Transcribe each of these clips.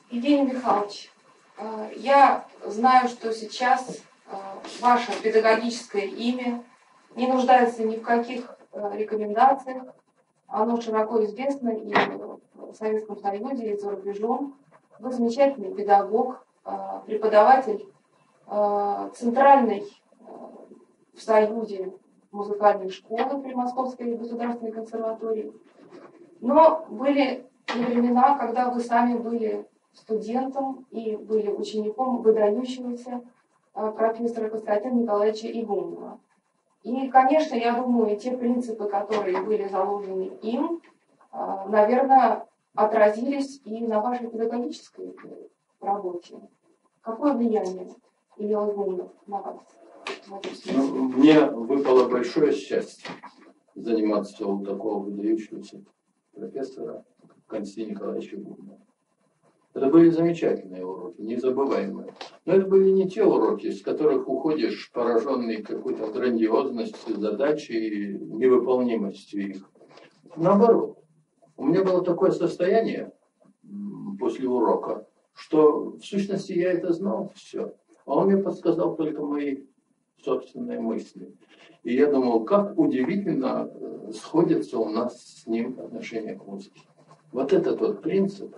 Евгений Михайлович, я знаю, что сейчас ваше педагогическое имя не нуждается ни в каких рекомендациях. Оно широко известно и в Советском Союзе, и за рубежом. Вы замечательный педагог, преподаватель центральной в Союзе музыкальной школы при Московской государственной консерватории. Но были времена, когда вы сами были студентом и были учеником выдающегося профессора Константина Николаевича Игумнова. И, конечно, я думаю, те принципы, которые были заложены им, наверное, отразились и на вашей педагогической работе. Какое влияние имел Игумнов на вас? Мне выпало большое счастье заниматься у такого выдающегося профессора Константина Николаевича Игумнова. Это были замечательные уроки, незабываемые. Но это были не те уроки, с которых уходишь пораженный какой-то грандиозностью задачи и невыполнимостью их. Наоборот, у меня было такое состояние после урока, что в сущности я это знал все. А он мне подсказал только мои собственные мысли. И я думал, как удивительно сходятся у нас с ним отношения к музыке. Вот это тот принцип,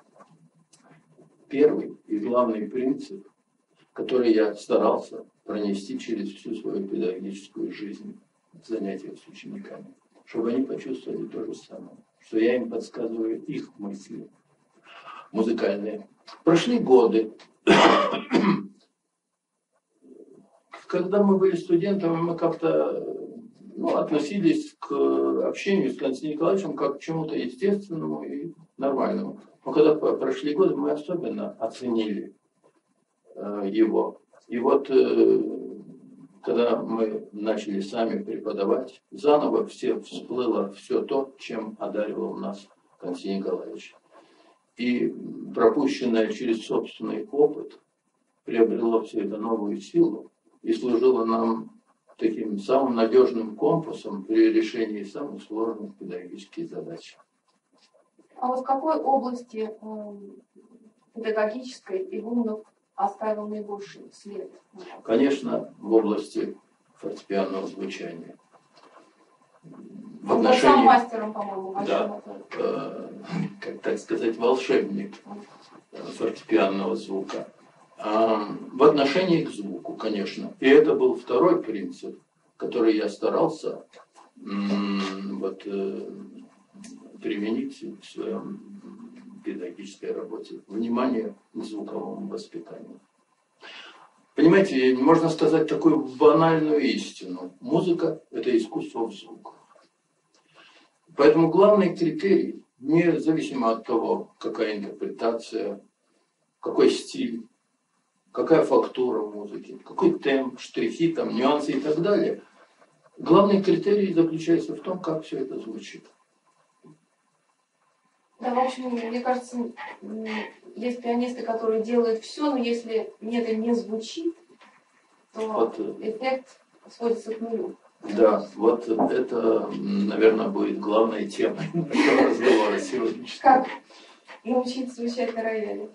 первый и главный принцип, который я старался пронести через всю свою педагогическую жизнь в занятиях с учениками, чтобы они почувствовали то же самое, что я им подсказываю их мысли музыкальные. Прошли годы. Когда мы были студентами, мы как-то относились к общению с Константином Николаевичем как к чему-то естественному и нормальному. Но когда прошли годы, мы особенно оценили его. И вот, когда мы начали сами преподавать, заново всплыло все то, чем одаривал нас Константин Николаевич. И пропущенное через собственный опыт приобрело все это новую силу и служило нам таким самым надежным компасом при решении самых сложных педагогических задач. А вот в какой области педагогической Игумнов оставил наибольший след? Конечно, в области фортепианного звучания. Он был сам мастером, по-моему, да, как так сказать, волшебник фортепианного звука. В отношении к звуку, конечно. И это был второй принцип, который я старался применить в своем педагогической работе. Внимание к звуковому воспитанию. Понимаете, можно сказать такую банальную истину. Музыка – это искусство в звуках. Поэтому главный критерий, независимо от того, какая интерпретация, какой стиль, какая фактура музыки, какой темп, штрихи, там, нюансы и так далее, главный критерий заключается в том, как все это звучит. Да, в общем, мне кажется, есть пианисты, которые делают все, но если это не звучит, то эффект сводится к нулю. Да, вот это, наверное, будет главной темой нашего разговора сегодняшнего. Как научиться звучать на рояле?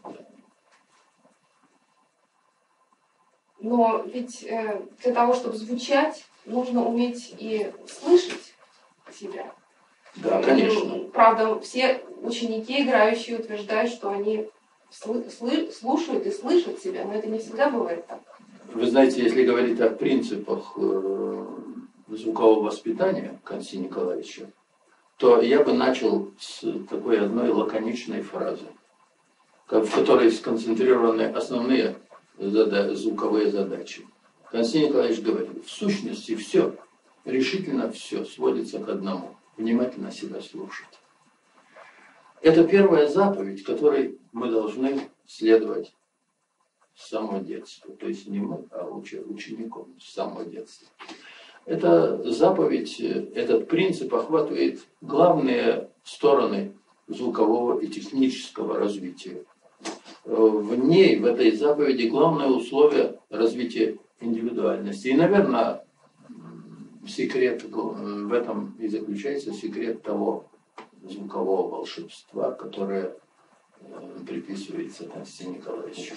Но ведь для того, чтобы звучать, нужно уметь и слышать себя. Да, конечно. Правда, все ученики, играющие, утверждают, что они слушают и слышат себя, но это не всегда бывает так. Вы знаете, если говорить о принципах звукового воспитания Константина Николаевича, то я бы начал с такой одной лаконичной фразы, в которой сконцентрированы основные звуковые задачи. Константин Николаевич говорит, в сущности все, решительно все сводится к одному. Внимательно себя слушать. Это первая заповедь, которой мы должны следовать с самого детства. То есть не мы, а учеником с самого детства. Эта заповедь, этот принцип охватывает главные стороны звукового и технического развития. В ней, в этой заповеди, главное условие развития индивидуальности. И, наверное, секрет в этом и заключается секрет того звукового волшебства, которое приписывается Константину Николаевичу.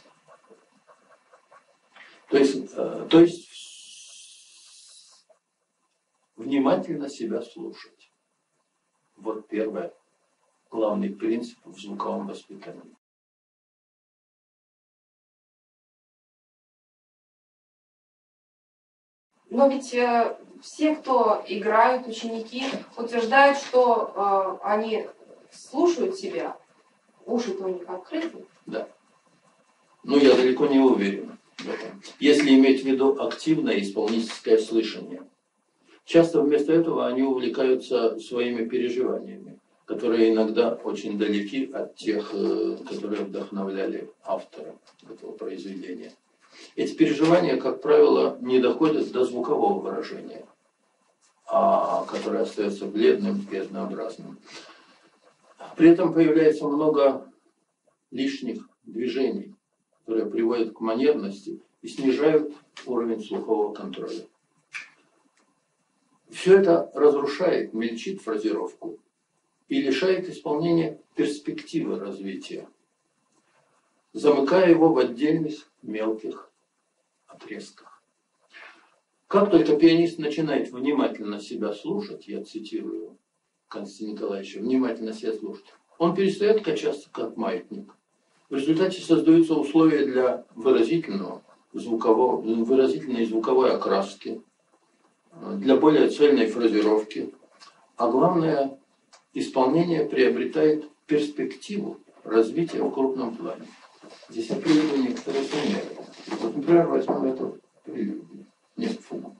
То есть внимательно себя слушать. Вот первое, главный принцип в звуковом воспитании. Но ведь все, кто играют, ученики, утверждают, что они слушают себя. Уши-то у них открыты. Да. Но я далеко не уверен в этом. Если иметь в виду активное исполнительское слышание. Часто вместо этого они увлекаются своими переживаниями, которые иногда очень далеки от тех, которые вдохновляли автора этого произведения. Эти переживания, как правило, не доходят до звукового выражения, которое остается бледным и однообразным. При этом появляется много лишних движений, которые приводят к манерности и снижают уровень слухового контроля. Все это разрушает, мельчит фразировку и лишает исполнения перспективы развития, замыкая его в отдельных мелких отрезках. Как только пианист начинает внимательно себя слушать, я цитирую Константина Николаевича, внимательно себя слушать, он перестает качаться как маятник. В результате создаются условия для выразительной звуковой окраски, для более цельной фразировки, а главное, исполнение приобретает перспективу развития в крупном плане. Здесь я приведу некоторые примеры. Вот, например, возьмем эту прелюдию. Нет, фугу.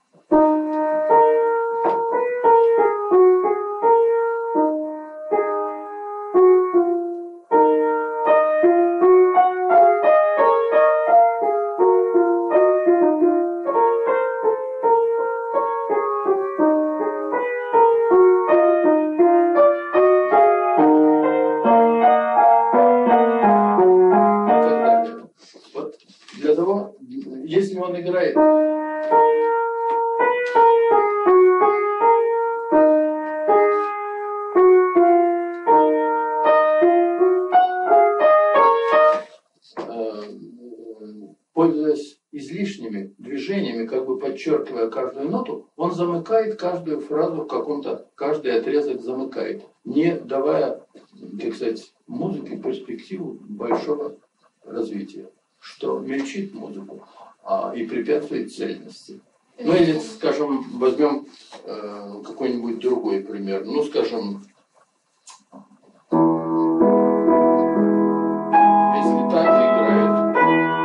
Если он играет пользуясь излишними движениями, как бы подчеркивая каждую ноту, он замыкает каждую фразу в каком-то, каждый отрезок замыкает, не давая, так сказать, музыке перспективу большого развития, что мельчит музыку и препятствует цельности. Ну или, скажем, возьмем какой-нибудь другой пример. Ну, скажем, если так играет,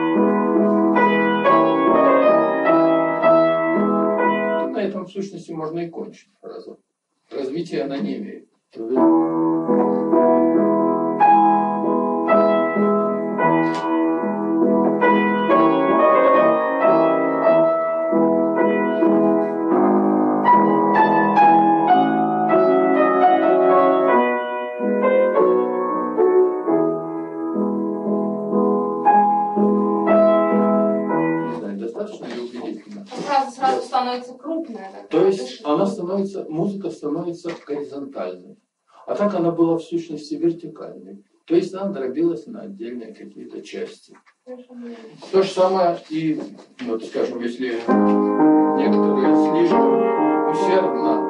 то на этом в сущности можно и кончить фразу. Развития она не имеет. Сразу становится крупная. То есть музыка становится горизонтальной. А так она была в сущности вертикальной. То есть она дробилась на отдельные какие-то части. То же самое и, вот скажем, если некоторые слишком усердно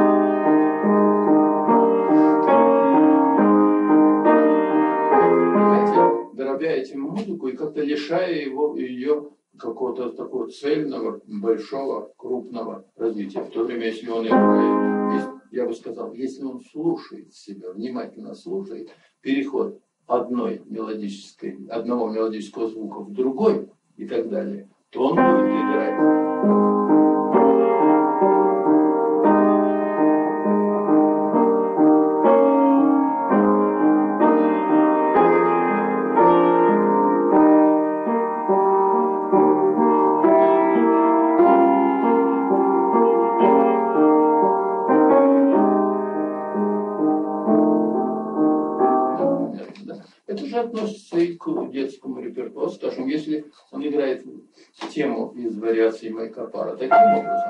дробя этим музыку и как-то лишая ее какого-то такого цельного, большого, крупного развития. В то время, если он играет, я бы сказал, если он слушает себя, внимательно слушает, переход одного мелодического звука в другой и так далее, то он будет играть. Это же относится и к детскому репертуару. Скажем, если он играет тему из вариаций Майкопара таким образом.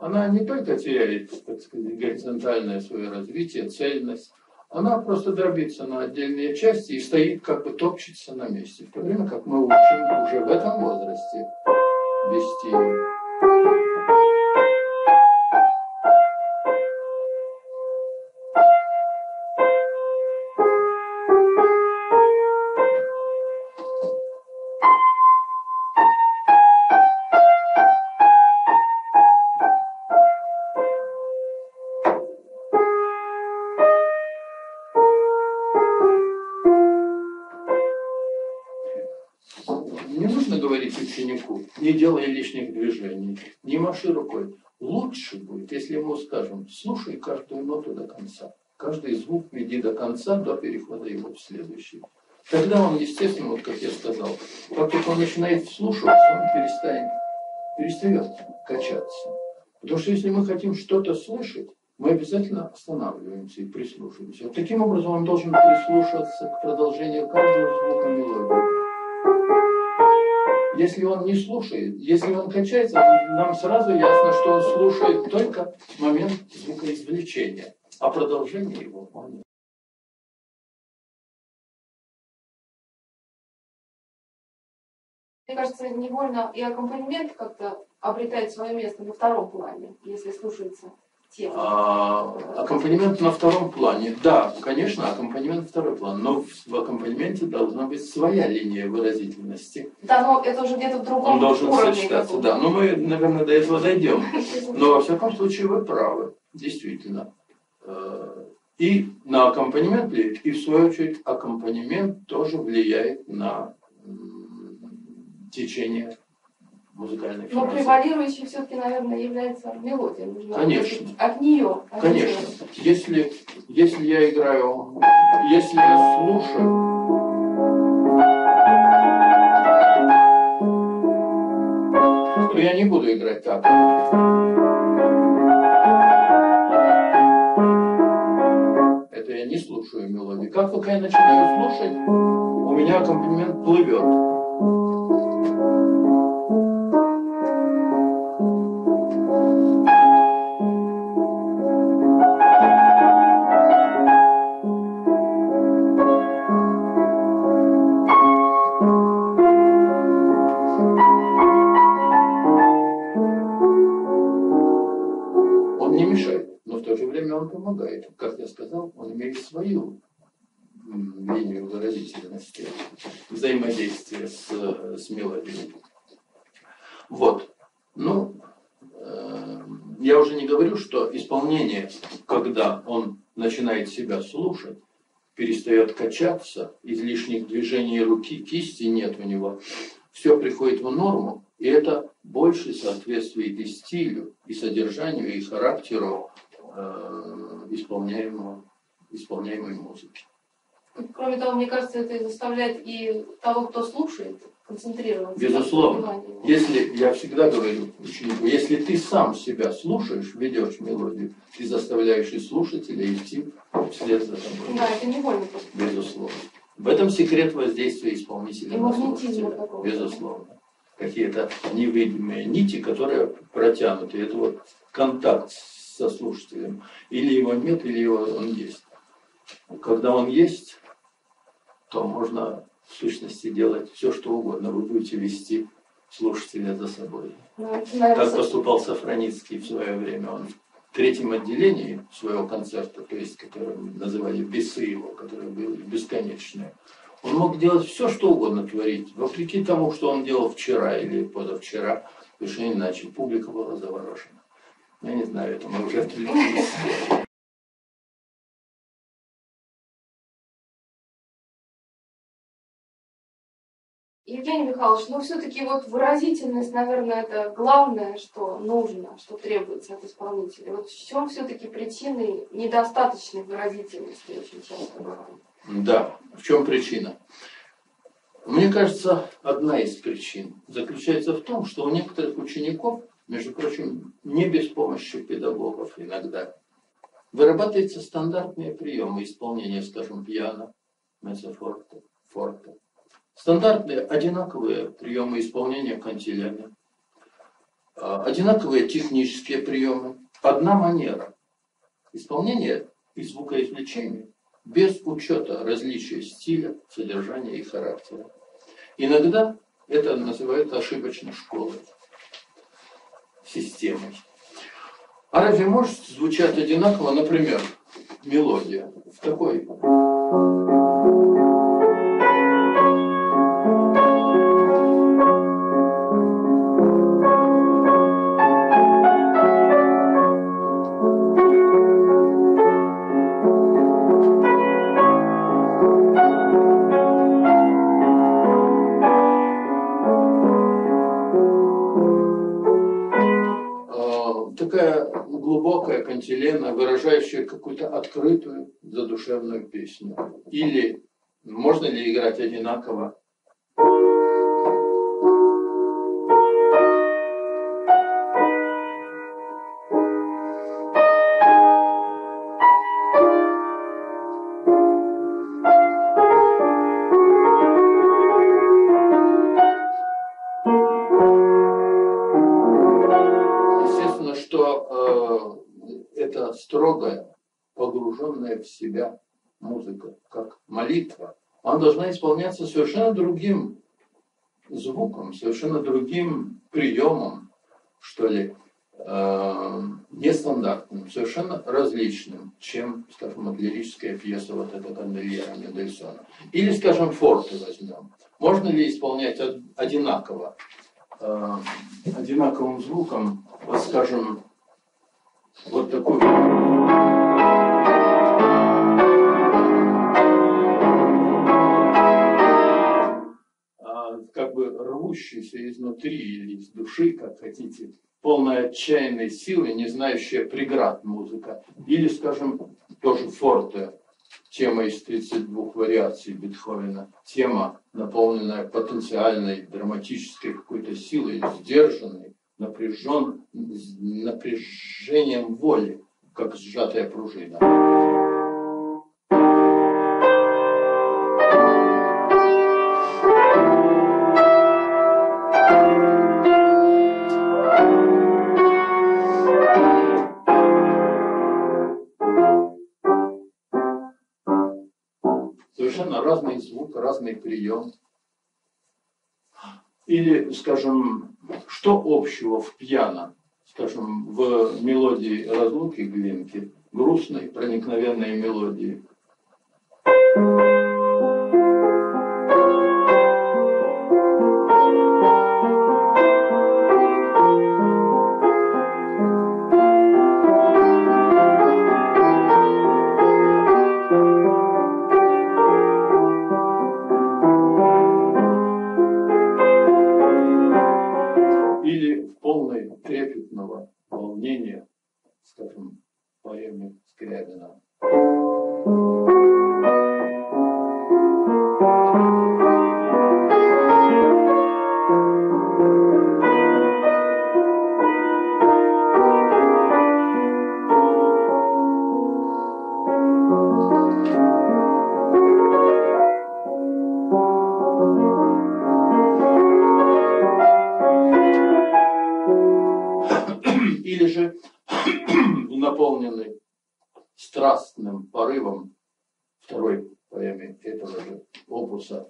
она не только теряет, так сказать, горизонтальное свое развитие, цельность, она просто дробится на отдельные части и стоит, как бы топчется на месте. В то время как мы учим уже в этом возрасте вести ее. Не нужно говорить ученику, не делай лишних движений, не маши рукой. Лучше будет, если ему скажем, слушай каждую ноту до конца. Каждый звук веди до конца, до перехода его в следующий. Тогда он, естественно, вот как я сказал, как только он начинает вслушиваться, он перестает качаться. Потому что если мы хотим что-то слышать, мы обязательно останавливаемся и прислушиваемся. Вот таким образом он должен прислушиваться к продолжению каждого звука мелодии. Если он не слушает, если он качается, нам сразу ясно, что он слушает только момент звукоизвлечения, а продолжение его он не. Мне кажется, невольно и аккомпанемент как-то обретает свое место на втором плане, если слушается тема. Аккомпанемент на втором плане. Да, конечно, аккомпанемент на второй план, но в аккомпанементе должна быть своя линия выразительности. Да, но это уже где-то в другом Он должен уровне сочетаться, каком-то. да. Но мы, наверное, до этого дойдем. Но, во всяком случае, вы правы, действительно. И на аккомпанемент влияет, и в свою очередь аккомпанемент тоже влияет на течение музыкальной фразы. Но превалирующей все-таки, наверное, является мелодия. Нужно Конечно. От нее. Конечно. Если я играю, если я слушаю, то я не буду играть так. Это я не слушаю мелодию. Как только я начинаю слушать, у меня аккомпанемент плывет. Он не мешает, но в то же время он помогает. Как я сказал, он имеет свою линию выразительности, взаимодействия с мелодией. Вот. Ну, я уже не говорю, что исполнение, когда он начинает себя слушать, перестает качаться, излишних движений руки, кисти нет у него, все приходит в норму, и это больше соответствует и стилю, и содержанию, и характеру исполняемой музыки. Кроме того, мне кажется, это заставляет и того, кто слушает, концентрироваться. Безусловно. Если, я всегда говорю ученику, если ты сам себя слушаешь, ведешь мелодию, ты заставляешь и слушателя идти вслед за тобой. Да, это невольно просто. Безусловно. В этом секрет воздействия исполнителя на слушателя. Такого. Безусловно. Какие-то невидимые нити, которые протянуты. Это вот контакт со слушателем. Или его нет, или он есть. Когда он есть, то можно в сущности делать все, что угодно. Вы будете вести слушателя за собой. Как поступал Сафроницкий в свое время. Он в третьем отделении своего концерта, то есть, который называли бесы его, которые были бесконечные, он мог делать все, что угодно творить, вопреки тому, что он делал вчера или позавчера, совершенно иначе. Публика была заворожена. Я не знаю, это мы уже отвлеклись. Евгений Михайлович, ну все-таки вот выразительность, наверное, это главное, что нужно, что требуется от исполнителя. Вот в чем все-таки причины недостаточной выразительности очень часто бывает? Да, в чем причина? Мне кажется, одна из причин заключается в том, что у некоторых учеников, между прочим, не без помощи педагогов иногда, вырабатываются стандартные приемы исполнения, скажем, пиано, меzzофорте, форте. Стандартные, одинаковые приемы исполнения кантилями. одинаковые технические приемы, одна манера исполнения и звукоизвлечения без учета различия стиля, содержания и характера. Иногда это называют ошибочной школой, системой. А разве может звучать одинаково, например, мелодия в такой? Такая глубокая кантилена, выражающая какую-то открытую задушевную песню. Или можно ли играть одинаково? Это строгая, погруженная в себя музыка, как молитва. Она должна исполняться совершенно другим звуком, совершенно другим приемом, что ли, нестандартным, совершенно различным, чем, скажем, вот лирическая пьеса вот эта Кандельера Мендельсона. Или, скажем, форте возьмем. Можно ли исполнять одинаково, одинаковым звуком, вот, скажем, вот такую. Как бы рвущийся изнутри или из души, как хотите, полная отчаянной силы, не знающая преград музыка. Или, скажем, тоже форте, тема из 32 вариаций Бетховена, тема, наполненная потенциальной драматической какой-то силой, сдержанной, напряжением воли, как сжатая пружина. Совершенно разный звук, разный прием. Или, скажем, что общего в пьяно, скажем, в мелодии разлуки Глинки, грустной, проникновенной мелодии. Полной трепетного волнения, скажем, поэме Скрябина. Или же наполненный страстным порывом второй поэме этого же опуса.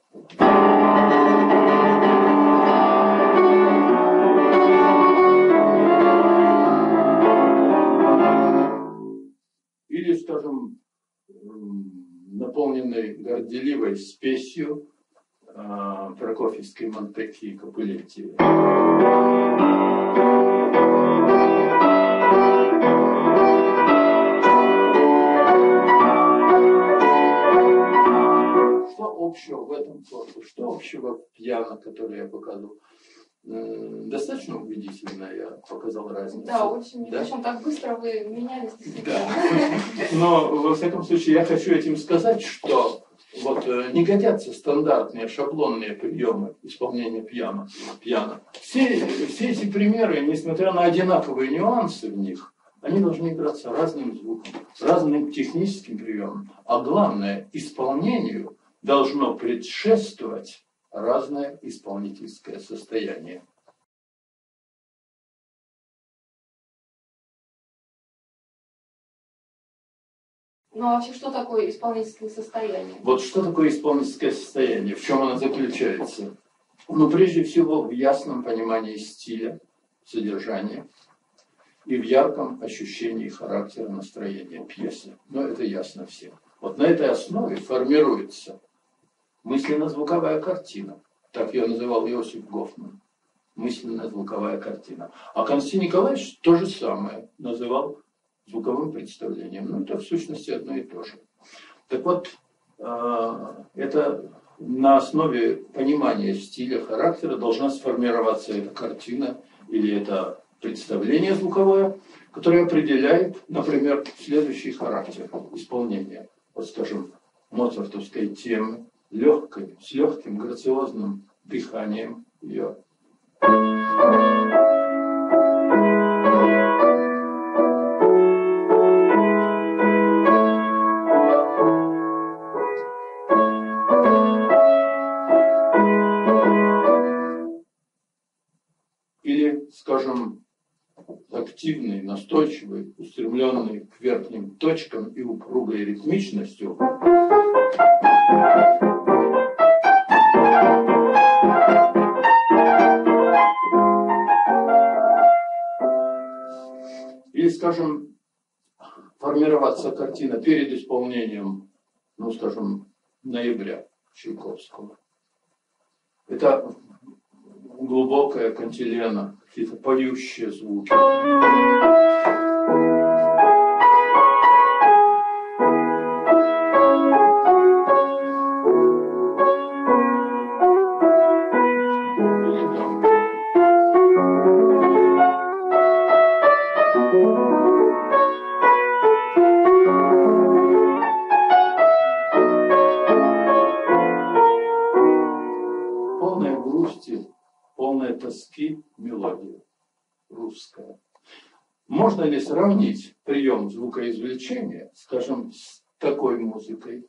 Или, скажем, наполненный горделивой спесью прокофьевской Монтекки и Капулетти. Что общего в этом форте? Что общего в пьяно, который я показывал? Достаточно убедительно я показал разницу. Да, очень. Да? Причем так быстро вы менялись. Да. Но, во всяком случае, я хочу этим сказать, что вот не годятся стандартные шаблонные приемы исполнения пьяно. Все эти примеры, несмотря на одинаковые нюансы в них, они должны играться разным звуком, разным техническим приемом. А главное, исполнению должно предшествовать разное исполнительское состояние. Ну а вообще что такое исполнительское состояние? Вот что такое исполнительское состояние? В чем оно заключается? Ну, прежде всего, в ясном понимании стиля, содержания и в ярком ощущении характера, настроения пьесы. Но это ясно всем. Вот на этой основе формируется мысленно-звуковая картина. Так ее называл Иосиф Гофман. Мысленно-звуковая картина. А Константин Николаевич то же самое называл звуковым представлением. Ну, это в сущности одно и то же. Так вот, это на основе понимания стиля, характера должна сформироваться эта картина или это представление звуковое, которое определяет, например, следующий характер исполнения. Вот, скажем, моцартовской темы, с легким грациозным дыханием ее. Или, скажем, активный, настойчивый, устремленный к верхним точкам и упругой ритмичностью. Или, скажем, формироваться картина перед исполнением, ну, скажем, ноября Чайковского. Это глубокая кантилена, какие-то поющие звуки. Полная грусти, полная тоски мелодия русская. Можно ли сравнить прием звукоизвлечения, скажем, с такой музыкой?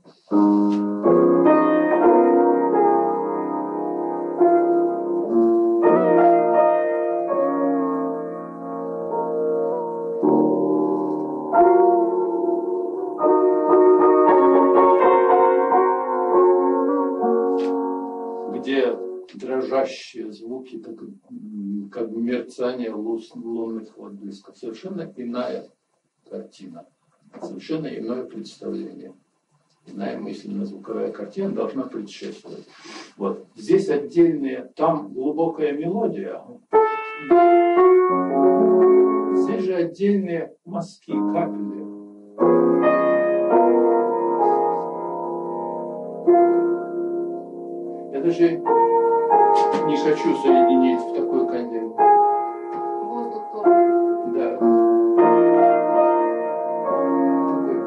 Где дрожащие звуки, как мерцание лунных отблесков. Совершенно иная картина, совершенно иное представление. Иная мысленно-звуковая картина должна предшествовать. Вот. Здесь отдельные, там глубокая мелодия. Здесь же отдельные мазки, капли. Я даже не хочу соединить в такой контекст. Воздух тоже. Да. Такой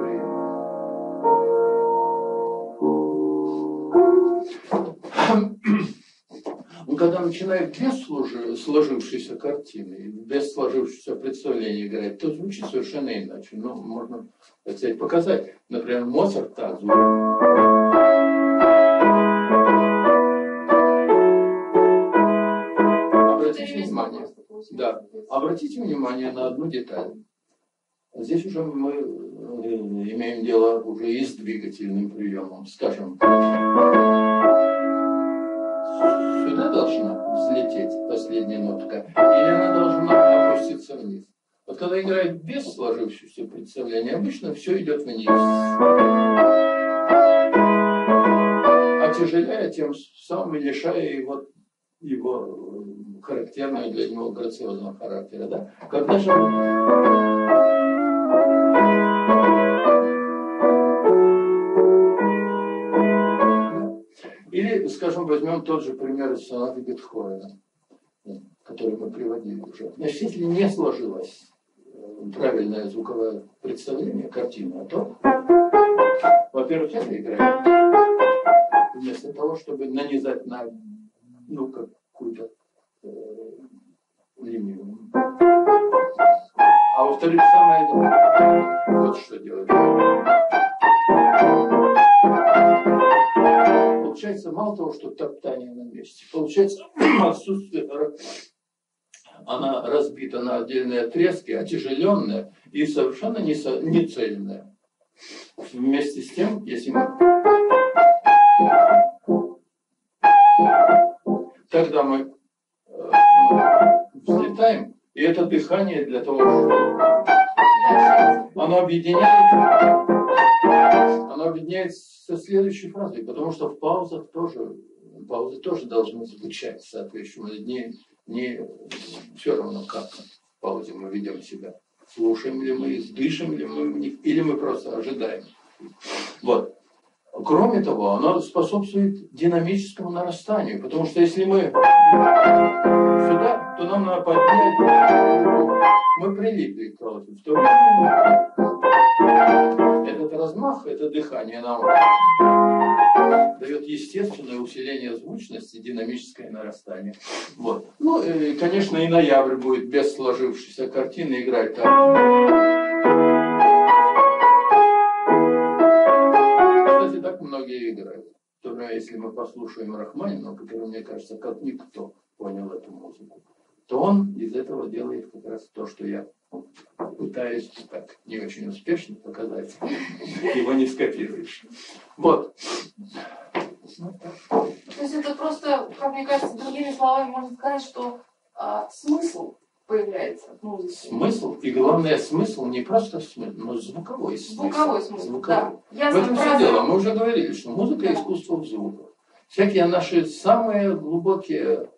прием. Ну, когда начинает без сложившейся картины, без сложившегося представления играть, то звучит совершенно иначе. Ну, можно, так сказать, показать. Например, Моцарт так звучит. Да. Обратите внимание на одну деталь. Здесь уже мы имеем дело уже и с двигательным приемом. Скажем, сюда должна взлететь последняя нотка, или она должна опуститься вниз. Вот когда играет без сложившегося представления, обычно все идет вниз. Отяжеляя тем самым и лишая его характерного для него грациозного характера. Да? Когда же или, скажем, возьмем тот же пример из сонаты Бетховена, который мы приводили уже. Значит, если не сложилось правильное звуковое представление картины, то, во-первых, это играет вместо того, чтобы нанизать на какую-то линию. А во-вторых, самое вот что делать. Получается, мало того, что топтание на месте, получается отсутствие, она разбита на отдельные отрезки, отяжеленная и совершенно не цельная. Вместе с тем, если мы... Тогда мы взлетаем, и это дыхание для того, чтобы оно объединяется со следующей фразой, потому что в паузы тоже должны звучать соответственно. Не все равно, как в паузе мы ведем себя. Слушаем ли мы, дышим ли мы в них, или мы просто ожидаем. Вот. Кроме того, оно способствует динамическому нарастанию, потому что если мы сюда, то нам надо поднять, мы прилипли к паузе. В то время этот размах, это дыхание нам дает естественное усиление звучности, динамическое нарастание. Вот. Ну, и, конечно, и ноябрь будет без сложившейся картины играть так. Кстати, так многие играют. Только если мы послушаем Рахманинова, который, мне кажется, как никто понял эту музыку, то он из этого делает как раз то, что я пытаюсь так не очень успешно показать. Его не скопируешь. Вот. То есть это просто, как мне кажется, другими словами можно сказать, что смысл появляется в музыке. Смысл, и главное смысл не просто смысл, но звуковой смысл. Звуковой смысл, да. В этом все дело. Мы уже говорили, что музыка и искусство в звуках. Всякие наши самые глубокие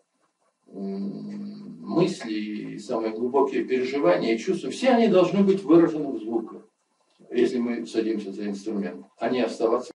мысли, и самые глубокие переживания и чувства, все они должны быть выражены в звуках, если мы садимся за инструмент, а не оставаться.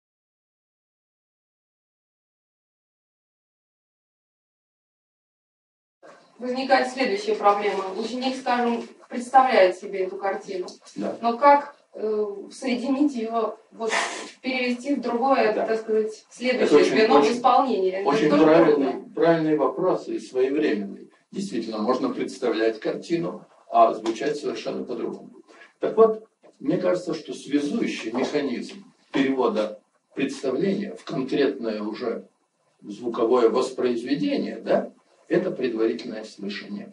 Возникает следующая проблема. Ученик, скажем, представляет себе эту картину, Да. но как соединить ее, вот, перевести в другое, Да. так сказать, следующее звено в исполнении? Очень правильный вопрос и своевременный. Действительно, можно представлять картину, а звучать совершенно по-другому. Так вот, мне кажется, что связующий механизм перевода представления в конкретное уже звуковое воспроизведение, да, это предварительное слышание.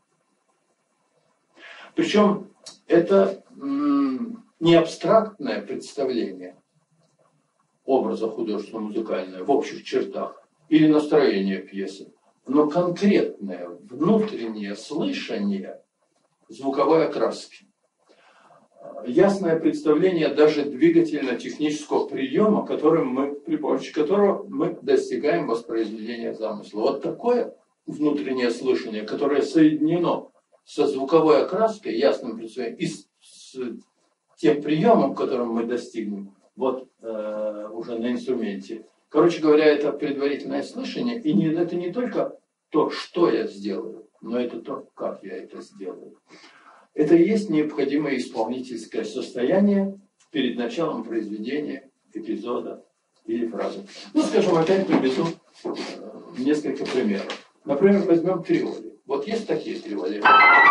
Причем это не абстрактное представление образа художественно-музыкальное в общих чертах или настроение пьесы, но конкретное внутреннее слышание звуковой окраски. Ясное представление даже двигательно-технического приема, при помощи которого мы достигаем воспроизведения замысла. Вот такое внутреннее слышание, которое соединено со звуковой окраской, ясным представлением, и с тем приемом, которым мы достигнем, вот уже на инструменте. Короче говоря, это предварительное слышание, и это не только то, что я сделаю, но это то, как я это сделаю. Это и есть необходимое исполнительское состояние перед началом произведения, эпизода или фразы. Ну, скажем, опять приведу несколько примеров. Например, возьмем триоли. Вот есть такие триоли.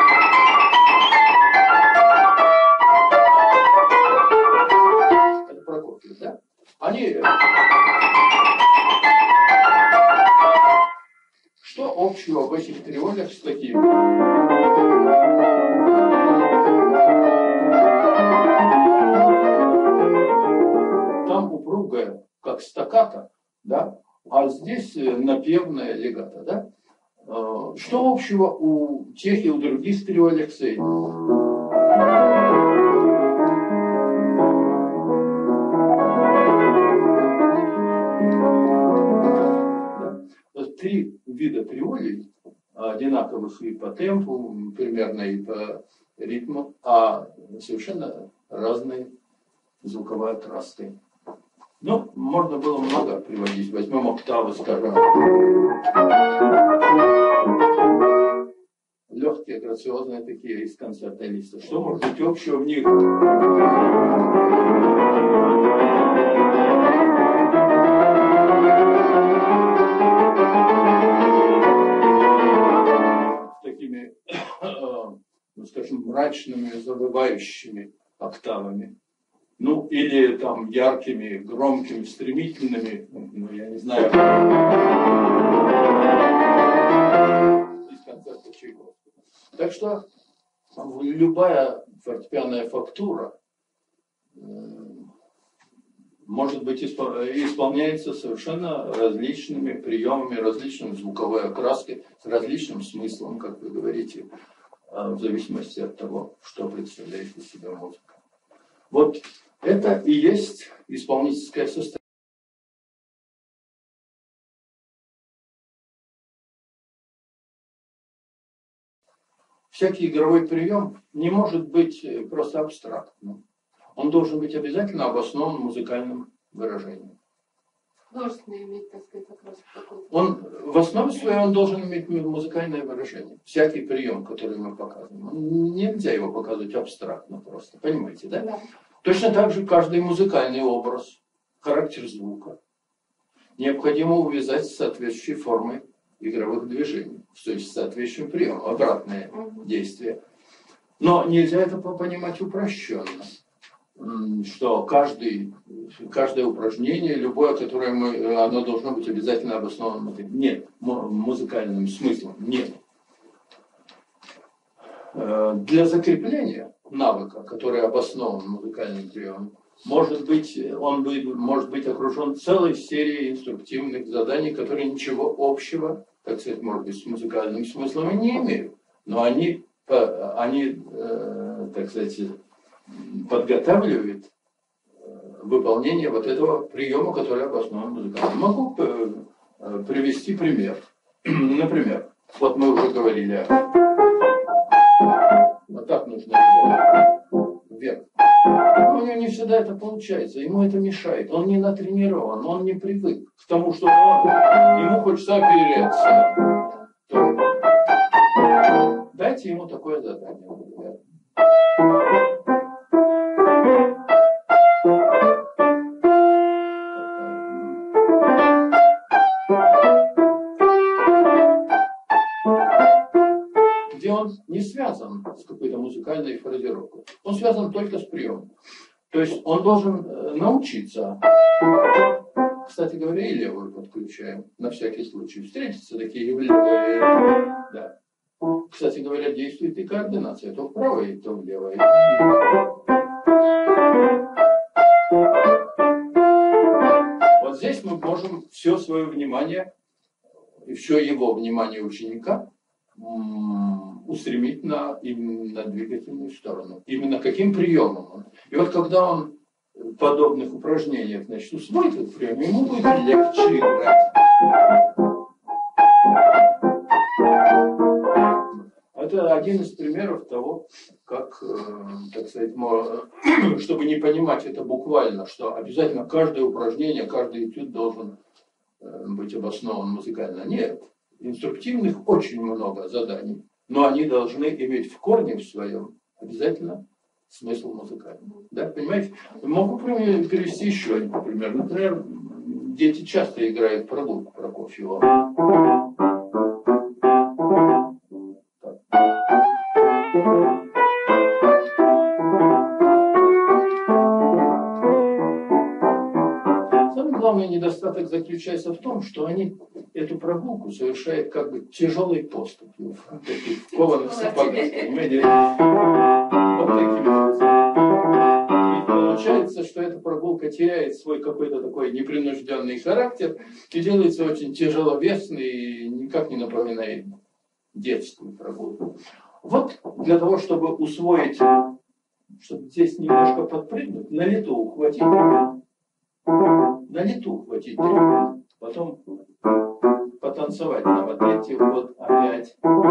Это Прокофьев, да? Они... Что общего в этих триолях с такими? Там упругая, как стаккато, да? А здесь напевная легато, да? Что общего у тех и у других триолях с этим? Три вида триолей, одинаковых и по темпу, примерно и по ритму, а совершенно разные звуковой окраской. Ну, можно было много приводить. Возьмем октавы, скажем. Легкие, грациозные такие из концертной листа. Что может быть общего в них? С такими, ну, скажем, мрачными, завывающими октавами. Ну, или там яркими, громкими, стремительными, ну, я не знаю, из концерта Чайковского. Так что любая фортепианная фактура может быть исполняется совершенно различными приемами, различной звуковой окраской, с различным смыслом, как вы говорите, в зависимости от того, что представляет из себя музыка. Вот это и есть исполнительское состояние. Всякий игровой прием не может быть просто абстрактным. Он должен быть обязательно обоснован музыкальным выражением. Художественный иметь, так сказать, как раз какой-то. В основе своей он должен иметь музыкальное выражение. Всякий прием, который мы показываем, нельзя его показывать абстрактно просто. Понимаете, да? Да. Точно так же каждый музыкальный образ, характер звука необходимо увязать с соответствующей формой игровых движений, то есть с соответствующим приемом, обратное действие. Но нельзя это понимать упрощенно, что каждое упражнение, любое, которое оно должно быть обязательно обосновано музыкальным смыслом. Нет. Для закрепления навыка, который обоснован музыкальным приемом, может быть окружен целой серией инструктивных заданий, которые ничего общего, так сказать, может быть, с музыкальным смыслом и не имеют. Но они так сказать, подготавливают выполнение вот этого приема, который обоснован музыкальным. Могу привести пример. Например, вот мы уже говорили, вот так нужно вверх. Но у него не всегда это получается, ему это мешает, он не натренирован, он не привык к тому, что ему хочется опереться. Дайте ему такое задание, например. Где он не связан с какой-то музыкальной фразировкой. Он связан только с приемом. То есть он должен научиться. Кстати говоря, и левую подключаем, на всякий случай. Встретятся такие левые. Да. Кстати говоря, действует и координация. То в правой, то в левой. Вот здесь мы можем все свое внимание и все его внимание ученика устремить именно на двигательную сторону. Именно каким приемом он. И вот когда он в подобных упражнениях усвоит этот прием, ему будет легче играть. Это один из примеров того, как, так сказать, чтобы не понимать это буквально, что обязательно каждое упражнение, каждый этюд должен быть обоснован музыкально. Нет, инструктивных очень много заданий, но они должны иметь в корне в своем обязательно смысл музыкальный. Да, понимаете? Могу привести еще один пример. Например, дети часто играют прогулку Прокофьева. Главный недостаток заключается в том, что они эту прогулку совершают как бы тяжелой поступью, в таких кованых сапогах, понимаете? Вот такими. И получается, что эта прогулка теряет свой какой-то такой непринужденный характер и делается очень тяжеловесной и никак не напоминает детскую прогулку. Вот для того, чтобы усвоить, чтобы здесь немножко подпрыгнуть, на лету ухватить. На лету хватить трюк, потом потанцевать на вот эти вот опять.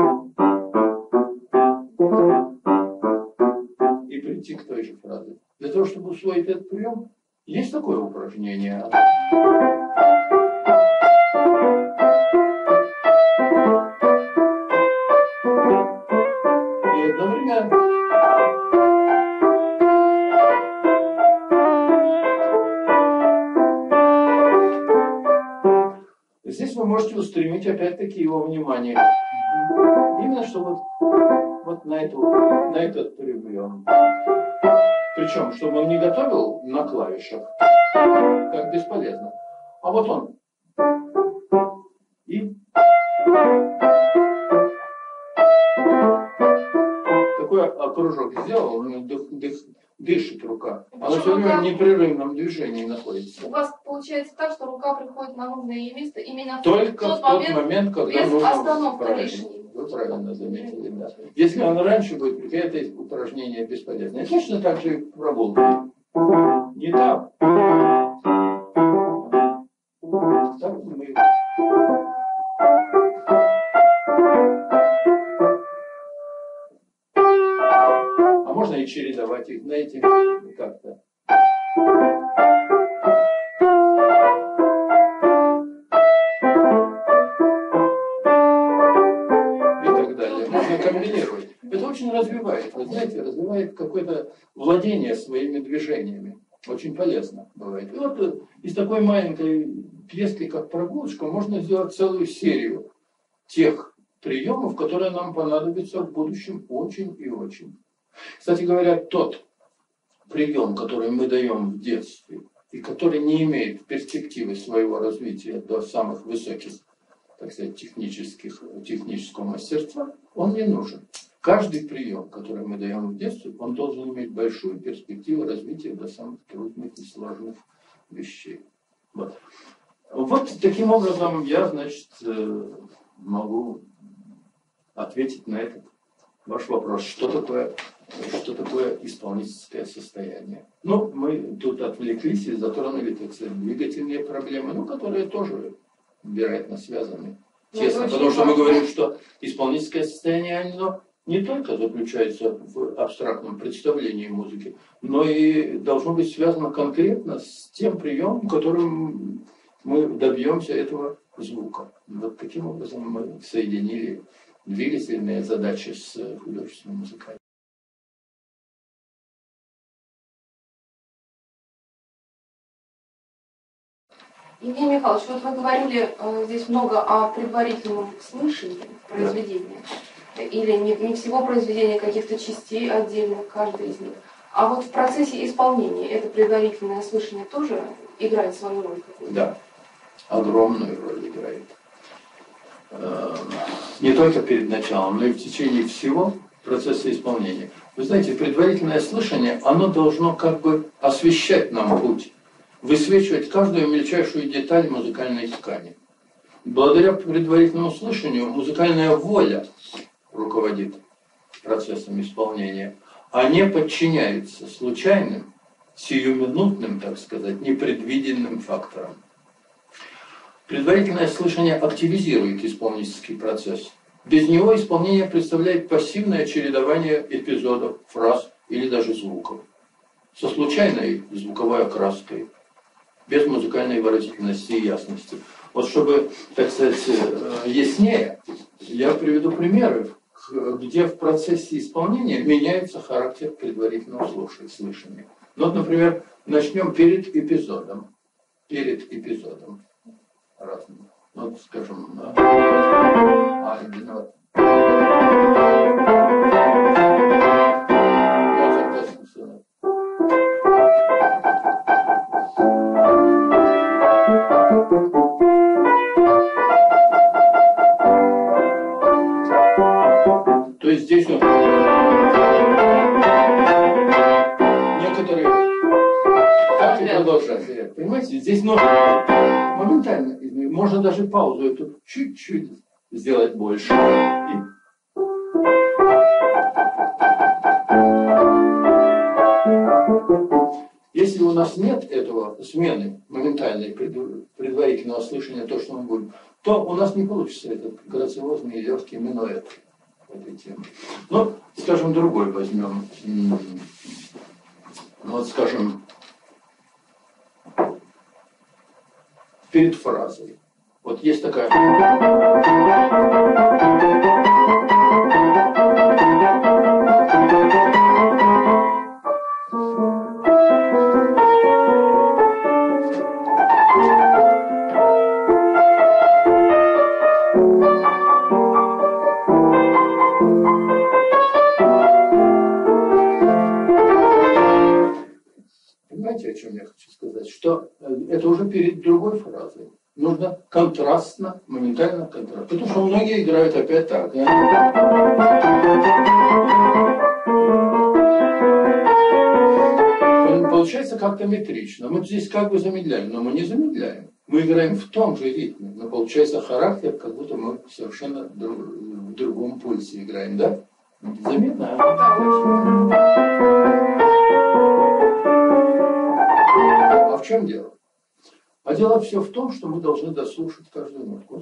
И прийти к той же фразе. Для того, чтобы усвоить этот прием, есть такое упражнение. И одновременно здесь вы можете устремить опять-таки его внимание. Именно что вот на этот прием. Причем, чтобы он не готовил на клавишах, как бесполезно. А вот он. И такой кружок сделал, дышит рука. И Она причем все время рука- в непрерывном движении находится. У вас получается так, что рука приходит на нужное ей место именно Только в в тот момент, когда без нужно. остановки Правильно. лишней. Вы правильно заметили, да. Если она раньше будет, это упражнение бесполезно. И точно так же и прогулки. Не так. Так мы. А можно и чередовать их, знаете, как-то. И так далее. Можно комбинировать. Это очень развивает, вы знаете, развивает какое-то владение своими движениями. Очень полезно бывает. И вот из такой маленькой пьески, как прогулочка, можно сделать целую серию тех приемов, которые нам понадобятся в будущем очень и очень. Кстати говоря, тот прием, который мы даем в детстве, и который не имеет перспективы своего развития до самых высоких, так сказать, технического мастерства, он не нужен. Каждый прием, который мы даем в детстве, он должен иметь большую перспективу развития до самых трудных и сложных вещей. Вот таким образом я, значит, могу ответить на этот ваш вопрос. Что такое исполнительское состояние? Ну, мы тут отвлеклись и затронули, так сказать, двигательные проблемы, которые тоже, вероятно, связаны тесно. Потому что мы говорим, что исполнительское состояние, оно не только заключается в абстрактном представлении музыки, но и должно быть связано конкретно с тем приемом, которым мы добьемся этого звука. Вот таким образом мы соединили двигательные задачи с художественной музыкой. Евгений Михайлович, вот вы говорили здесь много о предварительном слышании произведения. Или не всего произведения, каких-то частей отдельных, каждой из них. А вот в процессе исполнения это предварительное слышание тоже играет свою роль? Да, огромную роль играет. Не только перед началом, но и в течение всего процесса исполнения. Вы знаете, предварительное слышание, оно должно как бы освещать нам путь, высвечивать каждую мельчайшую деталь музыкальной ткани. Благодаря предварительному слышанию музыкальная воля руководит процессом исполнения, а не подчиняется случайным, сиюминутным, так сказать, непредвиденным факторам. Предварительное слышание активизирует исполнительский процесс. Без него исполнение представляет пассивное чередование эпизодов, фраз или даже звуков. Со случайной звуковой окраской, без музыкальной выразительности и ясности. Вот чтобы, так сказать, яснее, я приведу примеры, где в процессе исполнения меняется характер предварительного слышания. Ну, вот, например, начнем перед эпизодом. Перед эпизодом. Разным. Вот, скажем, то есть здесь вот некоторые так и продолжать. Понимаете, здесь нужно моментально изменить. Можно даже паузу эту чуть-чуть сделать больше. Если у нас нет этого смены моментальной предварительного слышания, то, что мы будем, то у нас не получится этот грациозный и легкий минуэт этой темы. Ну, скажем, другой возьмем. Вот, скажем, перед фразой. Вот есть такая... Понимаете, о чем я хочу сказать? Что это уже перед другой фразой. Нужно контрастно, моментально контрастно. Потому что многие играют опять так. Да? получается как-то метрично. Мы здесь как бы замедляем, но мы не замедляем. Мы играем в том же ритме, но получается характер, как будто мы совершенно в другом пульсе играем, да? Заметно? Да, очень. А в чем дело? А дело все в том, что мы должны дослушать каждую нотку.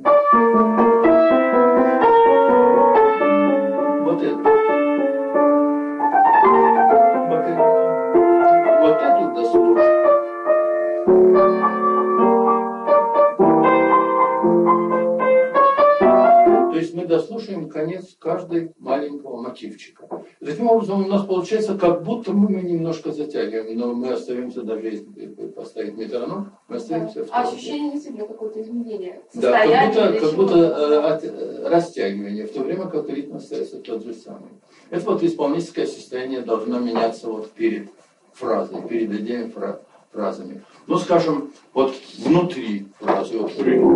Вот это. Вот это. Вот эту дослушать. То есть мы дослушаем конец каждой маленького мотивчика. И таким образом у нас получается, как будто мы немножко затягиваем, но мы остаемся, даже если поставить метроном, мы остаемся в том. Ощущение на себе какое-то изменение. Да, как будто растягивание, в то время как ритм остается тот же самый. Это вот исполнительское состояние должно меняться вот перед фразой, перед отдельными фразами. Ну, скажем, вот внутри фразы, вот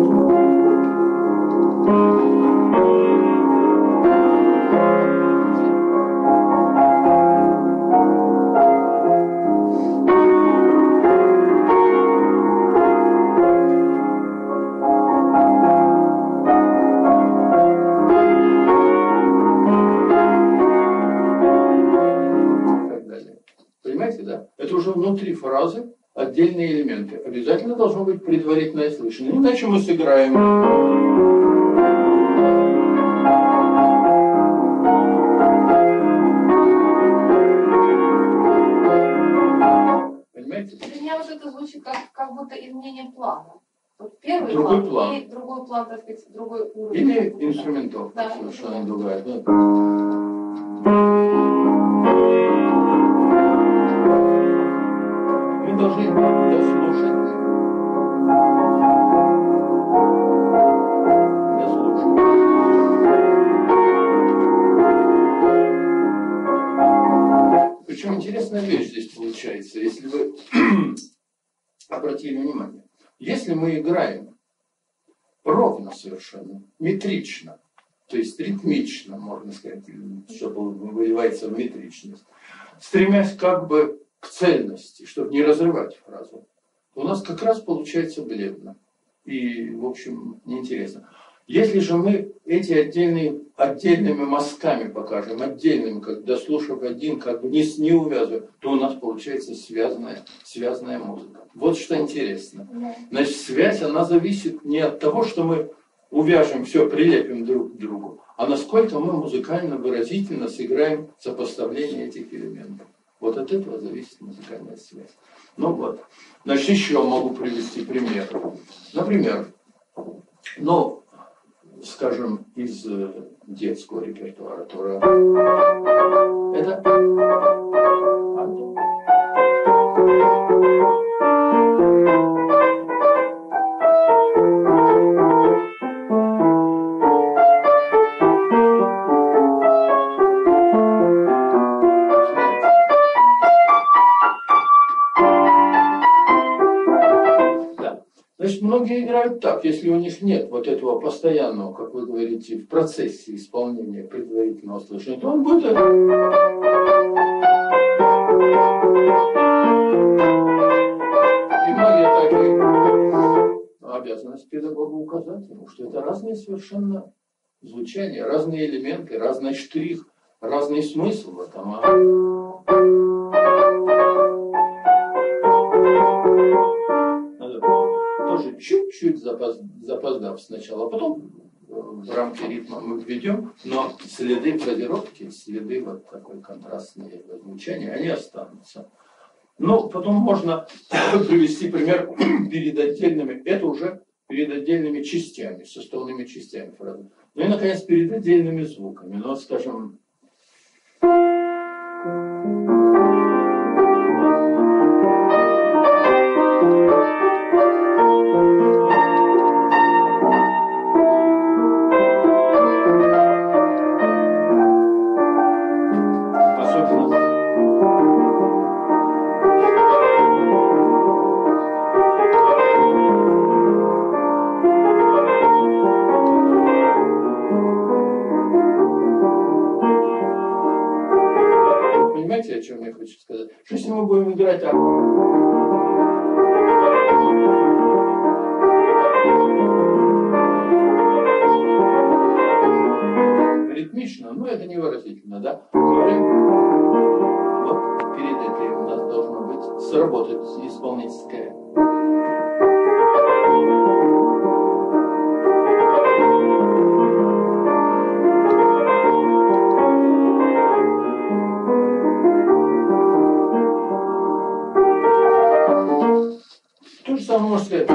внутри фразы отдельные элементы. Обязательно должно быть предварительное слышание. Иначе мы сыграем. Понимаете? Для меня вот это звучит как будто изменение плана. Вот первый другой план и другой план, так сказать, другой уровень. Или инструментов, да, совершенно другая. Да. Мы должны дослушать. Причем интересная вещь здесь получается, если вы обратили внимание. Если мы играем ровно совершенно, метрично, то есть ритмично, можно сказать, чтобы выливается в метричность, стремясь как бы к цельности, чтобы не разрывать фразу, у нас как раз получается бледно и, в общем, неинтересно. Если же мы эти отдельными мазками покажем, отдельными, как дослушав один, как бы не увязывая, то у нас получается связанная музыка. Вот что интересно. Значит, связь, она зависит не от того, что мы увяжем все, прилепим друг к другу, а насколько мы музыкально выразительно сыграем сопоставление этих элементов. Вот от этого зависит музыкальная связь. Ну вот. Значит, еще могу привести пример. Например, скажем, из детского репертуара. Это Значит, многие играют так, если у них нет вот этого постоянного, как вы говорите, в процессе исполнения предварительного слышания, то он будет... И многие так и обязанность педагога указать ему, что это разные совершенно звучания, разные элементы, разный штрих, разный смысл в этом. Тоже чуть-чуть запоздав сначала, а потом в рамки ритма мы введем, но следы фразировки, следы вот такой контрастной звучания, они останутся. Ну, потом можно привести пример перед отдельными, это уже перед отдельными частями, составными частями фразы. Ну и, наконец, перед отдельными звуками. Ну, вот, скажем... что если мы будем играть ритмично, но это невыразительно, да? Говорим, вот перед этим у нас должно быть сработать исполнительское. То же самое можно сказать.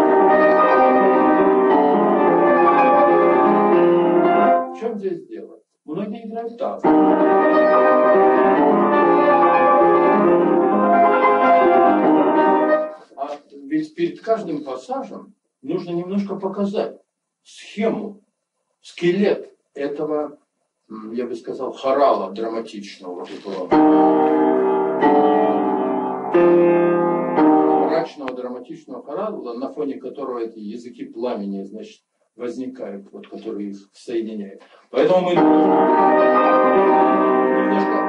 В чем здесь дело? Многие играют так. А ведь перед каждым пассажем нужно немножко показать схему, скелет этого, я бы сказал, хорала драматичного, вот этого мрачного драматичного хорала, на фоне которого эти языки пламени, значит, возникают, вот, которые их соединяют. Поэтому мы немножко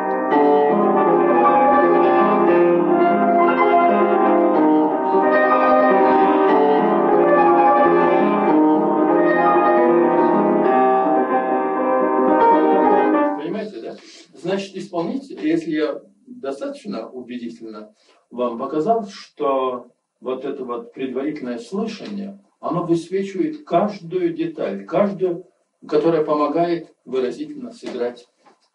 понимаете, да? Значит, исполнитель, если я достаточно убедительно вам показал, что вот это вот предварительное слышание, оно высвечивает каждую деталь, каждую, которая помогает выразительно сыграть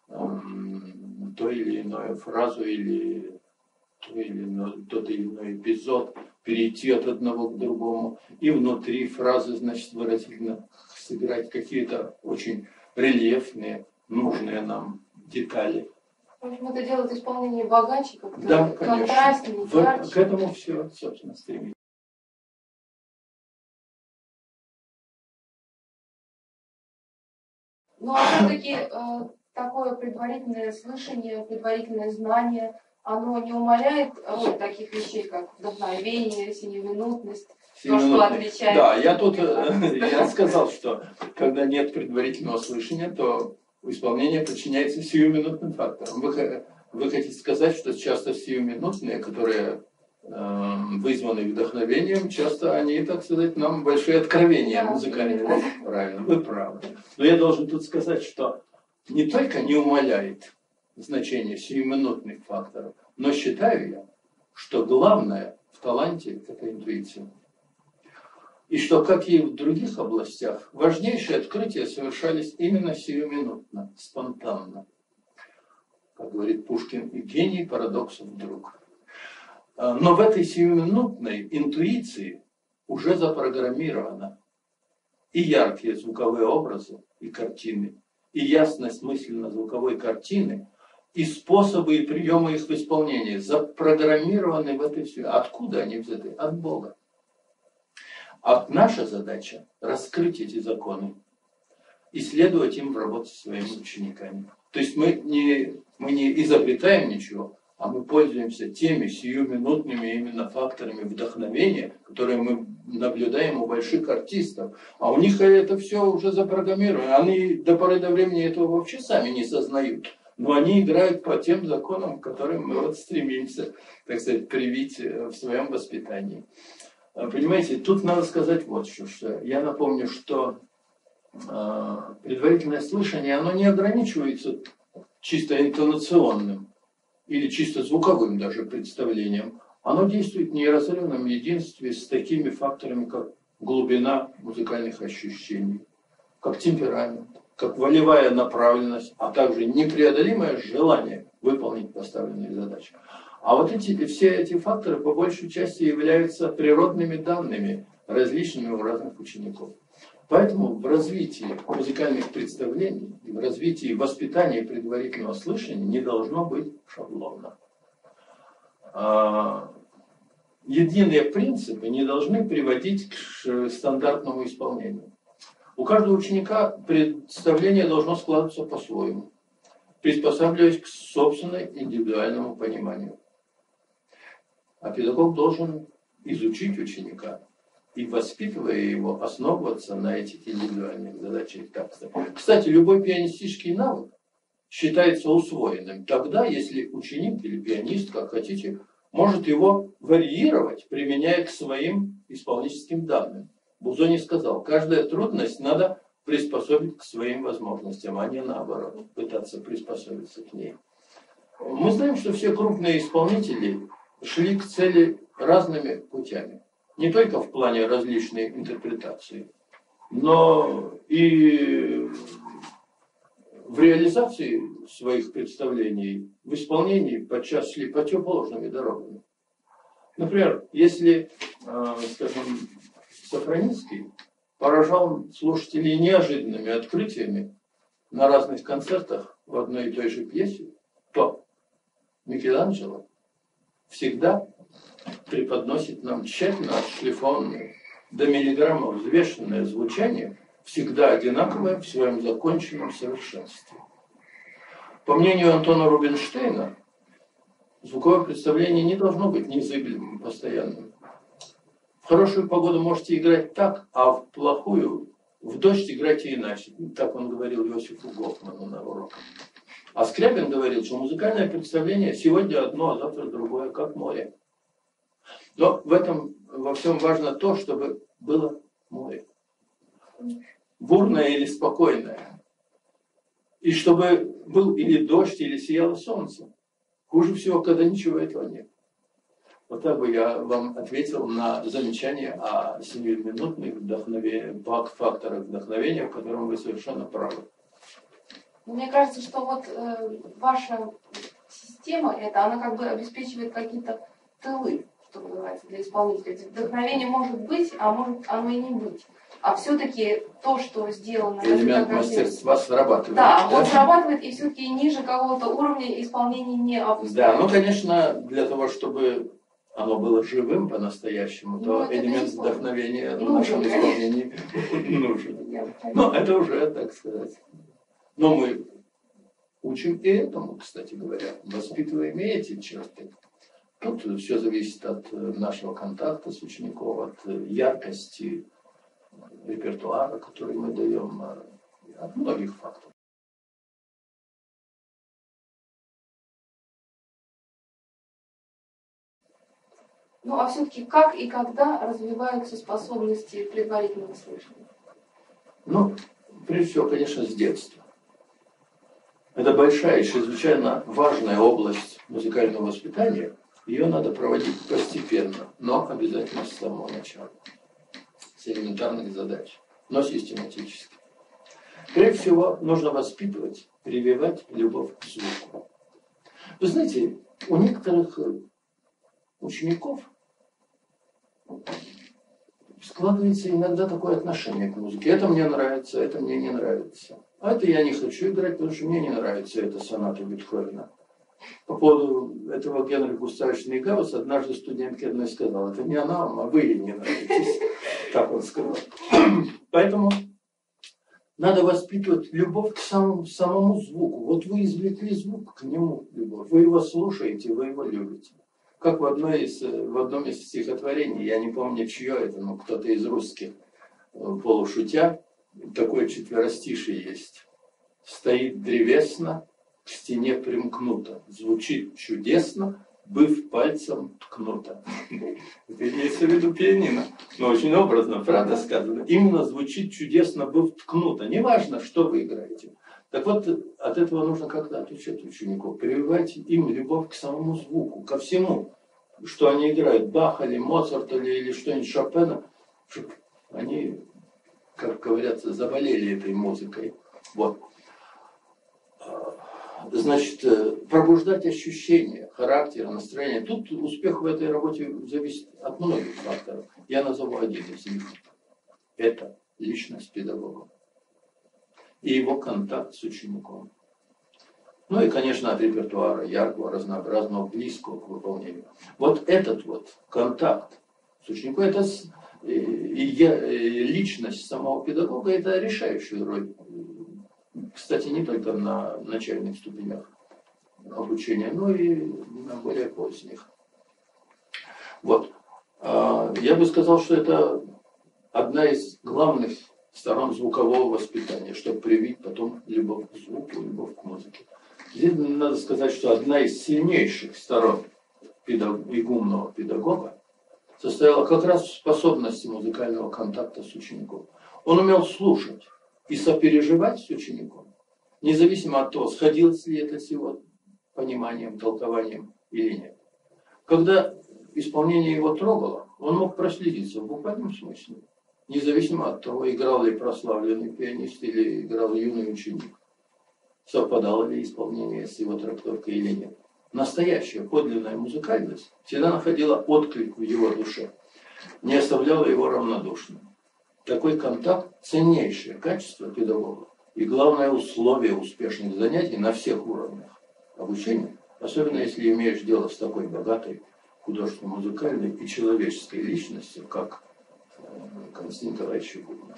то или иную фразу или тот или иной эпизод, перейти от одного к другому, и внутри фразы, значит, выразительно сыграть какие-то очень рельефные, нужные нам детали. В общем, это делает исполнение богаче, как-то да, контрастнее, ярче. К этому все, собственно, стремится. Ну, а все-таки такое предварительное слышание, предварительное знание, оно не умаляет роль таких вещей, как вдохновение, сиюминутность, то, что отличает... Да, я сказал, что когда нет предварительного слышания, то исполнение подчиняется сиюминутным факторам. Вы хотите сказать, что часто сиюминутные, которые вызваны вдохновением, часто они, так сказать, нам большие откровения музыкальные. Правильно, вы правы. Но я должен тут сказать, что не только не умаляет значение сиюминутных факторов, но считаю я, что главное в таланте – это интуиция. И что, как и в других областях, важнейшие открытия совершались именно сиюминутно, спонтанно. Как говорит Пушкин, и гений парадоксов друг. Но в этой сиюминутной интуиции уже запрограммировано и яркие звуковые образы, и картины, и ясность мысленно-звуковой картины, и способы и приемы их в исполнении запрограммированы в этой сфере. Откуда они взяты? От Бога. А наша задача – раскрыть эти законы, исследовать им в работе со своими учениками. То есть мы не изобретаем ничего, а мы пользуемся теми сиюминутными именно факторами вдохновения, которые мы наблюдаем у больших артистов. А у них это все уже запрограммировано. Они до поры до времени этого вообще сами не сознают. Но они играют по тем законам, к которым мы вот стремимся, так сказать, привить в своем воспитании. Понимаете, тут надо сказать вот что. Я напомню, что предварительное слышание, оно не ограничивается чисто интонационным или чисто звуковым даже представлением. Оно действует в неразрывном единстве с такими факторами, как глубина музыкальных ощущений, как темперамент, как волевая направленность, а также непреодолимое желание выполнить поставленные задачи. А вот все эти факторы по большей части являются природными данными, различными у разных учеников. Поэтому в развитии музыкальных представлений, в развитии воспитания предварительного слышания не должно быть шаблона. Единые принципы не должны приводить к стандартному исполнению. У каждого ученика представление должно складываться по-своему, приспосабливаясь к собственному индивидуальному пониманию. А педагог должен изучить ученика и, воспитывая его, основываться на этих индивидуальных задачах. Кстати, любой пианистический навык считается усвоенным. Тогда, если ученик или пианист, как хотите, может его варьировать, применяя к своим исполнительским данным. Бузони сказал, каждая трудность надо приспособить к своим возможностям, а не наоборот, пытаться приспособиться к ней. Мы знаем, что все крупные исполнители шли к цели разными путями. Не только в плане различной интерпретации, но и в реализации своих представлений, в исполнении подчас шли противоположными дорогами. Например, если, скажем, Сохраницкий поражал слушателей неожиданными открытиями на разных концертах в одной и той же пьесе, то Микеланджело всегда преподносит нам тщательно отшлифованное, до миллиграмма взвешенное звучание, всегда одинаковое в своем законченном совершенстве. По мнению Антона Рубинштейна, звуковое представление не должно быть незыблемым, постоянным. В хорошую погоду можете играть так, а в плохую, в дождь играйте иначе. Так он говорил Иосифу Гофману на уроках. А Скрябин говорил, что музыкальное представление сегодня одно, а завтра другое, как море. Но в этом во всем важно то, чтобы было море. Бурное или спокойное. И чтобы был или дождь, или сияло солнце. Хуже всего, когда ничего этого нет. Вот так бы я вам ответил на замечание о 7-минутных факторах вдохновения, в котором вы совершенно правы. Мне кажется, что вот ваша система, она как бы обеспечивает какие-то тылы, что называется, для исполнителя. Вдохновение может быть, а может оно и не быть. А все-таки то, что сделано... Элемент мастерства срабатывает. Да, он срабатывает, и все-таки ниже какого-то уровня исполнения не опускается. Да, ну, конечно, для того, чтобы оно было живым по-настоящему, то элемент вдохновения в нашем исполнении нужен. Ну, это уже, так сказать. Но мы учим и этому, кстати говоря, воспитываем и эти черты. Тут все зависит от нашего контакта с учеником, от яркости репертуара, который мы даем, от многих факторов. Ну, а все-таки как и когда развиваются способности предварительного слышания? Ну, прежде всего, конечно, с детства. Это большая и чрезвычайно важная область музыкального воспитания. Ее надо проводить постепенно, но обязательно с самого начала. С элементарных задач, но систематически. Прежде всего, нужно воспитывать, прививать любовь к звуку. Вы знаете, у некоторых учеников складывается иногда такое отношение к музыке. Это мне нравится, это мне не нравится. А это я не хочу играть, потому что мне не нравится эта соната Бетховена. По поводу этого Генрих Густавович Нейгаус однажды студентке одной сказал, это не она вам, а вы ей не нравитесь. Так он сказал. Поэтому надо воспитывать любовь к самому звуку. Вот вы извлекли звук, к нему любовь. Вы его слушаете, вы его любите. Как в одном из стихотворений, я не помню, чье это, но кто-то из русских, полушутя, такое четверостишие есть. Стоит древесно, к стене примкнуто, звучит чудесно, быв пальцем ткнуто. Это имеется в виду пианино, но очень образно, правда сказано. Именно звучит чудесно, быв ткнуто. Неважно, что вы играете. Так вот, от этого нужно как-то отучать учеников, прививать им любовь к самому звуку, ко всему, что они играют, Баха или Моцарта или что-нибудь Шопена, чтобы они, как говорят, заболели этой музыкой. Вот. Значит, пробуждать ощущения, характера, настроения. Тут успех в этой работе зависит от многих факторов. Я назову один из них. Это личность педагога и его контакт с учеником. Ну и, конечно, от репертуара, яркого, разнообразного, близкого к выполнению. Вот этот вот контакт с учеником, это личность самого педагога, это решающая роль. Кстати, не только на начальных ступенях обучения, но и на более поздних. Вот. Я бы сказал, что это одна из главных сторон звукового воспитания, чтобы привить потом любовь к звуку, любовь к музыке. Здесь надо сказать, что одна из сильнейших сторон игумного педагога состояла как раз в способности музыкального контакта с учеником. Он умел слушать и сопереживать с учеником, независимо от того, сходилось ли это с его пониманием, толкованием или нет. Когда исполнение его трогало, он мог проследиться в буквальном смысле, независимо от того, играл ли прославленный пианист или играл юный ученик, совпадало ли исполнение с его трактовкой или нет. Настоящая, подлинная музыкальность всегда находила отклик в его душе, не оставляла его равнодушным. Такой контакт – ценнейшее качество педагога и главное условие успешных занятий на всех уровнях обучения, особенно если имеешь дело с такой богатой художественно-музыкальной и человеческой личностью, как Константин Николаевич Игумен.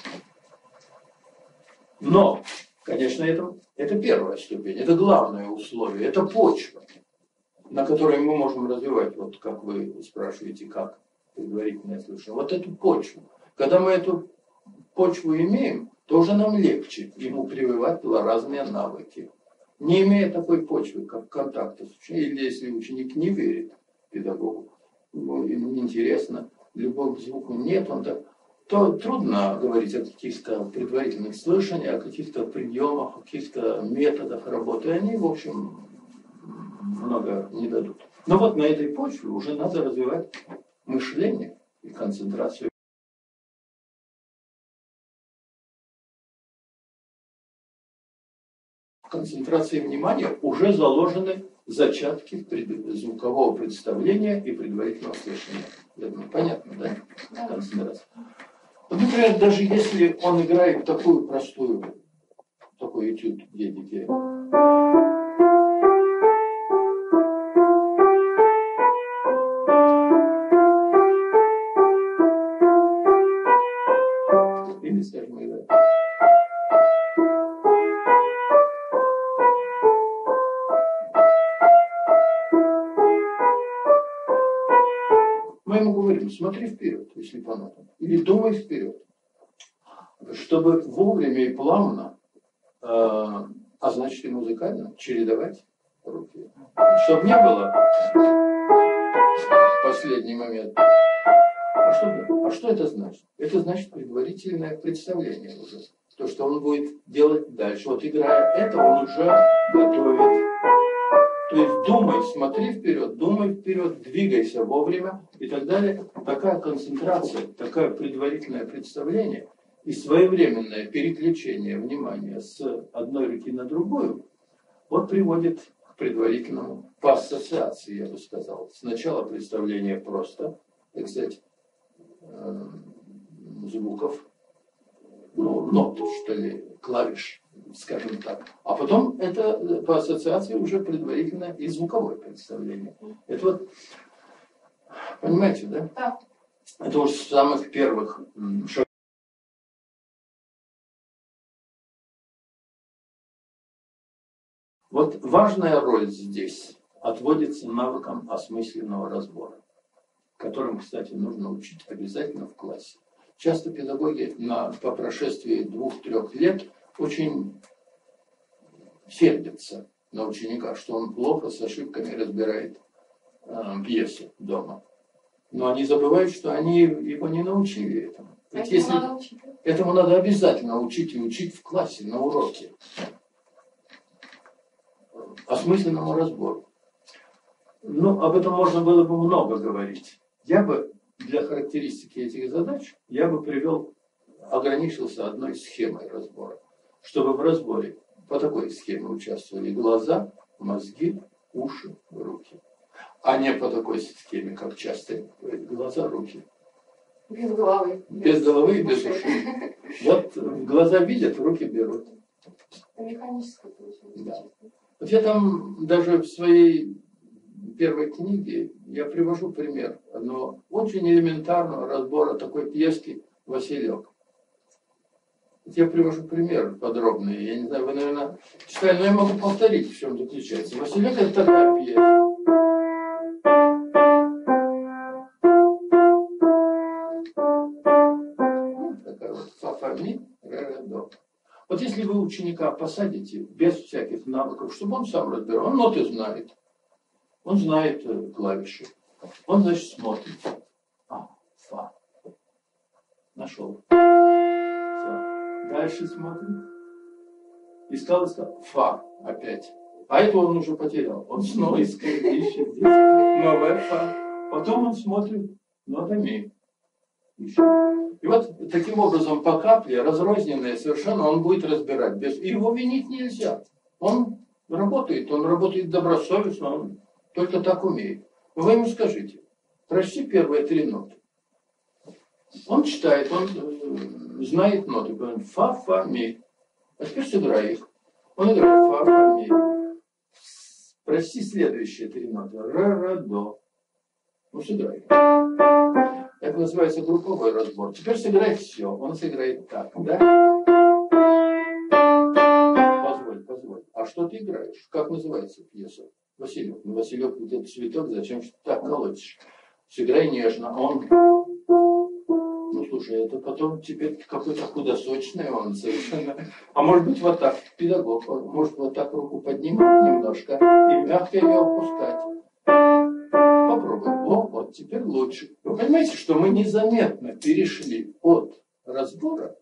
Но, конечно, это первая ступень, это главное условие, это почва, на которой мы можем развивать, вот как вы спрашиваете, как предварительное слушание. Вот эту почву. Когда мы эту почву имеем, то уже нам легче ему прививать разные навыки. Не имея такой почвы, как контакта с учеником, или если ученик не верит педагогу, ему неинтересно, любовь к звуку нет, то трудно говорить о каких-то предварительных слышаниях, о каких-то приемах, о каких-то методах работы. Они, в общем, много не дадут. Но вот на этой почве уже надо развивать мышление и концентрацию. В концентрации внимания уже заложены зачатки звукового представления и предварительного слышания. Понятно, да? Концентрация. Вот, например, даже если он играет такой этюд Гедеке. Или, скажем, играет. Мы ему говорим, смотри вперед, если по нотам, или думай вперед, чтобы вовремя и плавно, а значит и музыкально, чередовать руки. Чтобы не было в последний момент. А что это значит? Это значит предварительное представление уже. То, что он будет делать дальше. Вот играя это, он уже готовит. То есть думай, смотри вперед, двигайся вовремя и так далее. Такая концентрация, такое предварительное представление и своевременное переключение внимания с одной руки на другую, вот приводит к предварительному, по ассоциации, я бы сказал. Сначала представление просто, так сказать, звуков, нот, что ли, клавиш, скажем так. А потом это по ассоциации уже предварительное и звуковое представление. Это вот, понимаете, да? Да. Это уже с самых первых шагов. Вот важная роль здесь отводится навыкам осмысленного разбора, которым, кстати, нужно учить обязательно в классе. Часто педагоги по прошествии 2-3 лет очень сердятся на ученика, что он плохо с ошибками разбирает пьесу дома. Но они забывают, что они его не научили этому. Ведь этому надо обязательно учить и учить в классе, на уроке. Осмысленному разбору. Ну, об этом можно было бы много говорить. Я бы для характеристики этих задач ограничился одной схемой разбора. Чтобы в разборе по такой схеме участвовали глаза, мозги, уши, руки. А не по такой схеме, как часто глаза, руки. Без головы. Без головы и без ушей. Вот глаза видят, руки берут. Это механическое получается. Да. Вот я там даже в своей первой книге я привожу пример одного очень элементарного разбора такой пьески «Василек». Я привожу пример подробный. Я не знаю, вы, наверное, читали, но я могу повторить, в чем заключается. «Василек» — это такая пьеса. Такая вот фа-фа-ми, ре-ре-до. Вот если вы ученика посадите без всяких навыков, чтобы он сам разбирал, он ноты знает, он знает клавиши, он, значит, смотрит. Фа. Нашел. Фа. Дальше смотрит. Искал. Фа опять. А это он уже потерял. Он снова искает, ищет здесь. Новая фа. Потом он смотрит нота ми. И вот таким образом по капле, разрозненное совершенно, он будет разбирать. И его винить нельзя. Он работает добросовестно, он только так умеет. Вы ему скажите, прочти первые 3 ноты. Он читает, он знает ноты. Фа, фа, ми. А теперь сыграй их. Он играет фа, фа, ми. Прочти следующие 3 ноты. Ре, ре, до. Ну, сыграй. Это называется групповой разбор. Теперь сыграй все. Он сыграет так, да? Позволь. А что ты играешь? Как называется пьеса? Василек. Ну, Василек, вот этот цветок, зачем же ты так колотишь? Сыграй нежно. Он... Ну, слушай, это потом теперь какой-то худосочный он совершенно... А может быть, вот так, педагог, может вот так руку поднимать немножко и мягко ее опускать. Попробуй. Вот теперь лучше. Вы понимаете, что мы незаметно перешли от разбора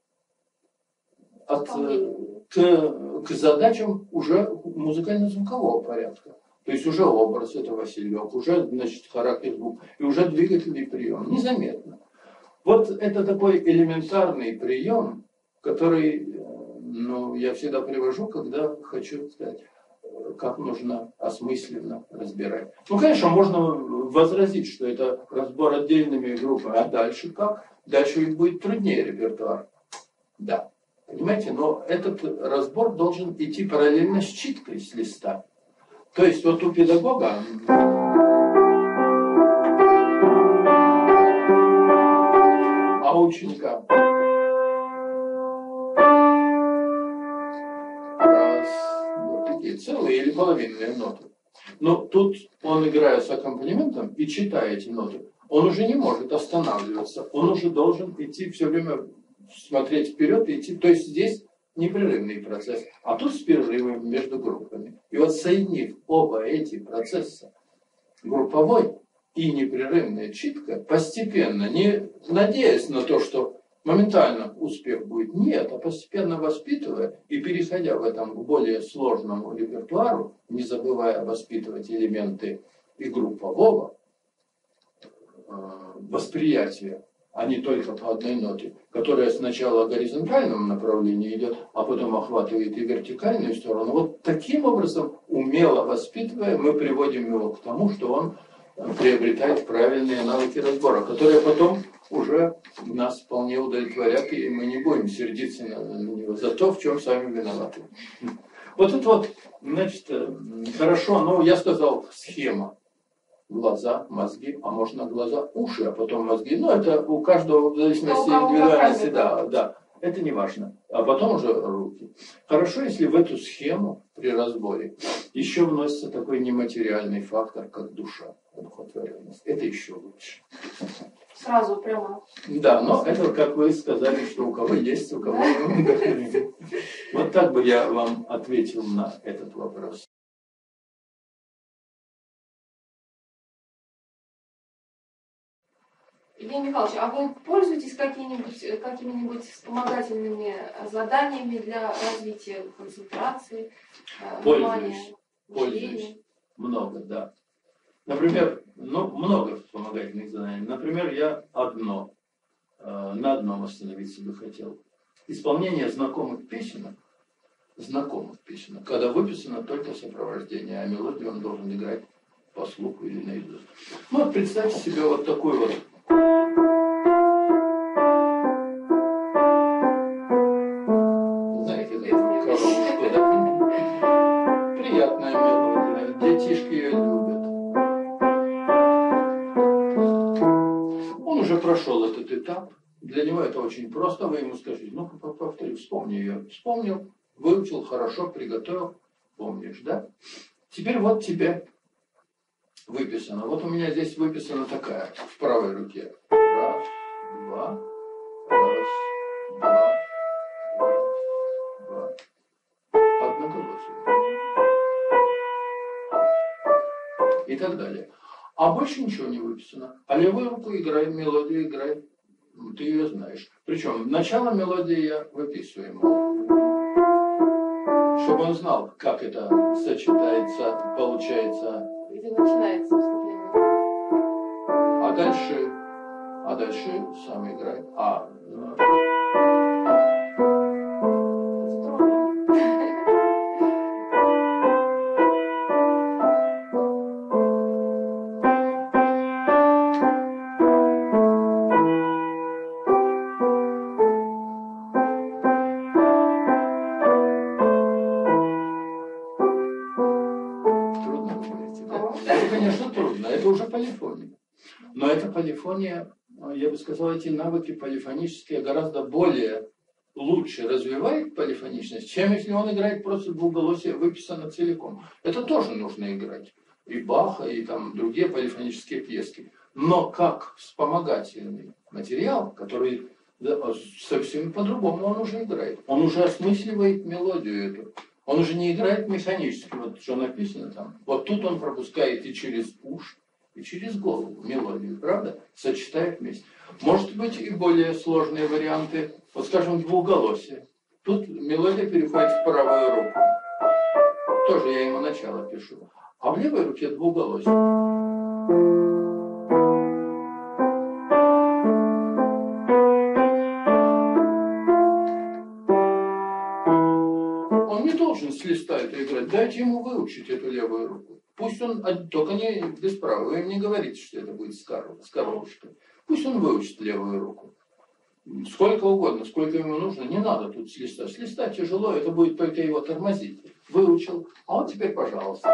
к задачам уже музыкально-звукового порядка. То есть уже образ, это Василек, уже, значит, характер звук, и уже двигательный прием. Незаметно. Вот это такой элементарный прием, который, ну, я всегда привожу, когда хочу сказать, как нужно осмысленно разбирать. Ну, конечно, можно возразить, что это разбор отдельными группами, а дальше как? Дальше ведь будет труднее репертуар. Да, понимаете, но этот разбор должен идти параллельно с читкой с листа. То есть вот у педагога... А у ученика... Целые или половинные ноты. Но тут он, играя с аккомпанементом и читая эти ноты, он уже не может останавливаться. Он уже должен идти все время, смотреть вперед и идти. То есть здесь непрерывный процесс. А тут с перерывами между группами. И вот соединив оба эти процесса, групповой и непрерывная читка, постепенно, не надеясь на то, что моментально успех будет, нет, а постепенно воспитывая и переходя в этом к более сложному репертуару, не забывая воспитывать элементы и группового восприятия, а не только по одной ноте, которая сначала в горизонтальном направлении идет, а потом охватывает и вертикальную сторону. Вот таким образом, умело воспитывая, мы приводим его к тому, что он приобретает правильные навыки разбора, которые потом уже нас вполне удовлетворят, и мы не будем сердиться на него за то, в чем сами виноваты. Вот это вот, значит, хорошо, но я сказал схема. Глаза, мозги, а можно глаза, уши, а потом мозги. Ну, это у каждого в зависимости от индивидуальности, да. Это не важно. А потом уже руки. Хорошо, если в эту схему при разборе еще вносится такой нематериальный фактор, как душа, одухотворенность. Это еще лучше. Сразу прямо. Да, но это, как вы сказали, что у кого есть, у кого нет. Вот так бы я вам ответил на этот вопрос. Евгений Михайлович, а вы пользуетесь какими-нибудь вспомогательными заданиями для развития концентрации, внимания, Пользуюсь. Много, да. Например, много вспомогательных заданий. Например, я на одном остановиться бы хотел. Исполнение знакомых песенок, когда выписано только сопровождение, а мелодию он должен играть по слуху или наизусть. Ну вот представьте себе вот такую вот. Знаете, коробочку, да? Приятная мелодия, детишки ее любят. Он уже прошел этот этап, для него это очень просто, вы ему скажите, ну-ка повтори, вспомни ее. Вспомнил, выучил, хорошо, приготовил, помнишь, да? Теперь вот тебе выписано. Вот у меня здесь выписана такая, в правой руке. Раз, два, раз, два, раз, два. и так далее. А больше ничего не выписано. А левую руку играй, мелодию играй. Ты ее знаешь. Причем начало мелодии я выписываю ему, чтобы он знал, как это сочетается, получается. Где начинается вступление? А дальше сам играй. Конечно, трудно. Это уже полифония. Но эта полифония, я бы сказал, эти навыки полифонические гораздо более лучше развивает полифоничность, чем если он играет просто двуголосие, выписано целиком. Это тоже нужно играть. И Баха, и там другие полифонические пьески. Но как вспомогательный материал, который совсем по-другому он уже играет. Он уже осмысливает мелодию эту. Он уже не играет механически, вот что написано там. Вот тут он пропускает и через уши, и через голову мелодию, правда? Сочетает вместе. Может быть и более сложные варианты, вот скажем, двуголосие. Тут мелодия переходит в правую руку. Тоже я ему начало пишу. А в левой руке двуголосие. С листа это играть. Дайте ему выучить эту левую руку. Пусть он, только не без права. Вы им не говорите, что это будет с коробочкой. Пусть он выучит левую руку. Сколько угодно, сколько ему нужно. Не надо тут с листа. С листа тяжело, это будет только его тормозить. Выучил. А вот теперь, пожалуйста.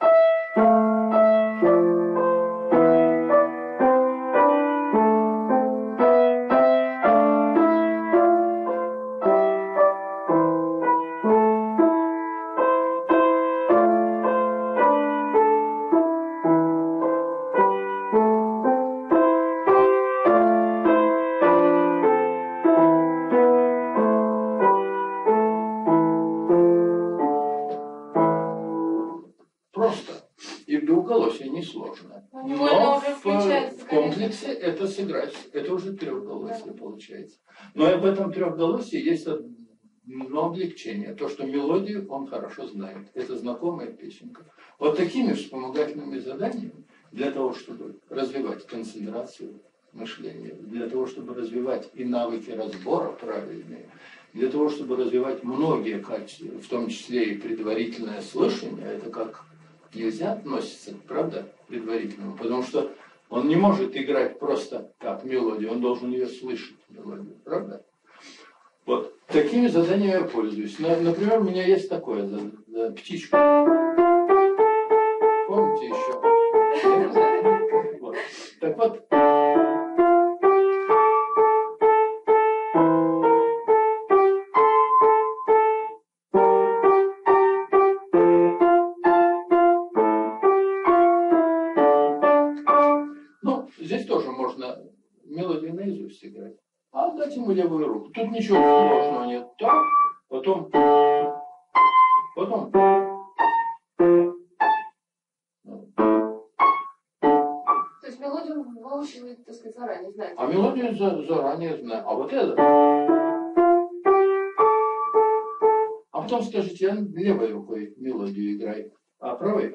Несложно. Но в комплексе это сыграть, это уже трехголосие получается. Но и об этом трехголосии есть одно облегчение. То, что мелодию он хорошо знает. Это знакомая песенка. Вот такими вспомогательными заданиями для того, чтобы развивать концентрацию мышления, для того, чтобы развивать и навыки разбора правильные, для того, чтобы развивать многие качества, в том числе и предварительное слышание, это как нельзя относиться, правда, к предварительному, потому что он не может играть просто так мелодию, он должен ее слышать, мелодию, правда? Вот, такими заданиями я пользуюсь. Например, у меня есть такое, птичка. Помните еще? Вот. Так вот, здесь тоже можно мелодию наизусть играть. А дать ему левую руку. Тут ничего сложного нет. Так, потом. То есть мелодию выучивает, так сказать, заранее, знаете? А мелодию заранее знаю. А вот это. А потом скажите, я левой рукой мелодию играю, а правой?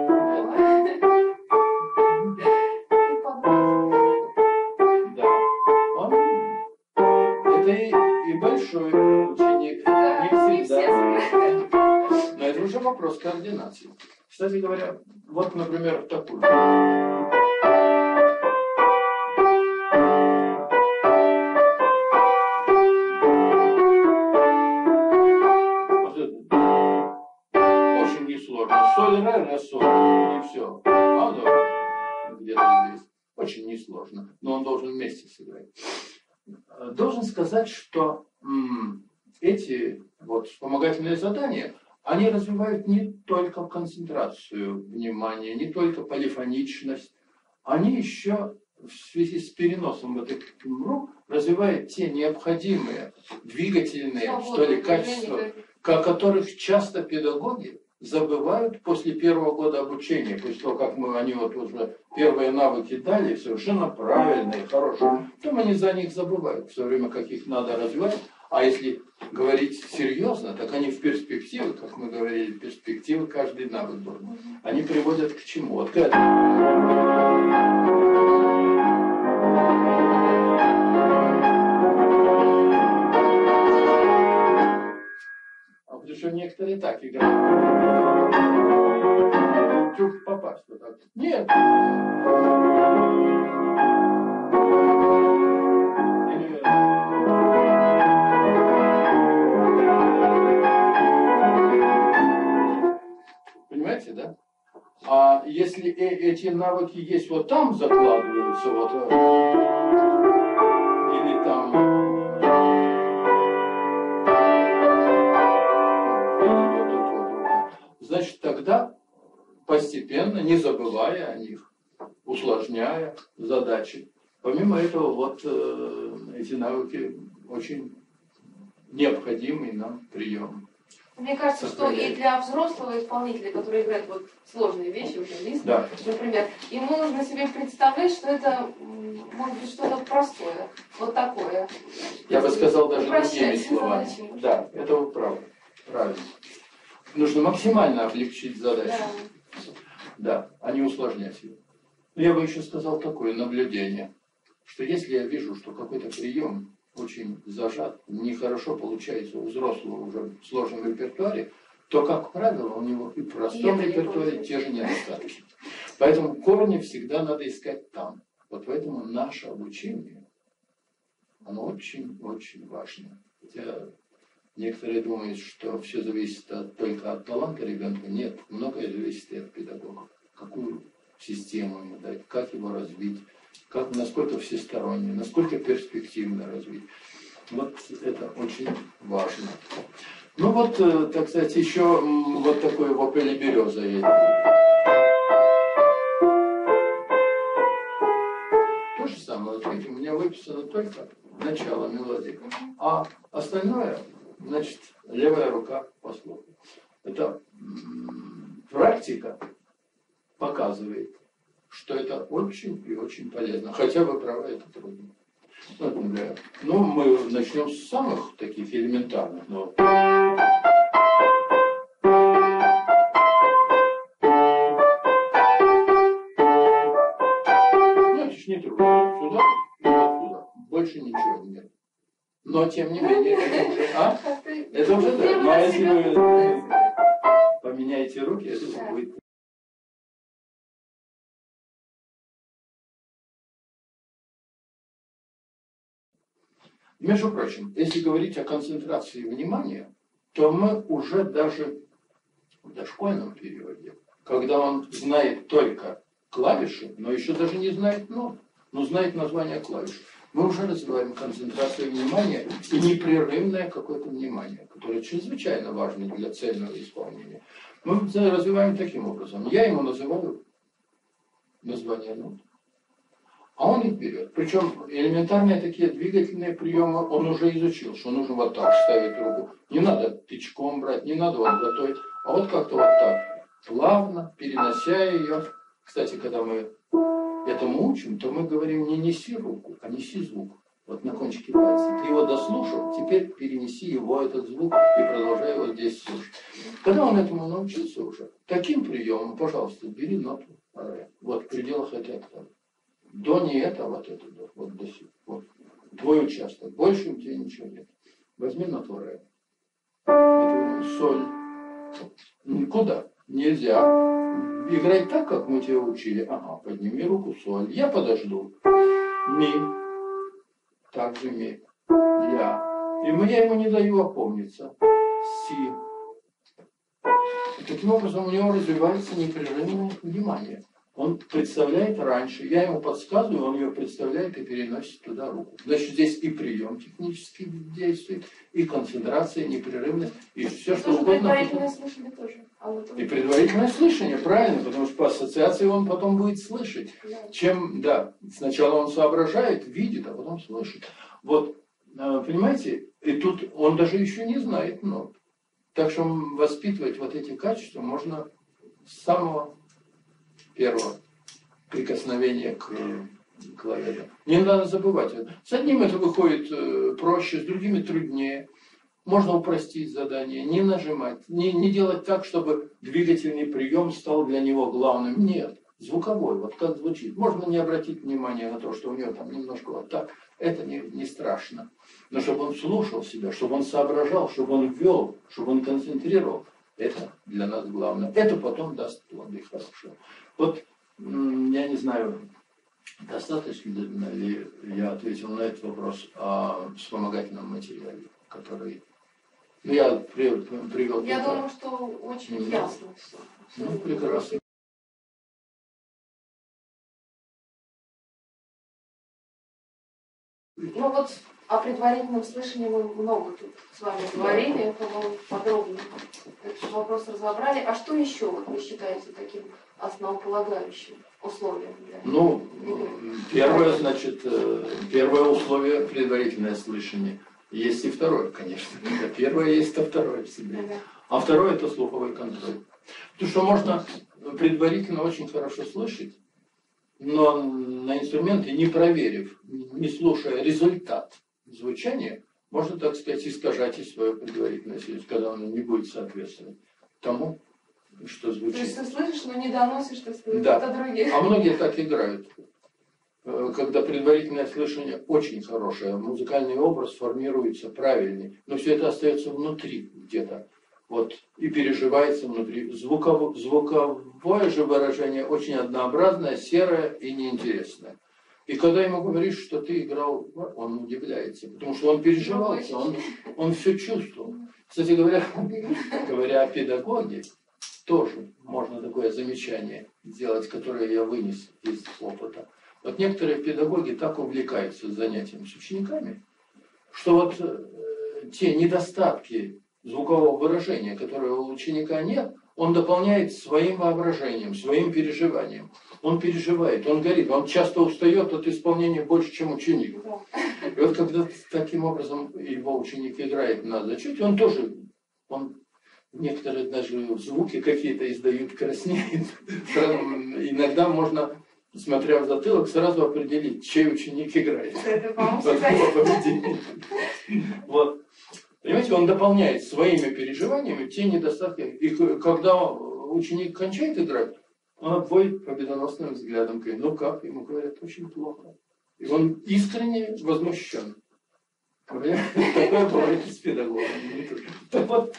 И большой ученик, не всегда. Но это уже вопрос координации. Кстати говоря, вот, например, такую. Вот это. Очень несложно. Соль, ре, соль. И все. А оно где-то здесь. Очень несложно. Но он должен вместе сыграть. Должен сказать, что эти вот вспомогательные задания, они развивают не только концентрацию внимания, не только полифоничность, они еще в связи с переносом вот этих рук развивают те необходимые двигательные, что ли, качества, о которых часто педагоги забывают после первого года обучения, после того, как они вот уже первые навыки дали, совершенно правильные, хорошие, потом они за них забывают, в то время как их надо развивать. А если говорить серьезно, так они в перспективе, как мы говорили, в перспективе каждый навык был. Они приводят к чему? Вот к этому. Потому что некоторые так играют. Чуть попасть вот так. Нет. Понимаете, да? А если эти навыки есть вот там закладываются, вот, или там... Значит, тогда постепенно, не забывая о них, усложняя задачи. Помимо этого, вот эти навыки очень необходимый нам прием. Мне кажется, что и для взрослого исполнителя, который играет вот сложные вещи, вокалист, да. Например, ему нужно себе представлять, что это может быть что-то простое, вот такое. Я бы сказал даже другими словами. Да, это вы правы. Правильно. Нужно максимально облегчить задачу. Да, а не усложнять ее. Но я бы еще сказал такое наблюдение, что если я вижу, что какой-то прием очень зажат, нехорошо получается у взрослого уже в сложном репертуаре, то, как правило, у него и в простом репертуаре те же недостатки. Поэтому корни всегда надо искать там. Вот поэтому наше обучение, оно очень-очень важно. Хотя некоторые думают, что все зависит только от таланта ребенка. Нет, многое зависит и от педагога. Какую систему ему дать, как его развить, насколько всесторонне, насколько перспективно развить. Вот это очень важно. Ну вот, так сказать, еще вот такой вопль береза есть. То же самое, вот видите, у меня выписано только начало мелодии, а остальное, значит, левая рука по слуху. Это практика показывает, что это очень и очень полезно. Хотя вы правы, это трудно. Ну, мы начнем с самых таких элементарных. Но... Значит, не трудно. Сюда и вот сюда. Больше ничего нет. Но, тем не менее, это уже... А? Это уже да. Но если вы поменяете руки, это будет... Между прочим, если говорить о концентрации внимания, то мы уже даже в дошкольном периоде, когда он знает только клавиши, но еще даже не знает нот, но знает название клавиш, мы уже развиваем концентрацию внимания и непрерывное какое-то внимание, которое чрезвычайно важно для цельного исполнения. Мы развиваем таким образом. Я ему называю название нот. А он их берет. Причем элементарные такие двигательные приемы он уже изучил, что нужно вот так ставить руку. Не надо тычком брать, не надо вот готовить, а вот как-то вот так, плавно, перенося ее. Кстати, когда мы этому учим, то мы говорим не неси руку, а неси звук. Вот на кончике пальца. Ты его дослушал, теперь перенеси его, этот звук, и продолжай его здесь слушать. Когда он этому научился уже, таким приемом, пожалуйста, бери ноту ре. Вот в пределах этой октавы. До не это, вот это до. Вот до сих. Вот. Твой участок. Больше у тебя ничего нет. Возьми ноту ре. Соль. Никуда. Нельзя. Играй так, как мы тебя учили. Ага, подними руку, соль. Я подожду. Ми. Также ми. Ля. И я ему не даю опомниться. Си. И таким образом у него развивается непрерывное внимание. Он представляет раньше, я ему подсказываю, он ее представляет и переносит туда руку. Значит, здесь и прием технически действует, и концентрация, и непрерывность, и все, что угодно. Предварительное слышание тоже. И предварительное слышание, правильно, потому что по ассоциации он потом будет слышать. Чем, да, сначала он соображает, видит, а потом слышит. Вот, понимаете, и тут он даже еще не знает нот. Так что воспитывать вот эти качества можно с самого первого прикосновения к клавиатуре. Не надо забывать это. С одним это выходит проще, с другими труднее. Можно упростить задание, не нажимать, не делать так, чтобы двигательный прием стал для него главным. Нет, звуковой, вот как звучит. Можно не обратить внимания на то, что у него там немножко вот так. Это не страшно. Но чтобы он слушал себя, чтобы он соображал, чтобы он вел, чтобы он концентрировал, это для нас главное. Это потом даст плоды хорошие. Вот я не знаю, достаточно ли я ответил на этот вопрос о вспомогательном материале, который... Я привел... Я думаю, что очень ясно все. Ну, прекрасно. Ну вот о предварительном слышании мы много тут с вами говорили, по-моему, подробно этот вопрос разобрали. А что еще вот вы считаете таким основополагающим условием для игры? Первое, значит, первое условие — предварительное слышание. Есть и второе, конечно. Первое есть, а второе в себе. А второе — это слуховой контроль. Потому что можно предварительно очень хорошо слышать, но на инструменты, не проверив, не слушая результат звучания, можно, так сказать, искажать и свое предварительное слышание, когда оно не будет соответствовать тому, что звучит. То есть ты слышишь, но не доносишь, так сказать, да. это другие. А многие так играют. Когда предварительное слышание очень хорошее, музыкальный образ формируется правильный, но все это остается внутри где-то. Вот, и переживается внутри. Звуковое же выражение очень однообразное, серое и неинтересное. И когда ему говоришь, что ты играл, он удивляется, потому что он переживался, он все чувствовал. Кстати говоря о педагоге, тоже можно такое замечание сделать, которое я вынес из опыта. Вот некоторые педагоги так увлекаются занятием с учениками, что вот те недостатки звукового выражения, которые у ученика нет, он дополняет своим воображением, своим переживанием. Он переживает, он горит, он часто устает от исполнения больше, чем ученик. И вот когда таким образом его ученик играет на зачете, он тоже, некоторые даже звуки какие-то издают, краснеет. Иногда можно, смотря в затылок, сразу определить, чей ученик играет. Это, по-моему, вот. Понимаете, он дополняет своими переживаниями те недостатки. И когда ученик кончает играть, он обводит победоносным взглядом. Говорит, ну как? Ему говорят, очень плохо. И он искренне возмущен. Такое бывает с педагогами. Так вот,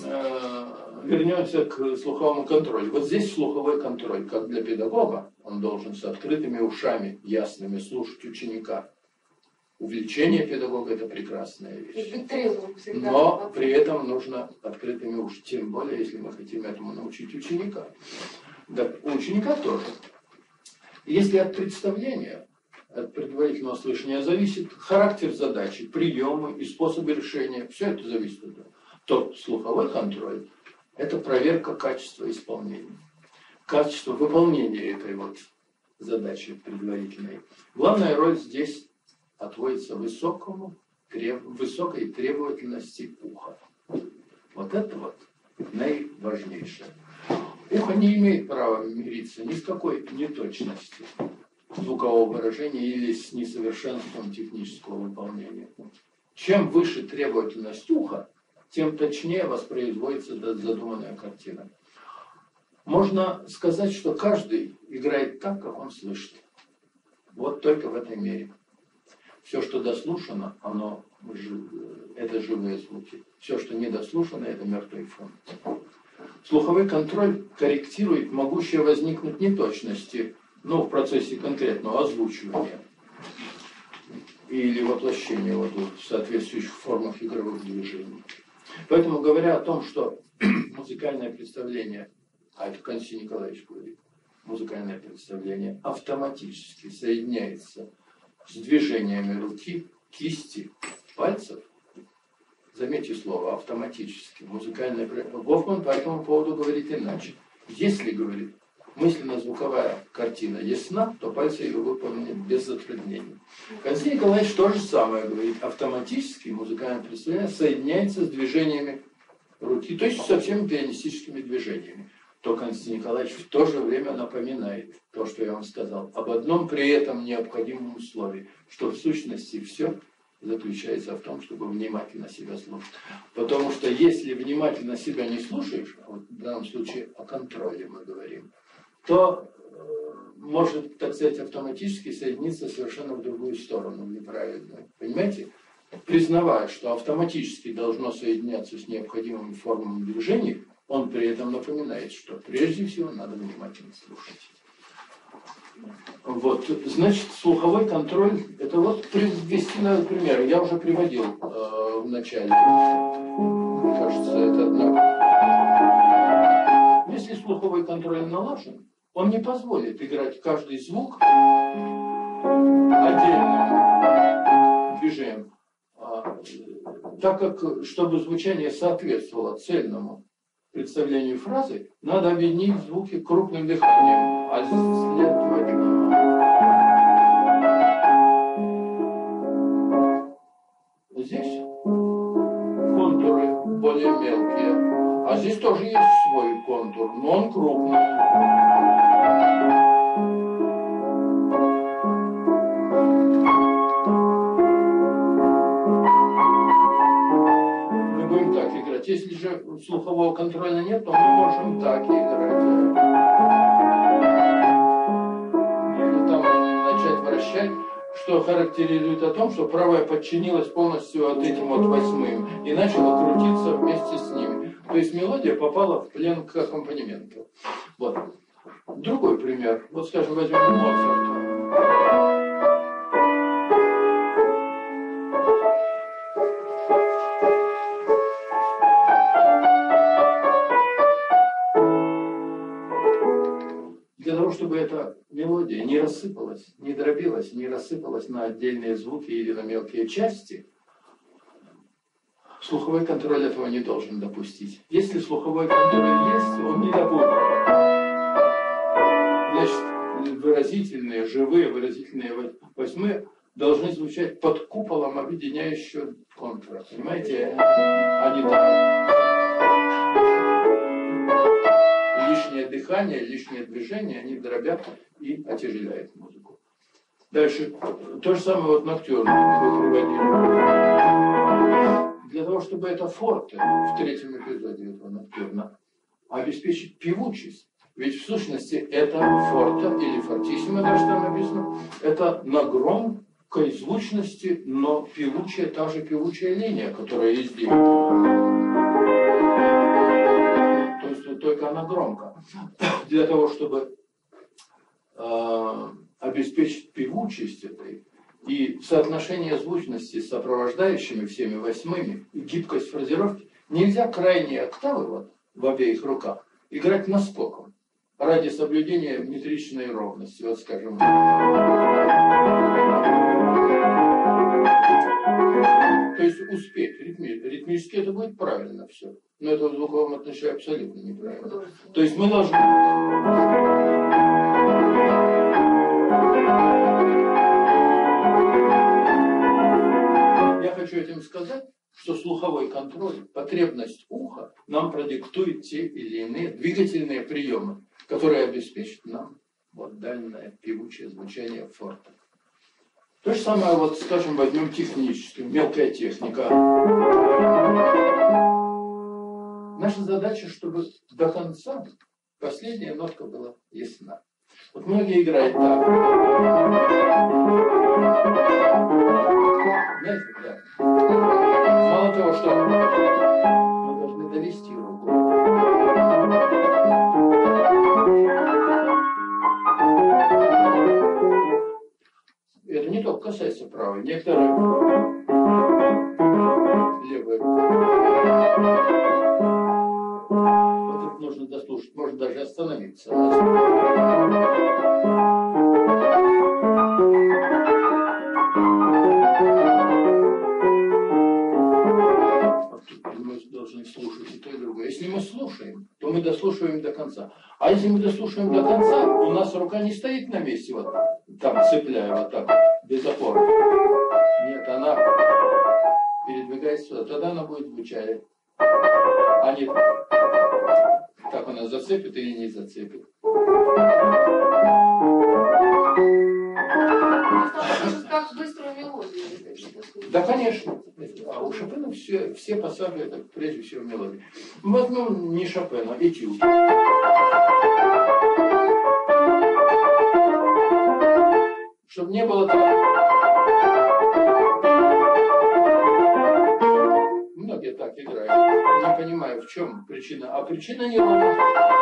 вернемся к слуховому контролю. Вот здесь слуховой контроль, как для педагога, он должен с открытыми ушами, ясными, слушать ученика. Увлечение педагога — это прекрасная вещь. И быть трезвым всегда. Но при этом нужно открытыми ушами, тем более, если мы хотим этому научить ученика. Да, у ученика тоже. Если от представления, от предварительного слышания зависит характер задачи, приемы и способы решения, все это зависит от этого, то слуховой контроль — это проверка качества исполнения, качество выполнения этой вот задачи предварительной. Главная роль здесь отводится высокой требовательности уха. Вот это вот наиважнейшее. Ухо не имеет права мириться ни с какой неточностью звукового выражения или с несовершенством технического выполнения. Чем выше требовательность уха, тем точнее воспроизводится задуманная картина. Можно сказать, что каждый играет так, как он слышит. Вот только в этой мере. Все, что дослушано, это живые звуки. Все, что недослушано, это мертвый фон. Слуховой контроль корректирует могущие возникнуть неточности, в процессе конкретного озвучивания или воплощения в соответствующих формах игровых движений. Поэтому, говоря о том, что музыкальное представление, а это Константин Николаевич говорит, музыкальное представление автоматически соединяется с движениями руки, кисти, пальцев. Заметьте слово «автоматически». Музыкальное... Гофман по этому поводу говорит иначе. Если, говорит, мысленно-звуковая картина ясна, то пальцы ее выполнены без затруднений. Константин Николаевич то же самое говорит. Автоматически музыкальное представление соединяется с движениями руки, то есть со всеми пианистическими движениями, то Константин Николаевич в то же время напоминает то, что я вам сказал, об одном при этом необходимом условии, что в сущности все заключается в том, чтобы внимательно себя слушать. Потому что если внимательно себя не слушаешь, а вот в данном случае о контроле мы говорим, то может, так сказать, автоматически соединиться совершенно в другую сторону, неправильную. Понимаете? Признавая, что автоматически должно соединяться с необходимыми формами движений, он при этом напоминает, что прежде всего надо внимательно слушать. Вот, значит, слуховой контроль, это вот привести надо пример. Я уже приводил в начале. Мне кажется, это одно. Если слуховой контроль налажен, он не позволит играть каждый звук отдельным движением, так как, чтобы звучание соответствовало цельному представлению фразы, надо объединить звуки крупным дыханием, а следовательно здесь контуры более мелкие, а здесь тоже есть свой контур, но он крупный. Если же слухового контроля нет, то мы можем так играть. Или там начать вращать, что характеризует о том, что правая подчинилась полностью вот этим вот восьмым и начала крутиться вместе с ними. То есть мелодия попала в плен к аккомпанементу. Вот. Другой пример. Вот, скажем, возьмем Моцарта. Для того, чтобы эта мелодия не рассыпалась, не дробилась, не рассыпалась на отдельные звуки или на мелкие части, слуховой контроль этого не должен допустить. Если слуховой контроль есть, он не допустит. Значит, выразительные, живые выразительные восьмые должны звучать под куполом объединяющего контура. Понимаете? Они там... Лишнее дыхание, лишнее движение, они дробят и отяжеляют музыку. Дальше, то же самое вот ноктюрн мы приводили. Для того, чтобы это форте в третьем эпизоде этого ноктюрна обеспечить певучесть, ведь в сущности это форте или фортиссимо, даже там написано, это на громкой звучности, но певучая, та же певучая линия, которая есть здесь. То есть только она громко. Для того, чтобы обеспечить певучесть этой и соотношение звучности с сопровождающими всеми восьмыми и гибкость фразировки, нельзя крайние октавы вот, в обеих руках играть наскоком ради соблюдения метричной ровности. Вот скажем. То есть успеть ритмически это будет правильно все. Но это в звуковом отношении абсолютно неправильно. То есть мы должны... Я хочу этим сказать, что слуховой контроль, потребность уха нам продиктует те или иные двигательные приемы, которые обеспечат нам вот дальнее певучее звучание форта. То же самое, вот, скажем, возьмем техническую, мелкая техника. Наша задача, чтобы до конца последняя нотка была ясна. Вот многие играют так. Знаете, да. Мало того, что мы должны довести руку. Это не только касается правой. Некоторые левые. Вот это нужно дослушать. Можно даже остановиться. Мы должны слушать и то, и другое. Если мы слушаем, то мы дослушиваем до конца. А если мы дослушаем до конца, у нас рука не стоит на месте, вот там, цепляя вот так, без опоры. Нет, она передвигается сюда. Тогда она будет звучать. А не так она зацепит или не зацепит. Как быструю мелодию. Да, конечно. А у Шопена все пассажи это прежде всего мелодия. Возьмем не Шопена, а этюд. Чтобы не было того. Многие так играют. Не понимаю, в чем причина. А причина не ровно.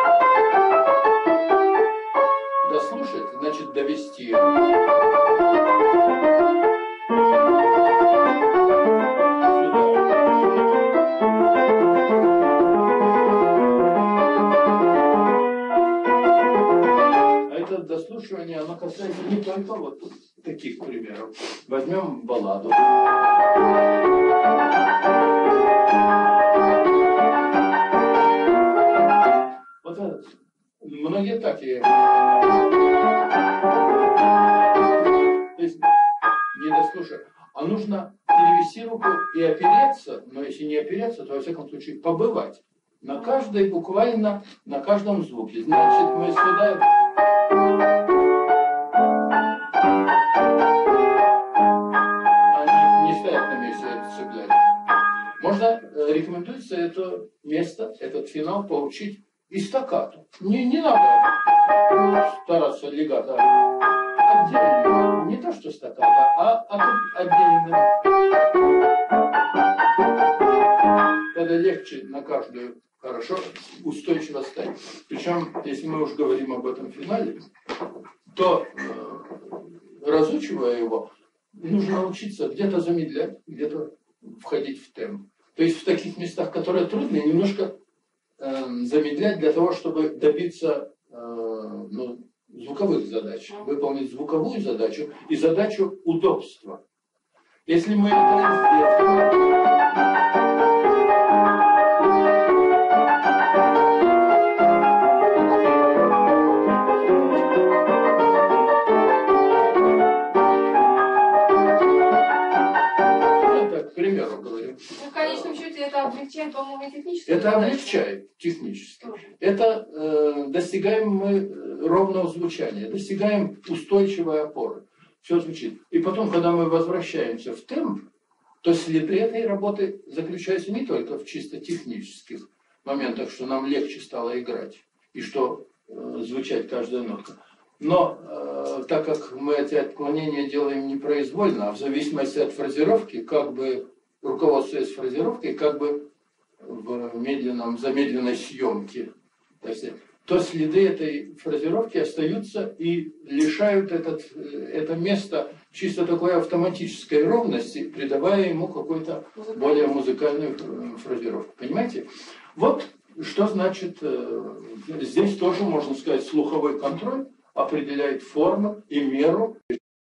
Дослушать, значит довести. Дослушивание, оно касается не только вот таких примеров. Возьмем балладу. Вот это, многие так и... То есть, не дослушать. А нужно перевести руку и опереться, но если не опереться, то во всяком случае побывать. На каждой, буквально, на каждом звуке. Значит, мы сюда... Можно, рекомендуется это место, этот финал поучить и стаккато. Не надо стараться легато. Отдельно. Не то, что стаккато, а отдельно. Тогда легче на каждую хорошо устойчиво ставить. Причем, если мы уж говорим об этом финале, то, разучивая его, нужно научиться где-то замедлять, где-то входить в темп. То есть в таких местах, которые трудные, немножко замедлять для того, чтобы добиться звуковых задач, выполнить звуковую задачу и задачу удобства. Если мы это сделаем... Это облегчает, по-моему, технически. Это облегчает технически. Это достигаем мы ровного звучания, достигаем устойчивой опоры. Все звучит. И потом, когда мы возвращаемся в темп, то следы этой работы заключаются не только в чисто технических моментах, что нам легче стало играть, и что звучать каждая нотка. Но так как мы эти отклонения делаем непроизвольно, а в зависимости от фразировки, как бы руководствуясь фразировкой, как бы в замедленной съемке, то следы этой фразировки остаются и лишают это место чисто такой автоматической ровности, придавая ему какую-то более музыкальную фразировку. Понимаете? Вот что значит, здесь тоже можно сказать, слуховой контроль определяет форму и меру.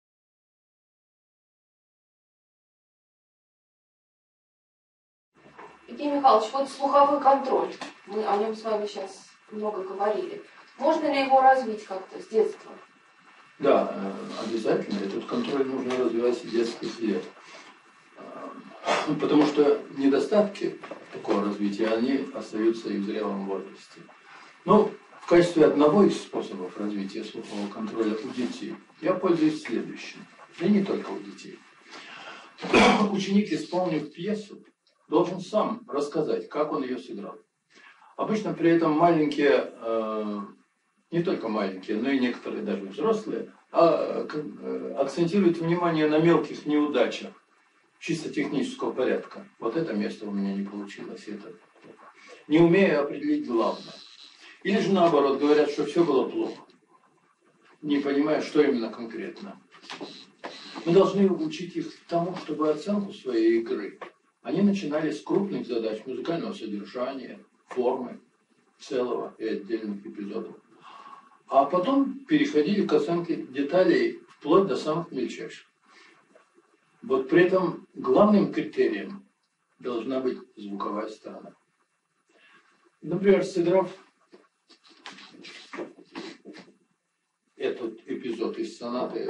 Евгений Михайлович, вот слуховой контроль, мы о нем с вами сейчас много говорили. Можно ли его развить как-то с детства? Да, обязательно. Этот контроль нужно развивать с детских лет. Потому что недостатки такого развития, они остаются и в зрелом возрасте. Ну, в качестве одного из способов развития слухового контроля у детей я пользуюсь следующим. И не только у детей. Ученик, исполнив пьесу, должен сам рассказать, как он ее сыграл. Обычно при этом маленькие, не только маленькие, но и некоторые даже взрослые, акцентируют внимание на мелких неудачах чисто технического порядка. Вот это место у меня не получилось, это не умея определить главное. Или же наоборот, говорят, что все было плохо, не понимая, что именно конкретно. Мы должны учить их тому, чтобы оценку своей игры они начинали с крупных задач музыкального содержания, формы, целого и отдельных эпизодов. А потом переходили к оценке деталей вплоть до самых мельчайших. Вот при этом главным критерием должна быть звуковая сторона. Например, сыграв этот эпизод из сонаты,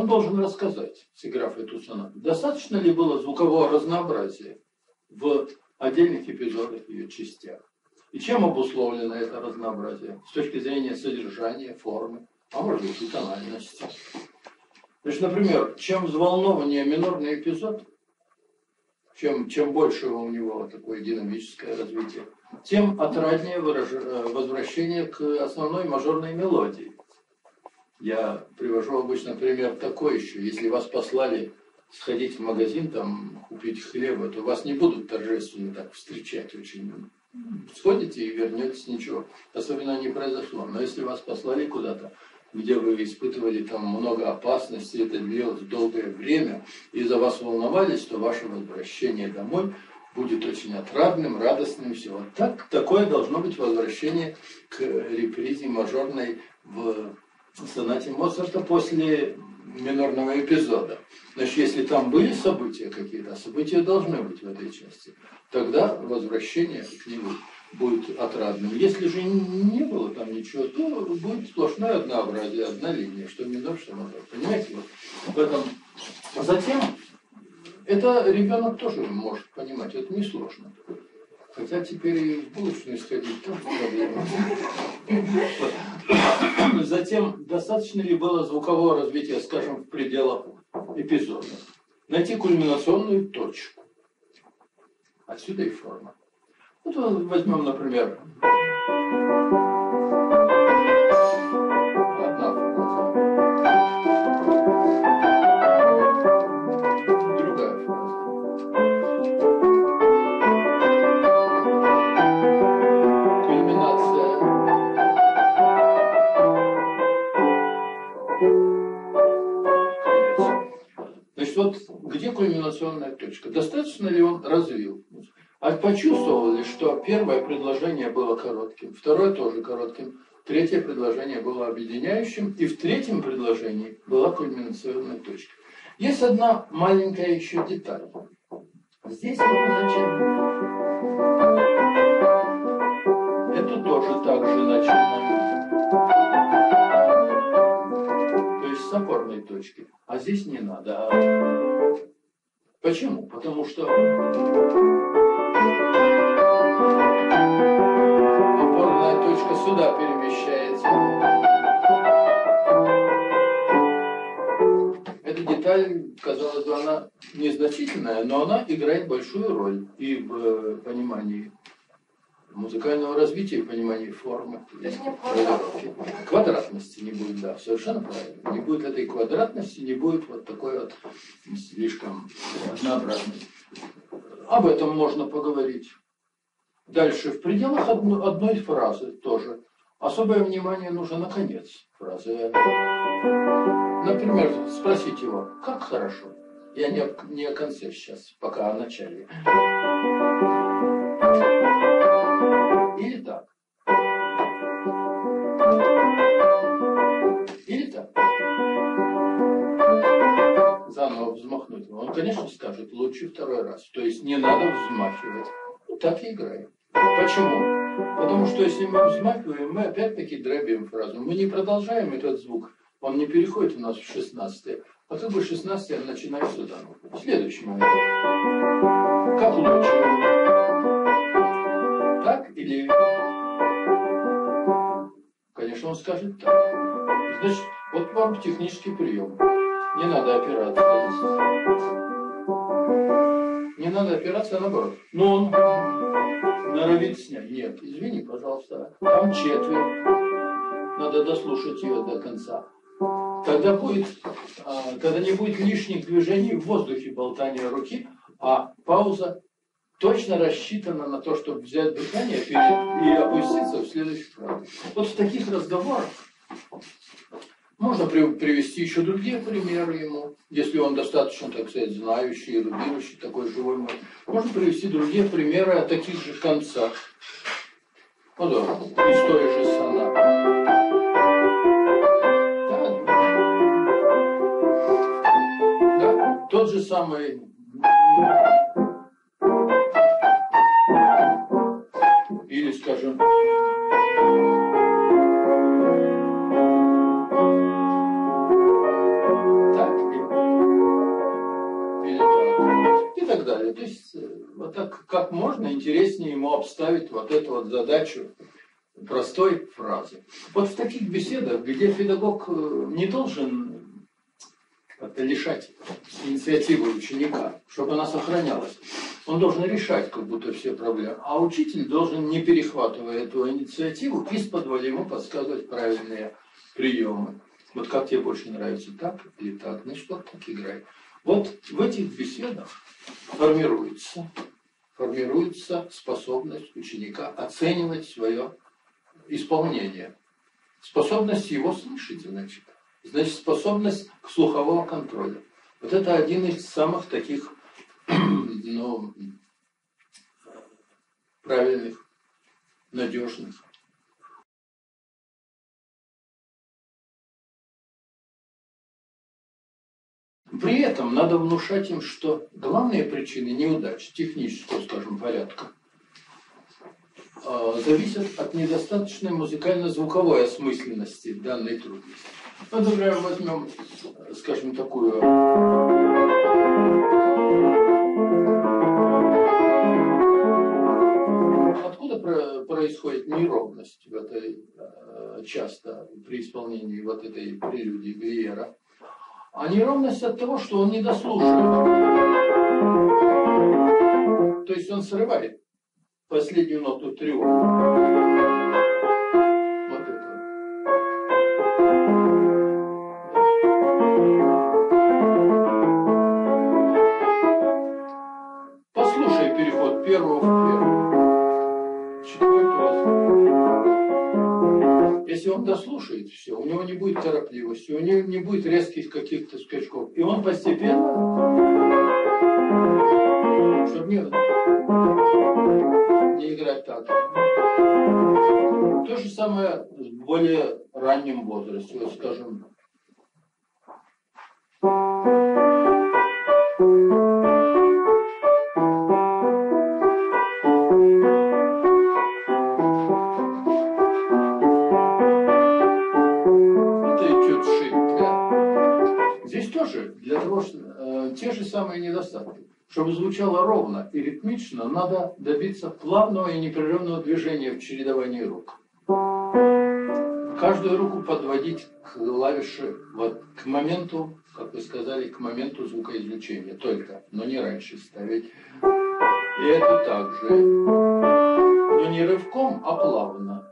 должен рассказать, сыграв эту сонату, достаточно ли было звукового разнообразия в отдельных эпизодах ее частях. И чем обусловлено это разнообразие? С точки зрения содержания, формы, а может быть и тональности. Значит, например, чем взволнованнее минорный эпизод, чем больше у него такое динамическое развитие, тем отраднее возвращение к основной мажорной мелодии. Я привожу обычно пример такой еще. Если вас послали сходить в магазин, там, купить хлеба, то вас не будут торжественно так встречать очень. Сходите и вернетесь, ничего особенно не произошло. Но если вас послали куда-то, где вы испытывали там много опасностей, это длилось долгое время, и за вас волновались, то ваше возвращение домой будет очень отрадным, радостным, все. Вот так, такое должно быть возвращение к репризе мажорной в сонате Моцарта после минорного эпизода. Значит, если там были события какие-то, события должны быть в этой части, тогда возвращение к нему будет отрадным. Если же не было там ничего, то будет сплошное однообразие, одна линия, что минор, что мажор. Понимаете? Вот в этом. Затем, это ребенок тоже может понимать, это несложно. Хотя теперь и в булочную сходить тоже проблема. Затем, достаточно ли было звукового развития, скажем, в пределах эпизода? Найти кульминационную точку. Отсюда и форма. Вот возьмем, например, одна фраза, другая фраза. Кульминация. Значит, вот где кульминационная точка? Достаточно ли он развил? А почувствовал ли, что первое предложение было коротким, второе тоже коротким, третье предложение было объединяющим, и в третьем предложении была кульминационная точка. Есть одна маленькая еще деталь. Здесь вот начинание. Это тоже так же начинание. То есть с опорной точки. А здесь не надо. Почему? Потому что опорная точка сюда перемещается. Эта деталь, казалось бы, она незначительная, но она играет большую роль и в понимании музыкального развития, и в понимании формы. То есть нет квадратности не будет, да, совершенно правильно. Не будет этой квадратности, не будет вот такой вот слишком однообразной. Об этом можно поговорить. Дальше, в пределах одной фразы тоже. Особое внимание нужно на конец фразы. Например, спросить его, как хорошо. Я не о конце сейчас, пока о начале. Или так. Или так. Заново взмахнуть его. Он, конечно, скажет, лучше второй раз. То есть не надо взмахивать. Так и играем. Почему? Потому что если мы взмахиваем, мы опять-таки дробим фразу. Мы не продолжаем этот звук. Он не переходит у нас в 16-е. А как бы 16-е начинаем сюда. Следующий момент. Как лучше? Так или... Конечно, он скажет так. Значит, вот вам технический прием. Не надо опираться. Не надо опираться, а наоборот. Но он норовит снять. Нет, извини, пожалуйста. Там четверть. Надо дослушать ее до конца. Когда не будет лишних движений в воздухе, болтания руки, а пауза точно рассчитана на то, чтобы взять дыхание и опуститься в следующую фразу. Вот в таких разговорах можно привести еще другие примеры ему, если он достаточно, так сказать, знающий и любимый, такой живой мой. Можно привести другие примеры о таких же концах. Вот из той же сонаты. Да, тот же самый... Или, скажем, так. гораздо интереснее ему обставить вот эту вот задачу простой фразы. Вот в таких беседах, где педагог не должен как-то лишать инициативы ученика, чтобы она сохранялась, он должен решать как будто все проблемы, а учитель должен, не перехватывая эту инициативу, из-под ему подсказывать правильные приемы. Вот как тебе больше нравится, так или так, значит, вот так играй. Вот в этих беседах формируется способность ученика оценивать свое исполнение. Способность его слышать, значит, способность к слуховому контролю. Вот это один из самых таких правильных, надежных. При этом надо внушать им, что главные причины неудач технического, скажем, порядка зависят от недостаточной музыкально-звуковой осмысленности данной трудности. Ну, например, возьмем, скажем, такую... Откуда происходит неровность в этой, часто при исполнении вот этой прелюдии Гриера? А неровность от того, что он не дослушивает. То есть он срывает последнюю ноту триумфа. Вот это. Послушай переход первого в первый. Четвертого. Если он дослушает все, у него не будет торопливости, у него не будет резких каких-то скачков. И он постепенно, чтобы не играть так. То же самое в более раннем возрасте. Вот скажем, для того, чтобы те же самые недостатки. Чтобы звучало ровно и ритмично, надо добиться плавного и непрерывного движения в чередовании рук. Каждую руку подводить к клавише, вот, к моменту, как вы сказали, к моменту звукоизвлечения только, но не раньше ставить. И это также, но не рывком, а плавно.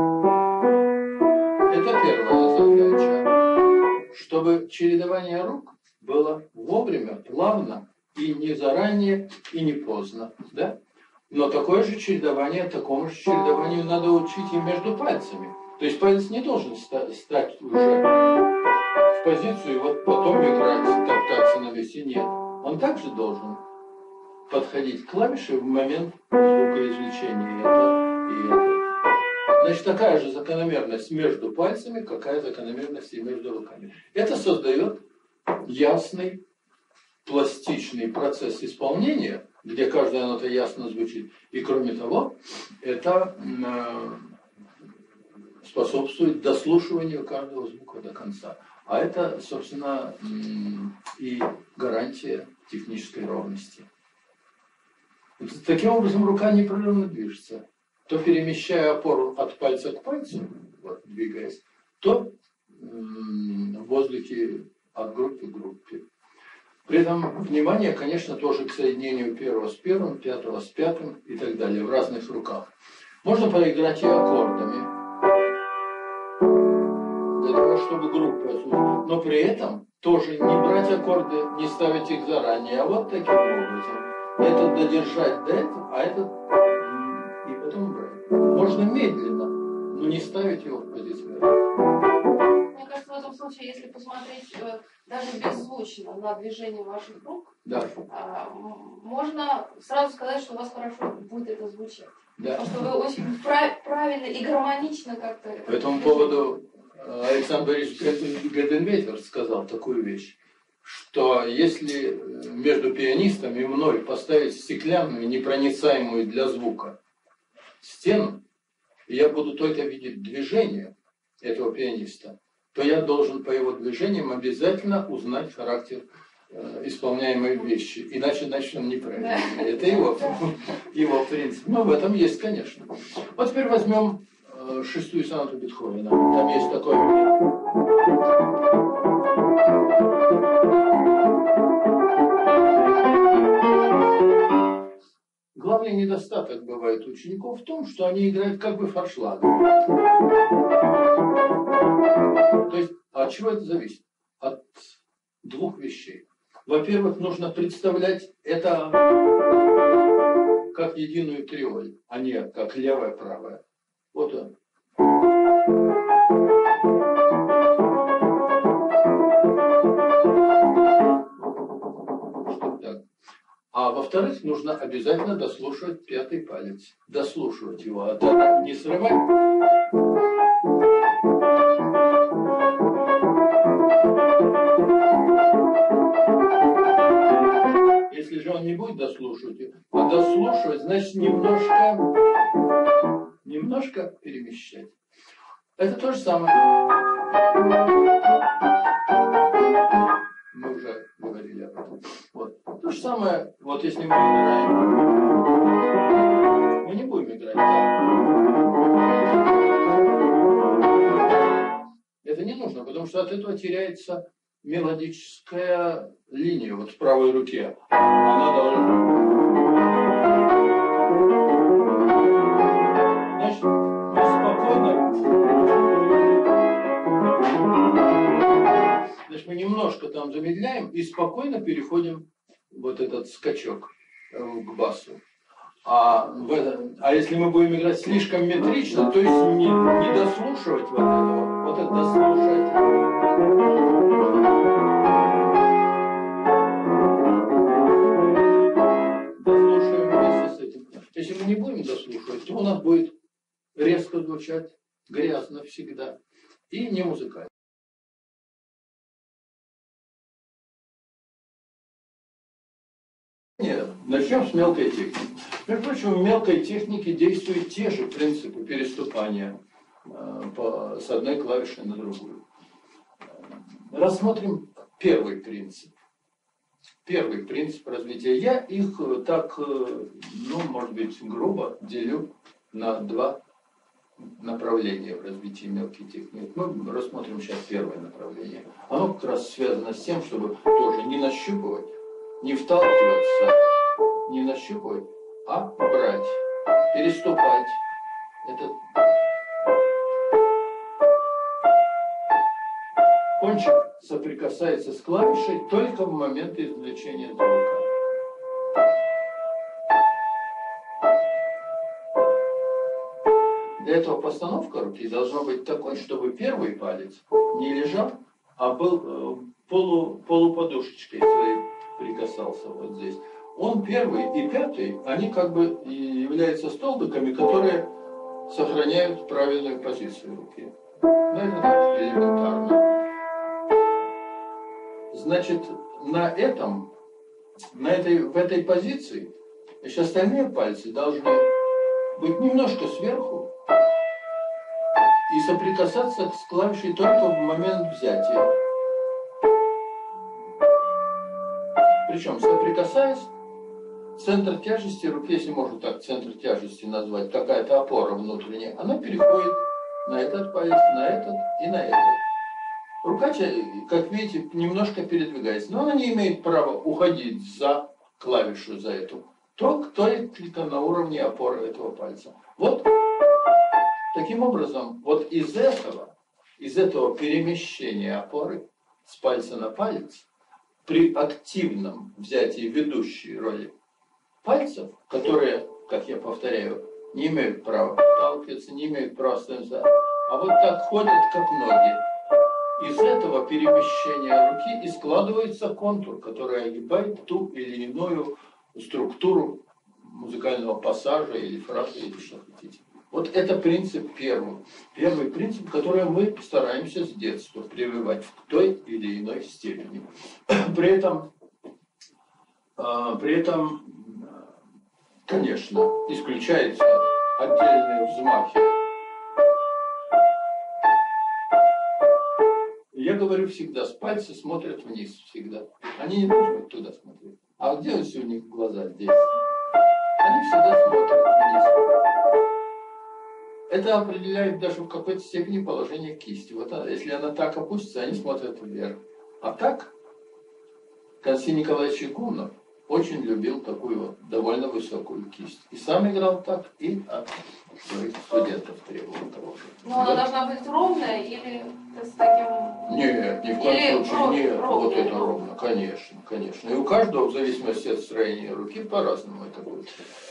Это первая задача, чтобы чередование рук было вовремя, плавно, и не заранее, и не поздно. Да? Но такое же чередование, такому же чередованию надо учить и между пальцами. То есть палец не должен стать уже в позицию, вот потом играть, топтаться на весе. Нет. Он также должен подходить к клавише в момент звукоизвлечения. Это и это. Значит, такая же закономерность между пальцами, какая закономерность и между руками. Это создает ясный, пластичный процесс исполнения, где каждая нота ясно звучит. И кроме того, это способствует дослушиванию каждого звука до конца. А это, собственно, и гарантия технической ровности. Таким образом, рука непрерывно движется. То перемещая опору от пальца к пальцу, вот, двигаясь, то в воздухе от группы к группе. При этом внимание, конечно, тоже к соединению первого с первым, пятого с пятым и так далее в разных руках. Можно поиграть и аккордами, для того, чтобы группы отсутствовали. Но при этом тоже не брать аккорды, не ставить их заранее, а вот таким образом. Это додержать до этого, а это и потом брать. Можно медленно, но не ставить его в позицию. Мне кажется, в этом случае, если посмотреть даже беззвучно на движение ваших рук, да, можно сразу сказать, что у вас хорошо будет это звучать. Да. Потому что вы очень правильно и гармонично как-то... По этому поводу Александр Борисович Гаденветер сказал такую вещь, что если между пианистом и мной поставить стеклянную, непроницаемую для звука стену, и я буду только видеть движение этого пианиста, то я должен по его движениям обязательно узнать характер исполняемые вещи, иначе начнем неправильно. Это его принцип. Но в этом есть, конечно. Вот теперь возьмем шестую сонату Бетховена. Там есть такой главный недостаток бывает у учеников в том, что они играют как бы форшлагом. То есть, от чего это зависит? От двух вещей. Во-первых, нужно представлять это как единую триоль, а не как левое-правое. Вот он. Так. А во-вторых, нужно обязательно дослушивать пятый палец. Дослушивать его, а тогда не срывать. Если же он не будет дослушивать, а дослушивать, значит немножко перемещать. Это то же самое. Мы уже говорили об этом. Вот. То же самое, вот если мы играем, мы не будем играть так. Это не нужно, потому что от этого теряется мелодическая линия вот в правой руке. Она должна... Значит, мы спокойно... Значит, мы немножко там замедляем и спокойно переходим вот этот скачок к басу. А если мы будем играть слишком метрично, то есть не дослушивать вот это дослушать. Дослушаем вместе с этим. Если мы не будем дослушивать, то у нас будет резко звучать, грязно всегда и не музыкально. Начнем с мелкой техники. Между прочим, в мелкой технике действуют те же принципы переступания с одной клавиши на другую. Рассмотрим первый принцип. Первый принцип развития. Я их так, может быть, грубо делю на два направления в развитии мелкой техники. Мы рассмотрим сейчас первое направление. Оно как раз связано с тем, чтобы тоже не нащупывать, не вталкиваться, не нащупывать, а брать, переступать. Это кончик соприкасается с клавишей только в момент извлечения звука. Для этого постановка руки должна быть такой, чтобы первый палец не лежал, а был полуподушечкой своей прикасался вот здесь. Он первый и пятый, они как бы являются столбиками, которые сохраняют правильную позицию руки. Ну, это так элементарно. Значит, в этой позиции, значит, остальные пальцы должны быть немножко сверху и соприкасаться с клавишей только в момент взятия. Причем, соприкасаясь, центр тяжести руки, если можно так центр тяжести назвать, какая-то опора внутренняя, она переходит на этот палец, на этот и на этот. Рука, как видите, немножко передвигается, но она не имеет права уходить за клавишу, за эту, только на уровне опоры этого пальца. Вот таким образом, вот из этого перемещения опоры с пальца на палец, при активном взятии ведущей роли пальцев, которые, как я повторяю, не имеют права сталкиваться, не имеют права становиться, а вот так ходят, как ноги. Из этого перемещения руки и складывается контур, который огибает ту или иную структуру музыкального пассажа или фразы, или что хотите. Вот это принцип первый. Первый принцип, который мы стараемся с детства прививать в той или иной степени. При этом, конечно, исключаются отдельные взмахи. Я говорю всегда, с пальцы смотрят вниз всегда. Они не должны туда смотреть. А где у них глаза? Здесь. Они всегда смотрят вниз. Это определяет даже в какой-то степени положение кисти. Вот если она так опустится, они смотрят вверх. А так, Константин Николаевич Игумнов очень любил такую вот довольно высокую кисть. И сам играл так, и от своих студентов требовал того же. Но она должна быть ровная или с таким... Нет, ни в коем случае нет. Вот это ровно, конечно, конечно. И у каждого, в зависимости от строения руки, по-разному это будет.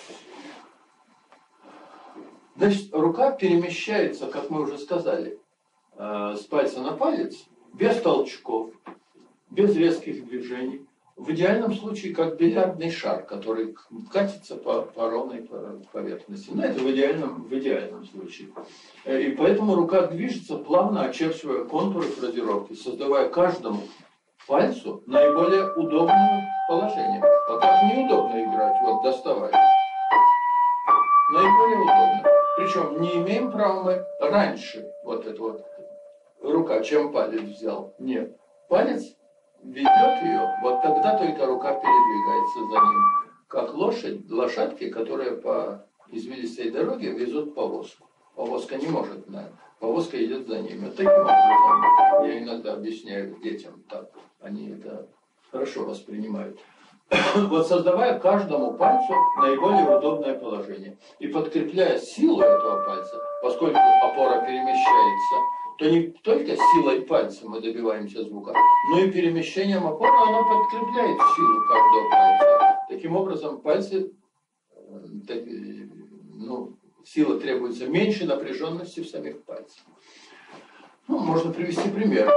Значит, рука перемещается, как мы уже сказали, с пальца на палец, без толчков, без резких движений. В идеальном случае, как бильярдный шар, который катится по ровной поверхности. Но это в идеальном случае. И поэтому рука движется, плавно очерчивая контуры фразировки, создавая каждому пальцу наиболее удобное положение. А как неудобно играть, вот доставать. Наиболее удобно. Причем не имеем права мы раньше, вот эта вот рука, чем палец взял. Нет. Палец ведет ее, вот тогда только рука передвигается за ним. Как лошадки, которые по извилистой дороге везут повозку. Повозка не может, повозка идет за ними. Вот таким образом я иногда объясняю детям так. Они это хорошо воспринимают. Вот создавая каждому пальцу наиболее удобное положение. И подкрепляя силу этого пальца, поскольку опора перемещается, то не только силой пальца мы добиваемся звука, но и перемещением опоры она подкрепляет силу каждого пальца. Таким образом, пальцы, сила требуется меньше напряженности в самих пальцах. Можно привести пример.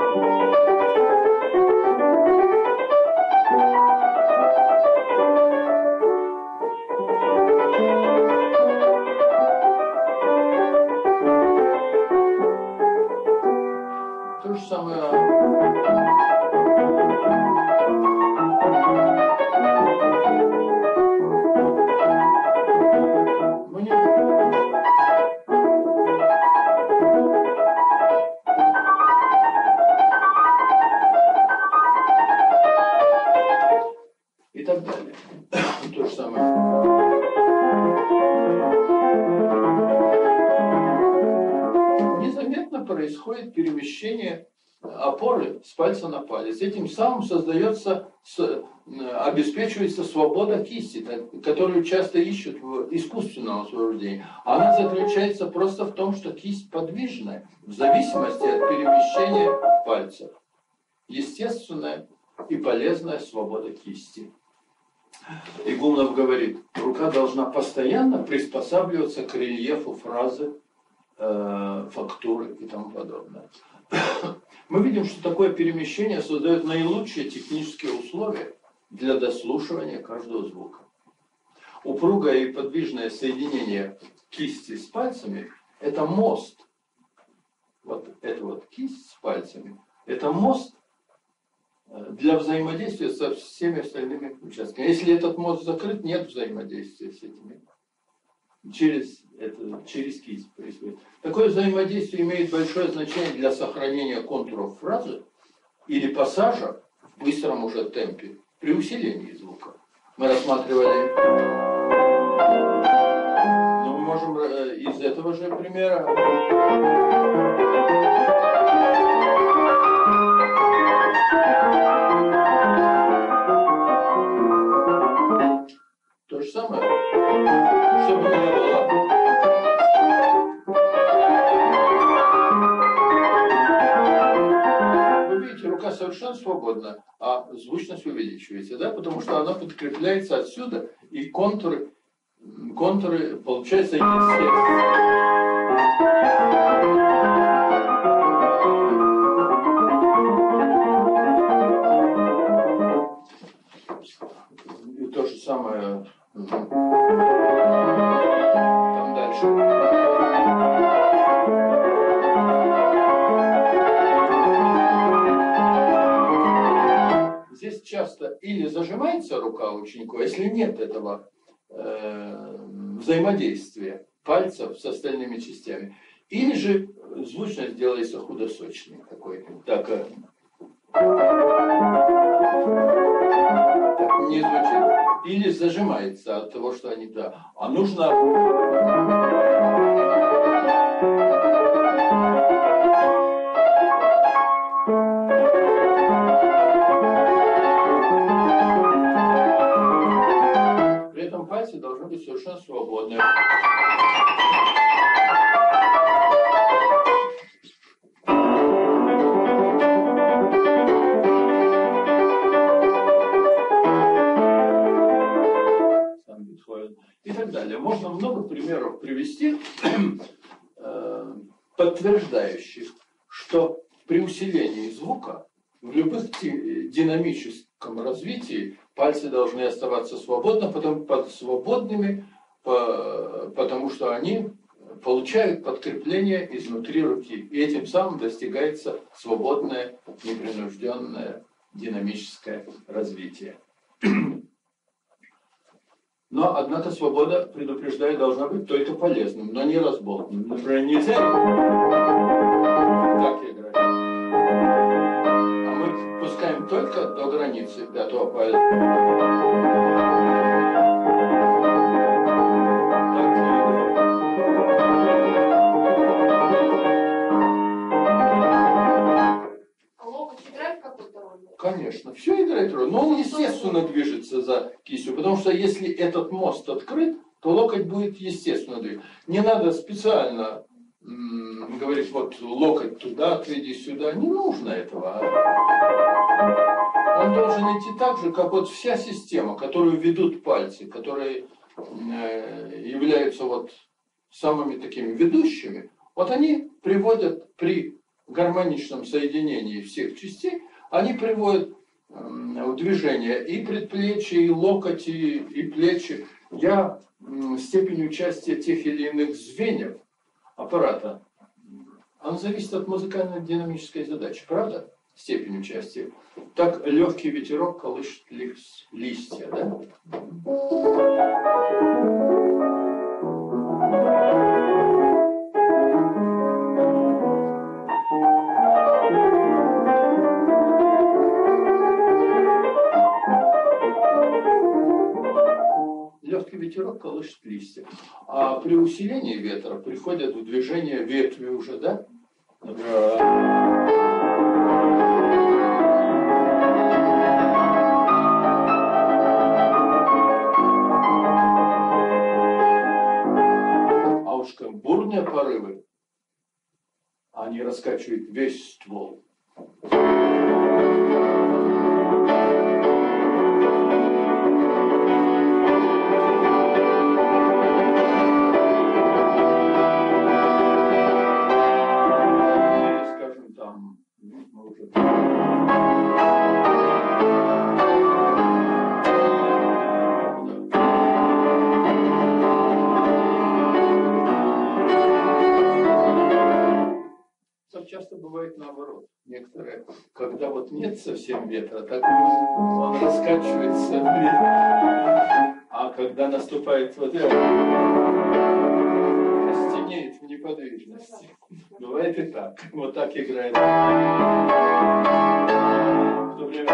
То же самое. И так далее. То же самое. Незаметно происходит перемещение опоры с пальца на палец. Этим самым обеспечивается свобода кисти, которую часто ищут в искусственном освобождении. Она заключается просто в том, что кисть подвижная, в зависимости от перемещения пальцев. Естественная и полезная свобода кисти. Игумнов говорит, рука должна постоянно приспосабливаться к рельефу фразы, фактуры и тому подобное. Мы видим, что такое перемещение создает наилучшие технические условия для дослушивания каждого звука. Упругое и подвижное соединение кисти с пальцами – это мост. Вот эта вот кисть с пальцами – это мост для взаимодействия со всеми остальными участками. Если этот мост закрыт, нет взаимодействия с этими. Через кисть происходит. Такое взаимодействие имеет большое значение для сохранения контуров фразы или пассажа в быстром уже темпе при усилении звука. Мы рассматривали, но мы можем из этого же примера то же самое, чтобы не было. Вы видите, рука совершенно свободна, а звучность увеличивается, да, потому что она подкрепляется отсюда, и контуры получаются естественные. И то же самое там дальше. Здесь часто или зажимается рука ученику, а если нет этого взаимодействия пальцев с остальными частями, или же звучность делается худосочной такой. Так, так не звучит. Или зажимается от того, что они да. А нужно... При этом пальцы должны быть совершенно свободны. И так далее. Можно много примеров привести, подтверждающих, что при усилении звука в любых динамическом развитии пальцы должны оставаться свободными, потому что они получают подкрепление изнутри руки. И этим самым достигается свободное, непринужденное динамическое развитие. Но, однако, свобода, предупреждаю, должна быть только полезным, но не разболтанным. Например, нельзя так играть. А мы пускаем только до границы пятого пальца. Конечно, все играет роль, но он естественно движется за кистью, потому что если этот мост открыт, то локоть будет естественно двигаться. Не надо специально говорить, вот локоть туда, отведи сюда, не нужно этого. Он должен идти так же, как вот вся система, которую ведут пальцы, которые являются вот самыми такими ведущими, вот они приводят при гармоничном соединении всех частей, они приводят в движение и предплечья, и локоть, и плечи. Степень участия тех или иных звеньев аппарата, она зависит от музыкально-динамической задачи, правда? Степень участия. Так легкий ветерок колышет листья, да? Легкий ветерок колышет листья. А при усилении ветра приходят в движение ветви уже, да? Например, а уж как бурные порывы, они раскачивают весь ствол. Часто бывает наоборот. Некоторые, когда вот нет совсем ветра, так он раскачивается, а когда наступает вот это, стенеет в неподвижности. Бывает и так. Вот так играет. В то время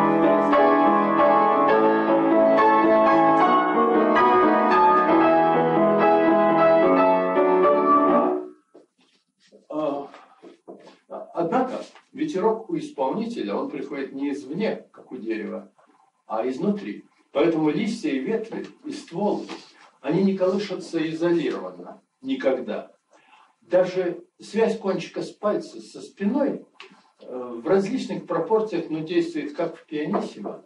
однако ветерок у исполнителя, он приходит не извне, как у дерева, а изнутри. Поэтому листья и ветви, и ствол, они не колышутся изолированно никогда. Даже связь кончика с пальцем со спиной в различных пропорциях, но действует как в пианиссимо.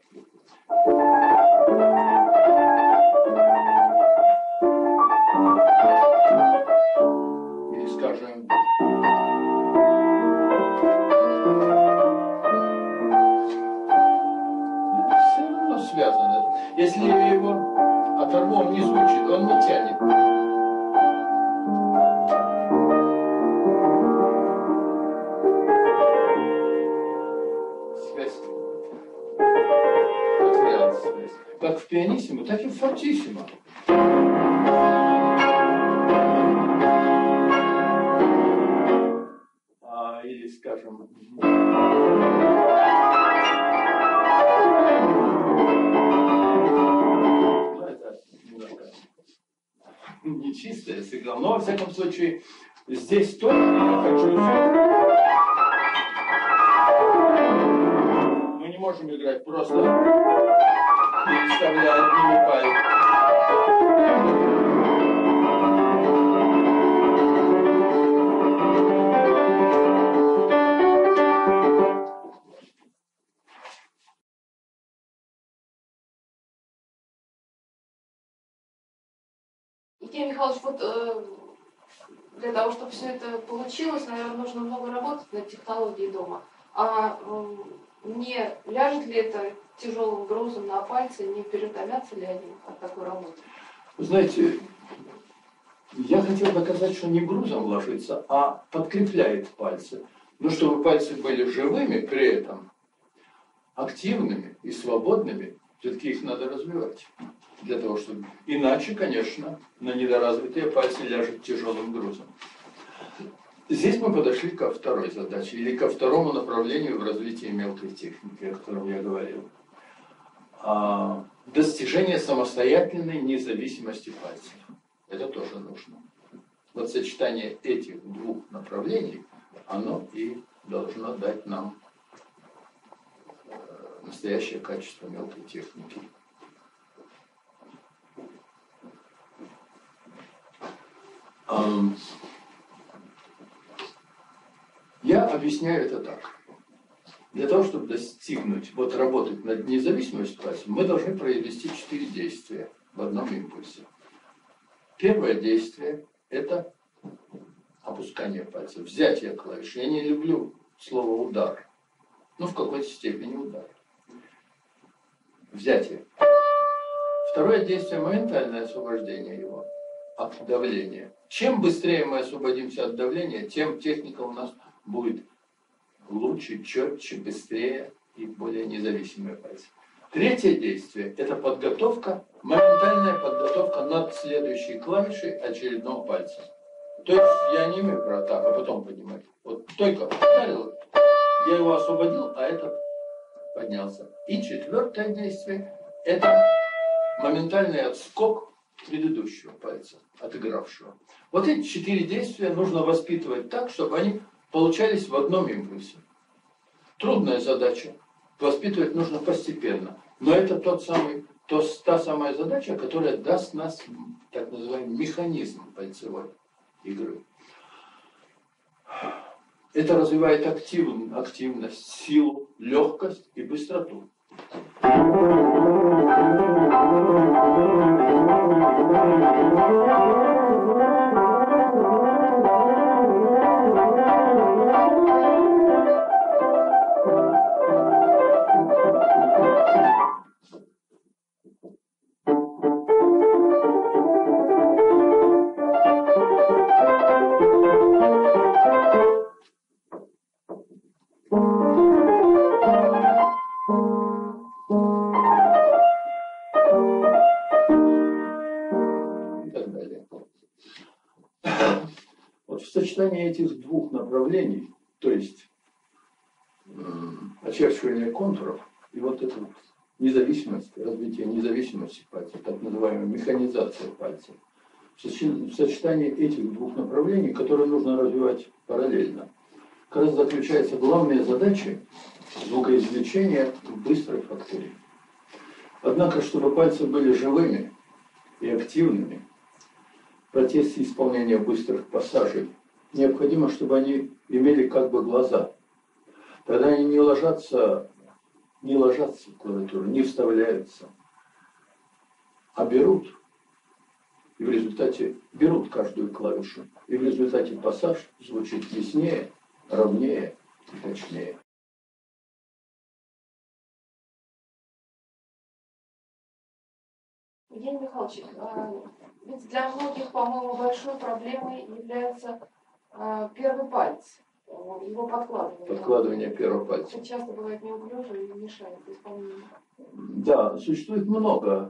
Или, скажем, связано. Если его оторву, он не звучит, он не тянет. Связь. Потерялась связь. Как в пианиссимо, так и в фортиссимо. и, скажем, это немножко нечистое сыграл, но во всяком случае здесь тоже я хочу... Мы не можем играть просто вставляя одними пальцами. Евгений Михайлович, вот для того, чтобы все это получилось, наверное, нужно много работать над технологией дома. А не ляжет ли это тяжелым грузом на пальцы, не переутомятся ли они от такой работы? Вы знаете, я хотел доказать, что не грузом ложится, а подкрепляет пальцы. Но чтобы пальцы были живыми при этом, активными и свободными, все-таки их надо развивать. Для того, чтобы... Иначе, конечно, на недоразвитые пальцы ляжет тяжелым грузом. Здесь мы подошли ко второй задаче, или ко второму направлению в развитии мелкой техники, о котором я говорил. Достижение самостоятельной независимости пальцев. Это тоже нужно. Вот сочетание этих двух направлений, оно и должно дать нам настоящее качество мелкой техники. Я объясняю это так. Для того, чтобы достигнуть, вот работать над независимостью пальцев, мы должны произвести 4 действия в одном импульсе. Первое действие – это опускание пальцев, взятие клавиш. Я не люблю слово «удар», но в какой-то степени удар. Взятие. Второе действие – моментальное освобождение его от давления. Чем быстрее мы освободимся от давления, тем техника у нас будет лучше, четче, быстрее и более независимые пальцы. Третье действие – это подготовка, моментальная подготовка над следующей клавишей очередного пальца. То есть я не имею права так, а потом поднимать. Вот только ударил, я его освободил, а этот поднялся. И четвертое действие – это моментальный отскок предыдущего пальца, отыгравшего. Вот эти 4 действия нужно воспитывать так, чтобы они получались в одном импульсе. Трудная задача. Воспитывать нужно постепенно. Но это та самая задача, которая даст нас так называемый механизм пальцевой игры. Это развивает активность, силу, легкость и быстроту. Сочетание этих двух направлений, то есть очерчивание контуров и вот эта вот независимость, развитие независимости пальцев, так называемая механизация пальцев, в сочетании этих двух направлений, которые нужно развивать параллельно, как раз заключается главная задача звукоизвлечения в быстрой фактуре. Однако, чтобы пальцы были живыми и активными, в процессе исполнения быстрых пассажей необходимо, чтобы они имели как бы глаза. Тогда они не ложатся в клавиатуру, не вставляются, а берут каждую клавишу. И в результате пассаж звучит яснее, ровнее и точнее. Евгений Михайлович, ведь для многих, по-моему, большой проблемой является первый палец, его подкладывание. Подкладывание первого пальца. Это часто бывает неуклюже и мешает исполнению. Да, существует много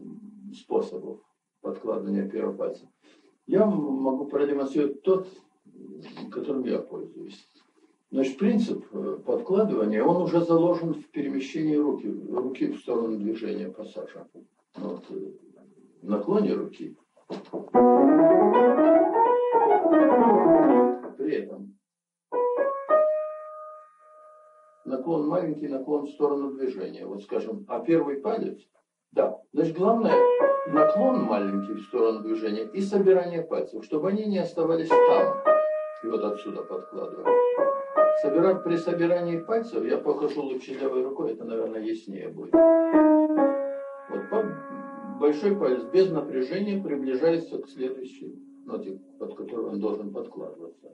способов подкладывания первого пальца. Я могу продемонстрировать тот которым я пользуюсь. Значит, принцип подкладывания, он уже заложен в перемещении руки в сторону движения пассажа. Вот, в наклоне руки. При этом наклон маленький, наклон в сторону движения. Вот скажем, а первый палец, да. Значит, главное, наклон маленький в сторону движения и собирание пальцев, чтобы они не оставались там. И вот отсюда подкладываем. При собирании пальцев, я покажу лучше левой рукой, это, наверное, яснее будет. Вот большой палец без напряжения приближается к следующей ноте, под которой он должен подкладываться.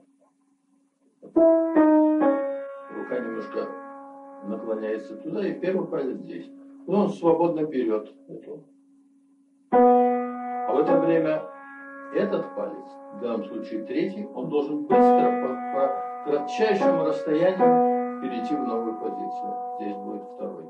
Рука немножко наклоняется туда, и первый палец здесь. Он свободно берет эту. А в это время этот палец, в данном случае третий, он должен быстро по кратчайшему расстоянию перейти в новую позицию. Здесь будет второй.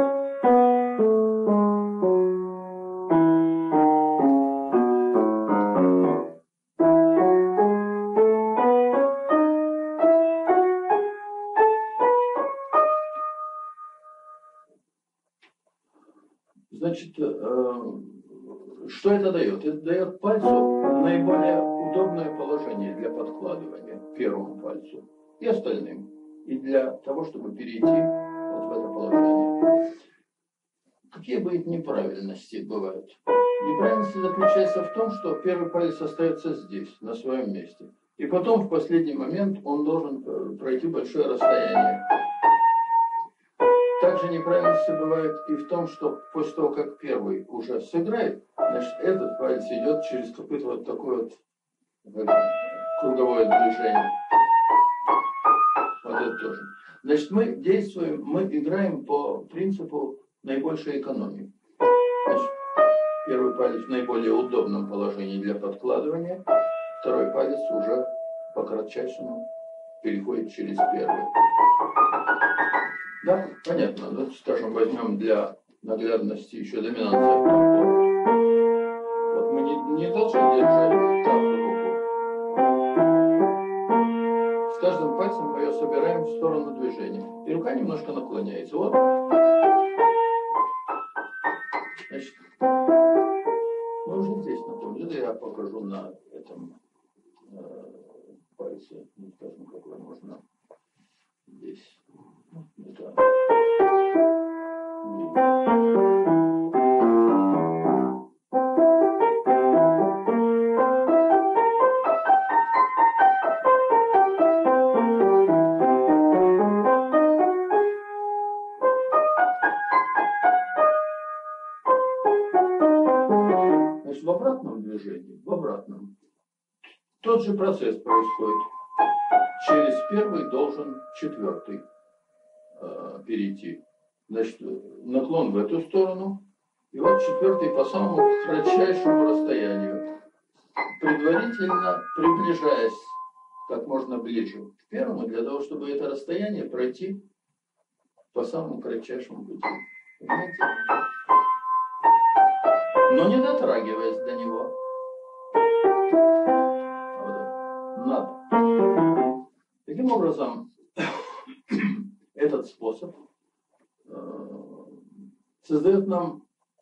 Значит, что это дает? Это дает пальцу наиболее удобное положение для подкладывания, первому пальцу и остальным. И для того, чтобы перейти вот в это положение. Какие бы неправильности бывают? Неправильность заключается в том, что первый палец остается здесь, на своем месте. И потом, в последний момент, он должен пройти большое расстояние. Также неправильности бывает и в том, что после того, как первый уже сыграет, значит, этот палец идет через копыто вот такое вот круговое движение. Вот это тоже. Значит, мы действуем, мы играем по принципу наибольшей экономии. Значит, первый палец в наиболее удобном положении для подкладывания, второй палец уже по кратчайшему переходит через первый. Да, понятно. Ну, скажем, возьмем для наглядности еще доминанция. Вот мы не должны держать так руку. С каждым пальцем мы ее собираем в сторону движения. И рука немножко наклоняется. Вот. Значит, мы уже здесь находимся. Это я покажу на этом пальце. Ну, скажем, какой можно здесь. Это. Значит, в обратном движении, тот же процесс происходит. Через первый должен четвертый перейти. Значит, наклон в эту сторону. И вот четвертый по самому кратчайшему расстоянию. Предварительно приближаясь как можно ближе к первому, для того, чтобы это расстояние пройти по самому кратчайшему пути. Понимаете? Но не дотрагиваясь до него. Вот. Надо. Таким образом, этот способ создает нам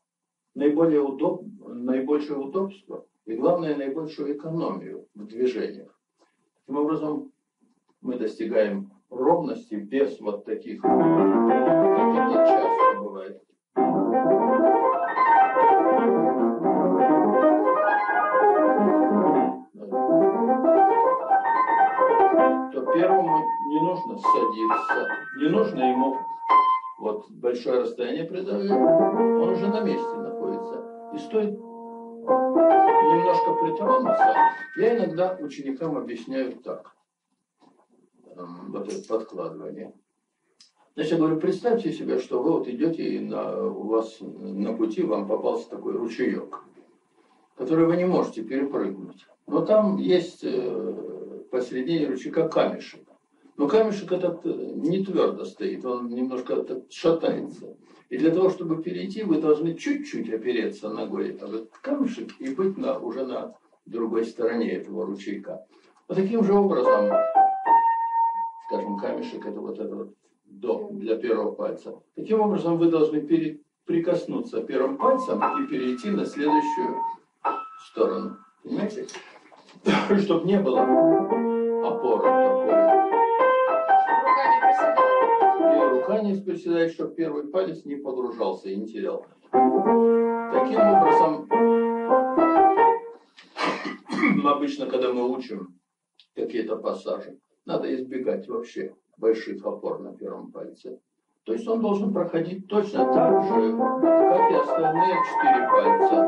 наибольшее удобство и, главное, наибольшую экономию в движениях. Таким образом, мы достигаем ровности без вот таких, как это часто бывает. То первому не нужно садиться, не нужно ему вот большое расстояние преодолеть, он уже на месте находится. И стоит немножко притронуться. Я иногда ученикам объясняю так. Вот это подкладывание. Значит, я говорю, представьте себе, что вы вот идете, и у вас на пути вам попался такой ручеек, который вы не можете перепрыгнуть. Но там есть посередине ручейка камешек. Но камешек этот не твердо стоит, он немножко шатается. И для того, чтобы перейти, вы должны чуть-чуть опереться ногой об этот камешек и быть уже на другой стороне этого ручейка. Вот таким же образом, скажем, камешек это вот до для первого пальца. Таким образом вы должны прикоснуться первым пальцем и перейти на следующую сторону. Понимаете? Чтобы не было опоры такой. И рука не приседает, чтобы первый палец не погружался и не терял. Таким образом, обычно, когда мы учим какие-то пассажи, надо избегать вообще больших опор на первом пальце. То есть он должен проходить точно так же, как и остальные 4 пальца.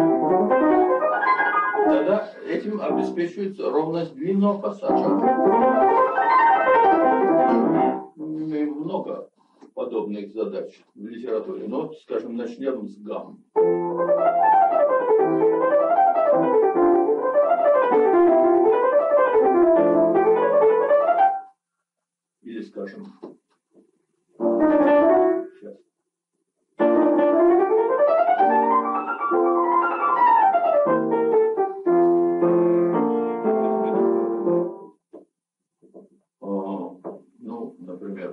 Тогда этим обеспечивается ровность длинного пассажа. Много подобных задач в литературе. Но, вот, скажем, начнем с гамм. Или, скажем, сейчас. Ну, например,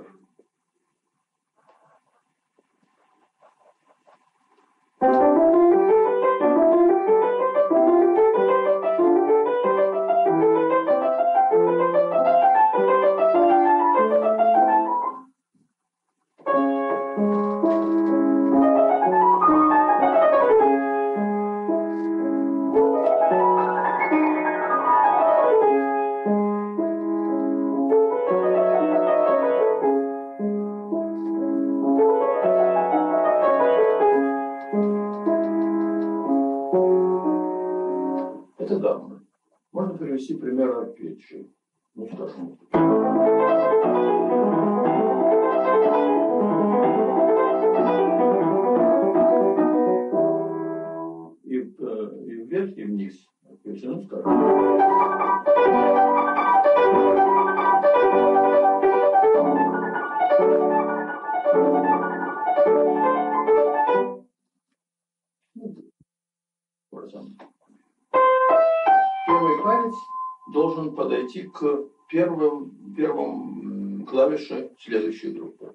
это гамма. Можно привести пример арпеджио. Ну, скажем, и вверх, и вниз. Арпеджио, ну, скажем. Первый палец должен подойти к первому клавише следующей группы.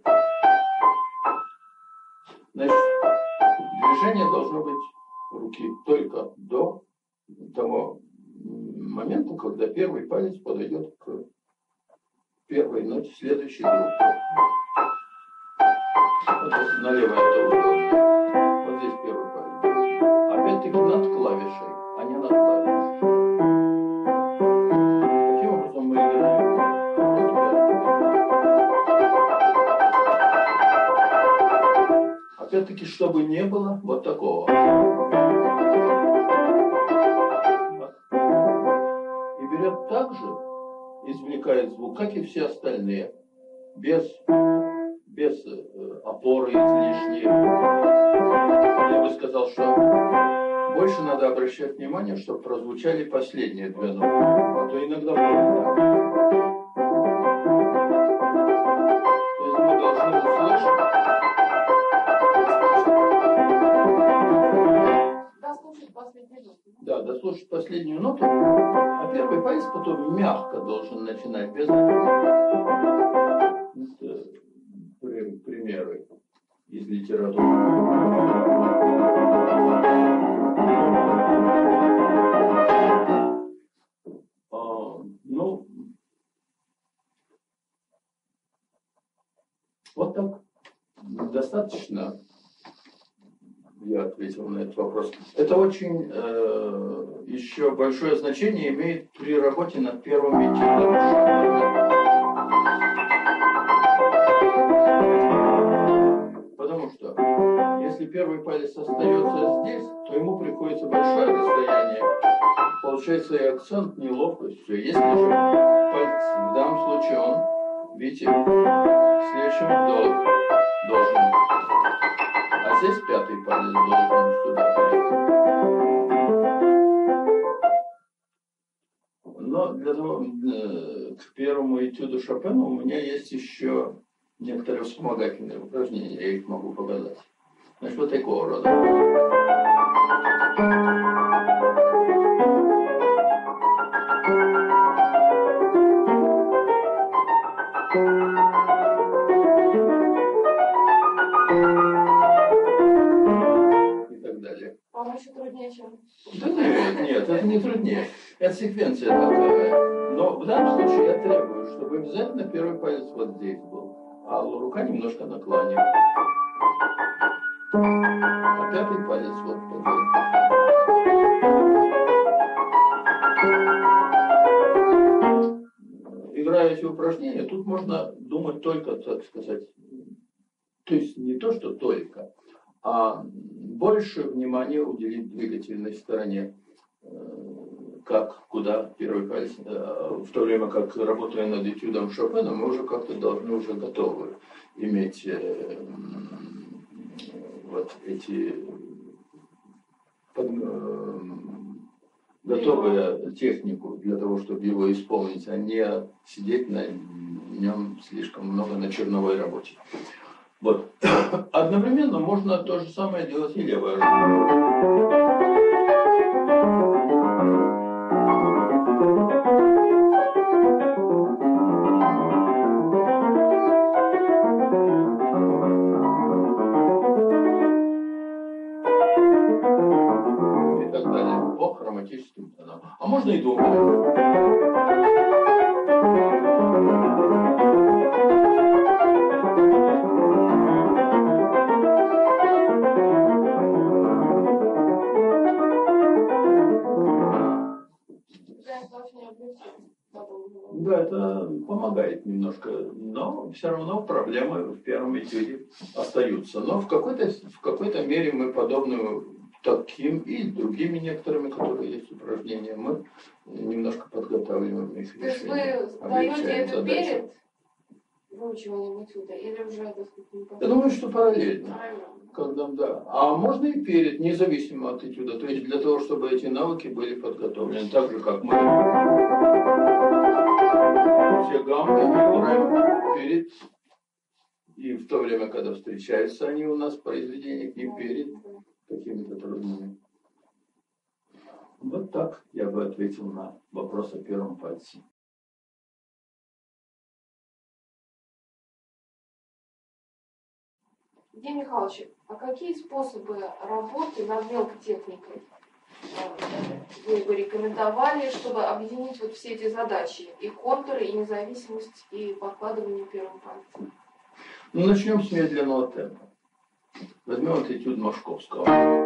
Значит, движение должно быть руки только до того момента, когда первый палец подойдет к первой ноте следующей группы. Вот налево это удобно. Вот здесь первый палец. Опять-таки над клавишей, а не над клавишей. Таким образом мы играем. Опять-таки, чтобы не было вот такого. И берет так же, извлекает звук, как и все остальные, без опоры излишней. Я бы сказал, что больше надо обращать внимание, чтобы прозвучали последние 2 ноты, а то иногда бывает так. То есть мы должны услышать. Дослушать последнюю ноту. Да, дослушать последнюю ноту, а первый палец потом мягко должен начинать без примеры из литературы. Ну, вот так. Достаточно я ответил на этот вопрос. Это очень еще большое значение имеет при работе над первым этюдом Шопена. Потому что если первый палец остается здесь, то ему приходится большое расстояние. Получается и акцент, неловкость, все. Если же палец, в данном случае он, видите, в следующем вдох должен. А здесь 5-й палец должен сюда перейти. Но для того, к первому этюду Шопена у меня есть еще некоторые вспомогательные упражнения, я их могу показать. Значит, вот такого рода. это не труднее. Это секвенция такая. Но в данном случае я требую, чтобы обязательно первый палец вот здесь был, а рука немножко наклонена. А пятый палец вот такой. Играя эти упражнения, тут можно думать только, так сказать, то есть не то, что только, а больше внимания уделить двигательной стороне, как, куда первый палец, в то время как, работая над этюдом Шопена, мы уже как-то должны уже готовы иметь вот эти готовую технику для того, чтобы его исполнить, а не сидеть на нем слишком много на черновой работе. Вот. Одновременно можно то же самое делать и левой рукой. И так далее. По хроматическим тонам. А можно и двумя. Да, это помогает немножко, но все равно проблемы в первом этюде остаются. Но в какой-то мере мы подобны таким и другими некоторыми, которые есть упражнения, мы немножко подготавливаем их решение. То есть вы даете это перед выучиванием этюда или уже доступно? Я думаю, что параллельно. Когда, да. А можно и перед, независимо от этюда. То есть для того, чтобы эти навыки были подготовлены. Так же, как мы все гаммы играем перед, и в то время, когда встречаются они у нас в произведениях, и перед какими-то трудными. Вот так я бы ответил на вопрос о первом пальце. Евгений Михайлович, а какие способы работы над мелкой техникой вы бы рекомендовали, чтобы объединить вот все эти задачи, и контуры, и независимость, и подкладывание первым пальцем? Ну, начнем с медленного темпа. Возьмем вот этюд Машковского.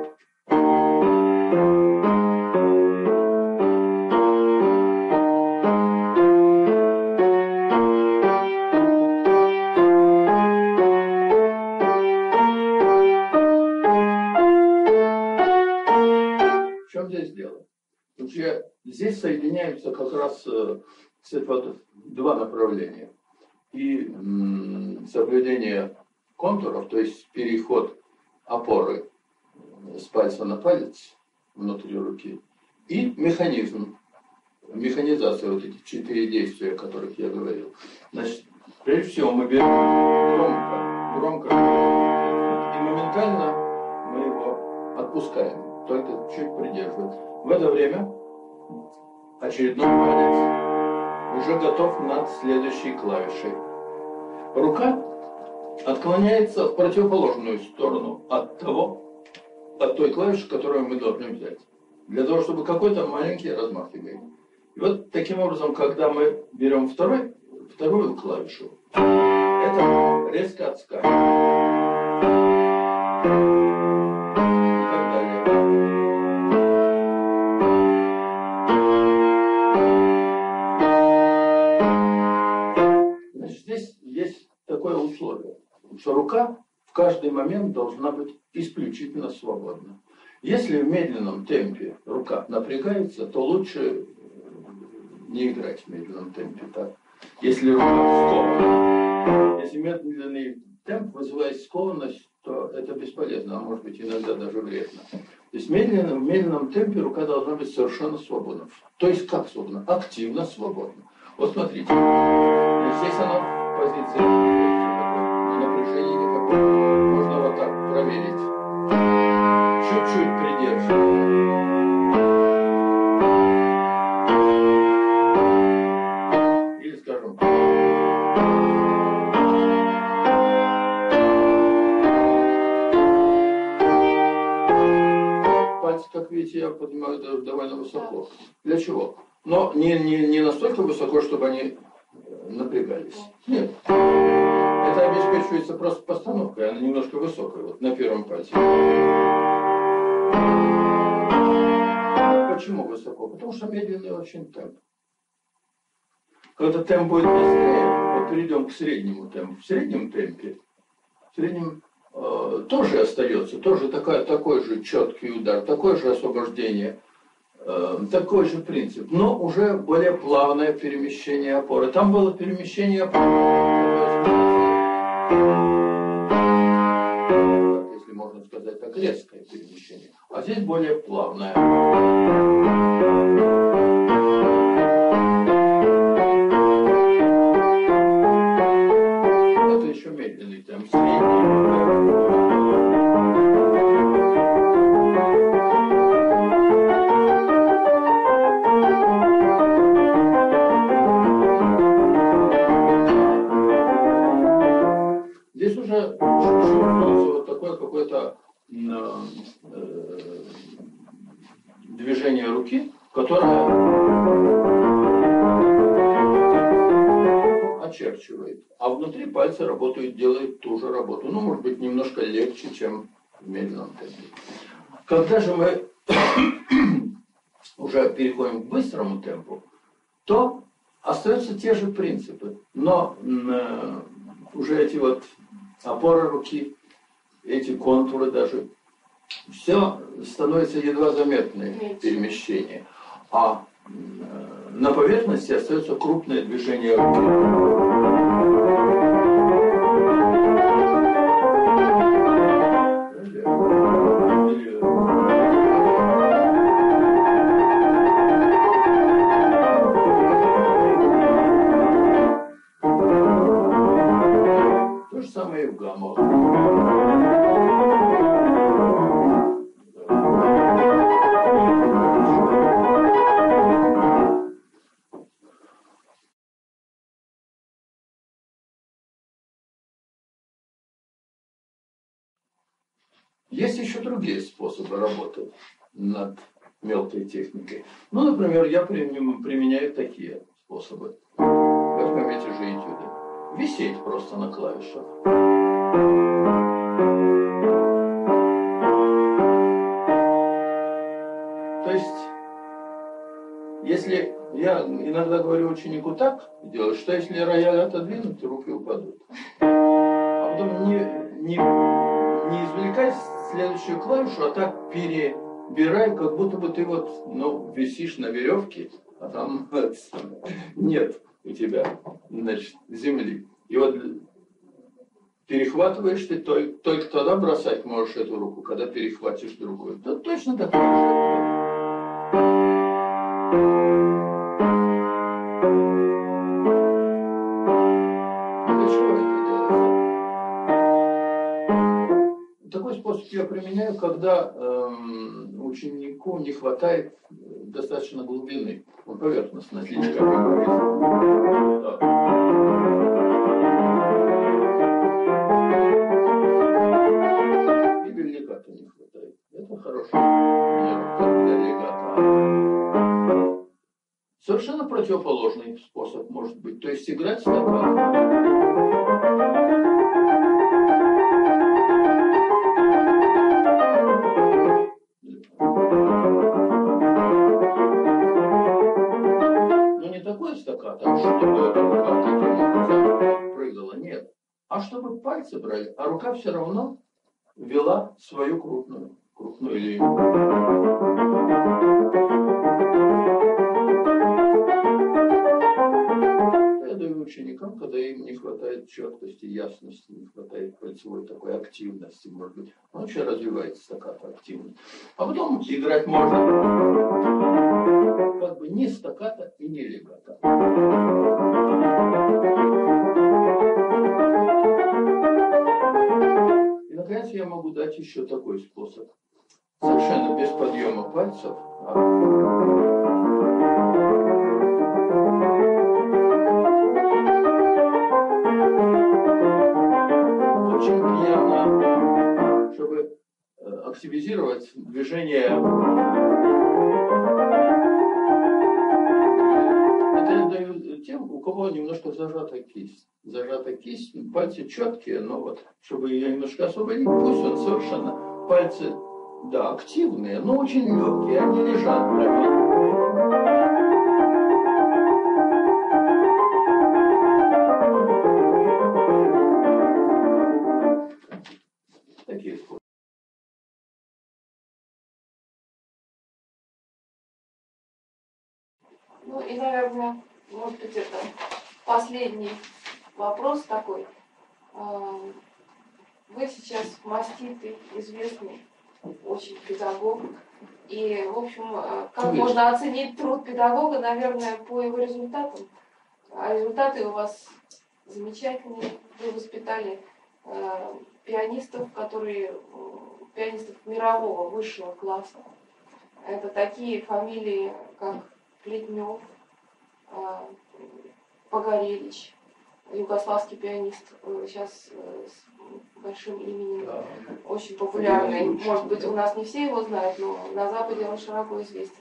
В чем здесь дело? Здесь соединяются как раз вот два направления. И соблюдение контуров, то есть переход опоры с пальца на палец внутри руки, и механизация, вот эти 4 действия, о которых я говорил. Значит, прежде всего мы берем громко, и моментально мы его отпускаем, только чуть придерживаем. В это время очередной палец уже готов над следующей клавишей. Рука отклоняется в противоположную сторону от той клавиши, которую мы должны взять. Для того, чтобы какой-то маленький размах иметь. И вот таким образом, когда мы берем вторую клавишу, это резко отскакивает. И так далее. Значит, здесь есть такое условие, что рука в каждый момент должна быть исключительно свободна. Если в медленном темпе рука напрягается, то лучше не играть в медленном темпе так. Если рука скована, если медленный темп вызывает скованность, то это бесполезно, а может быть иногда даже вредно. То есть в медленном темпе рука должна быть совершенно свободна. То есть как свободна? Активно свободна. Вот смотрите, здесь она в позиции напряжения никакого. Можно вот так проверить. Чуть-чуть придерживая. Или скажем. Пальцы как как видите, я поднимаю довольно высоко. Для чего? Но не настолько высоко, чтобы они напрягались. Нет. Это обеспечивается просто постановкой, она немножко высокая, вот на первом пальце. Почему высоко? Потому что медленный очень темп. Когда темп будет быстрее, вот перейдем к среднему темпу. В среднем темпе, тоже остается, тоже такой же четкий удар, такое же освобождение, такой же принцип, но уже более плавное перемещение опоры. Там было перемещение опоры, если можно сказать так, резкое перемещение, а здесь более плавное. Это еще медленный темп, здесь уже чувствуется вот такое какое-то движение руки, которое очерчивает. А внутри пальцы делают ту же работу. Ну, может быть, немножко легче, чем в медленном темпе. Когда же мы уже переходим к быстрому темпу, то остаются те же принципы. Но уже эти вот опоры руки, эти контуры даже, все становится едва заметное перемещение. А на поверхности остается крупное движение руки. То же самое и в гаммах. Есть еще другие способы работы над мелкой техникой. Ну, например, я применяю такие способы. Возьмем эти же этюды. Висеть просто на клавишах. То есть, если я иногда говорю ученику так делать, что если рояль отодвинуть, руки упадут. А потом не извлекай следующую клавишу, а так перебирай, как будто бы ты вот, висишь на веревке, а там нет у тебя, значит, земли. И вот перехватываешь ты, только тогда бросать можешь эту руку, когда перехватишь другую. Да точно так же. Такой способ я применяю, когда ученику не хватает достаточно глубины. Он поверхностно слишком говорит. Или легато не хватает. Это хороший тренировка для легато. Совершенно противоположный способ может быть. То есть играть стакан. Стаккато, чтобы рука таким образом прыгала. Нет. А чтобы пальцы брали, а рука все равно вела свою крупную линию. Я даю ученикам, когда им не хватает четкости, ясности, не хватает пальцевой такой активности, может быть. Он вообще развивается стаккато активно. А потом играть можно как бы не стаккато и не легато. И, наконец, я могу дать еще такой способ. Совершенно без подъема пальцев. Очень приятно, чтобы активизировать движение. Это я даю тем, у кого немножко зажата кисть. Зажата кисть, пальцы четкие, но вот, чтобы ее немножко освободить, пусть он совершенно, пальцы, да, активные, но очень легкие, они лежат прямо. Такие способы. Ну и, наверное, может быть, это последний вопрос такой. Вы сейчас маститый, известный очень педагог. И, в общем, как можно оценить труд педагога, наверное, по его результатам. А результаты у вас замечательные. Вы воспитали пианистов, пианистов мирового высшего класса. Это такие фамилии, как Плетнев, Погорелич, югославский пианист, сейчас с большим именем, да, очень популярный. Может быть, у нас не все его знают, но на Западе он широко известен.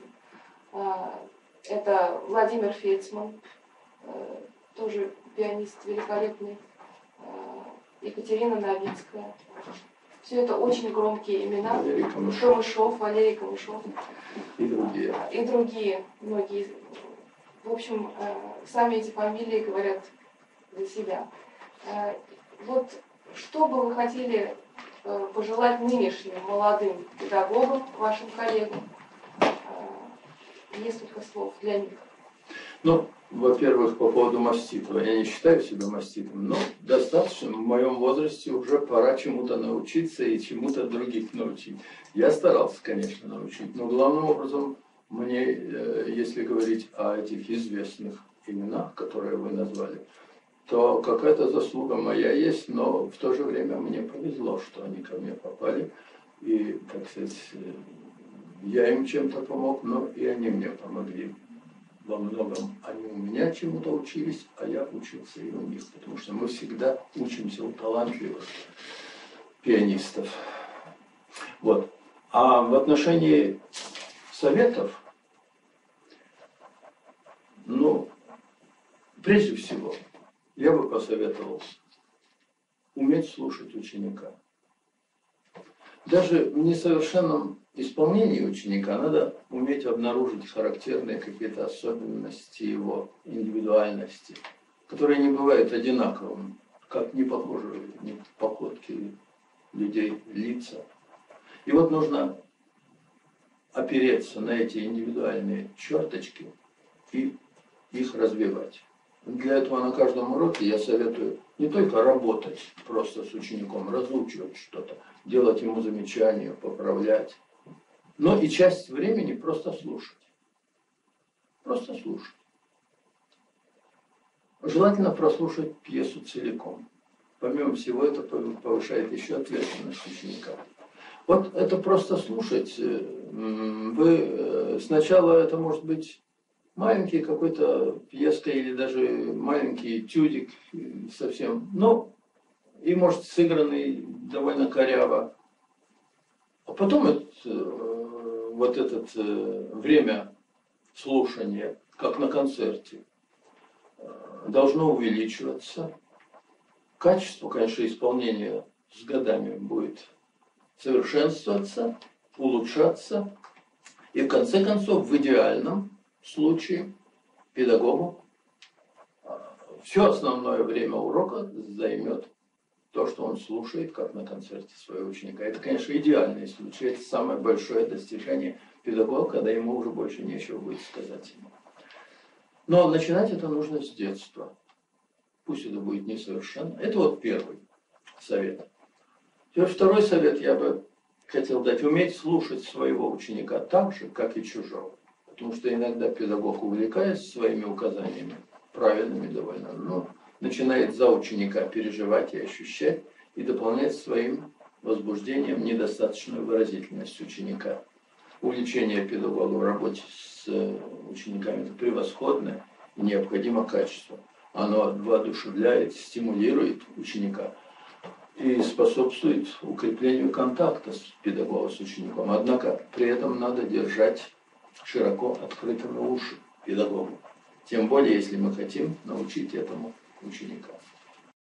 Это Владимир Фельдсман, тоже пианист великолепный, Екатерина Новицкая. Все это очень громкие имена. Валерий Камышов. И другие. И другие, многие. В общем, сами эти фамилии говорят за себя. Вот что бы вы хотели пожелать нынешним молодым педагогам, вашим коллегам? Несколько слов для них. Ну, во-первых, по поводу маститого. Я не считаю себя маститым, но достаточно в моем возрасте уже пора чему-то научиться и чему-то других научить. Я старался, конечно, научить, но главным образом мне, если говорить о этих известных именах, которые вы назвали, то какая-то заслуга моя есть, но в то же время мне повезло, что они ко мне попали. И, так сказать, я им чем-то помог, но и они мне помогли. Во многом они у меня чему-то учились, а я учился и у них, потому что мы всегда учимся у талантливых пианистов. Вот. А в отношении советов, ну, прежде всего, я бы посоветовал уметь слушать ученика. Даже в несовершенном исполнении ученика надо уметь обнаружить характерные какие-то особенности его индивидуальности, которые не бывают одинаковыми, как не похожи ни походки людей, лица. И вот нужно опереться на эти индивидуальные черточки и их развивать. Для этого на каждом уроке я советую не только работать просто с учеником, разучивать что-то, делать ему замечания, поправлять, но и часть времени просто слушать. Просто слушать. Желательно прослушать пьесу целиком. Помимо всего, это повышает еще ответственность ученика. Вот это просто слушать. Вы сначала это может быть маленький какой-то пьеска или даже маленький этюдик совсем, но и может сыгранный довольно коряво. А потом вот это время слушания, как на концерте, должно увеличиваться. Качество, конечно, исполнения с годами будет совершенствоваться, улучшаться. И в конце концов, в идеальном случае педагогу все основное время урока займет то, что он слушает, как на концерте своего ученика. Это, конечно, идеальный случай. Это самое большое достижение педагога, когда ему уже больше нечего будет сказать ему. Но начинать это нужно с детства. Пусть это будет несовершенно. Это вот первый совет. Теперь второй совет я бы хотел дать. Уметь слушать своего ученика так же, как и чужого. Потому что иногда педагог, увлекаясь своими указаниями, правильными довольно, но начинает за ученика переживать и ощущать, и дополнять своим возбуждением недостаточную выразительность ученика. Увлечение педагога в работе с учениками – это превосходное и необходимо качество. Оно воодушевляет, стимулирует ученика. и способствует укреплению контакта с педагогом, с учеником. Однако при этом надо держать широко открытыми уши педагогу. Тем более, если мы хотим научить этому ученика.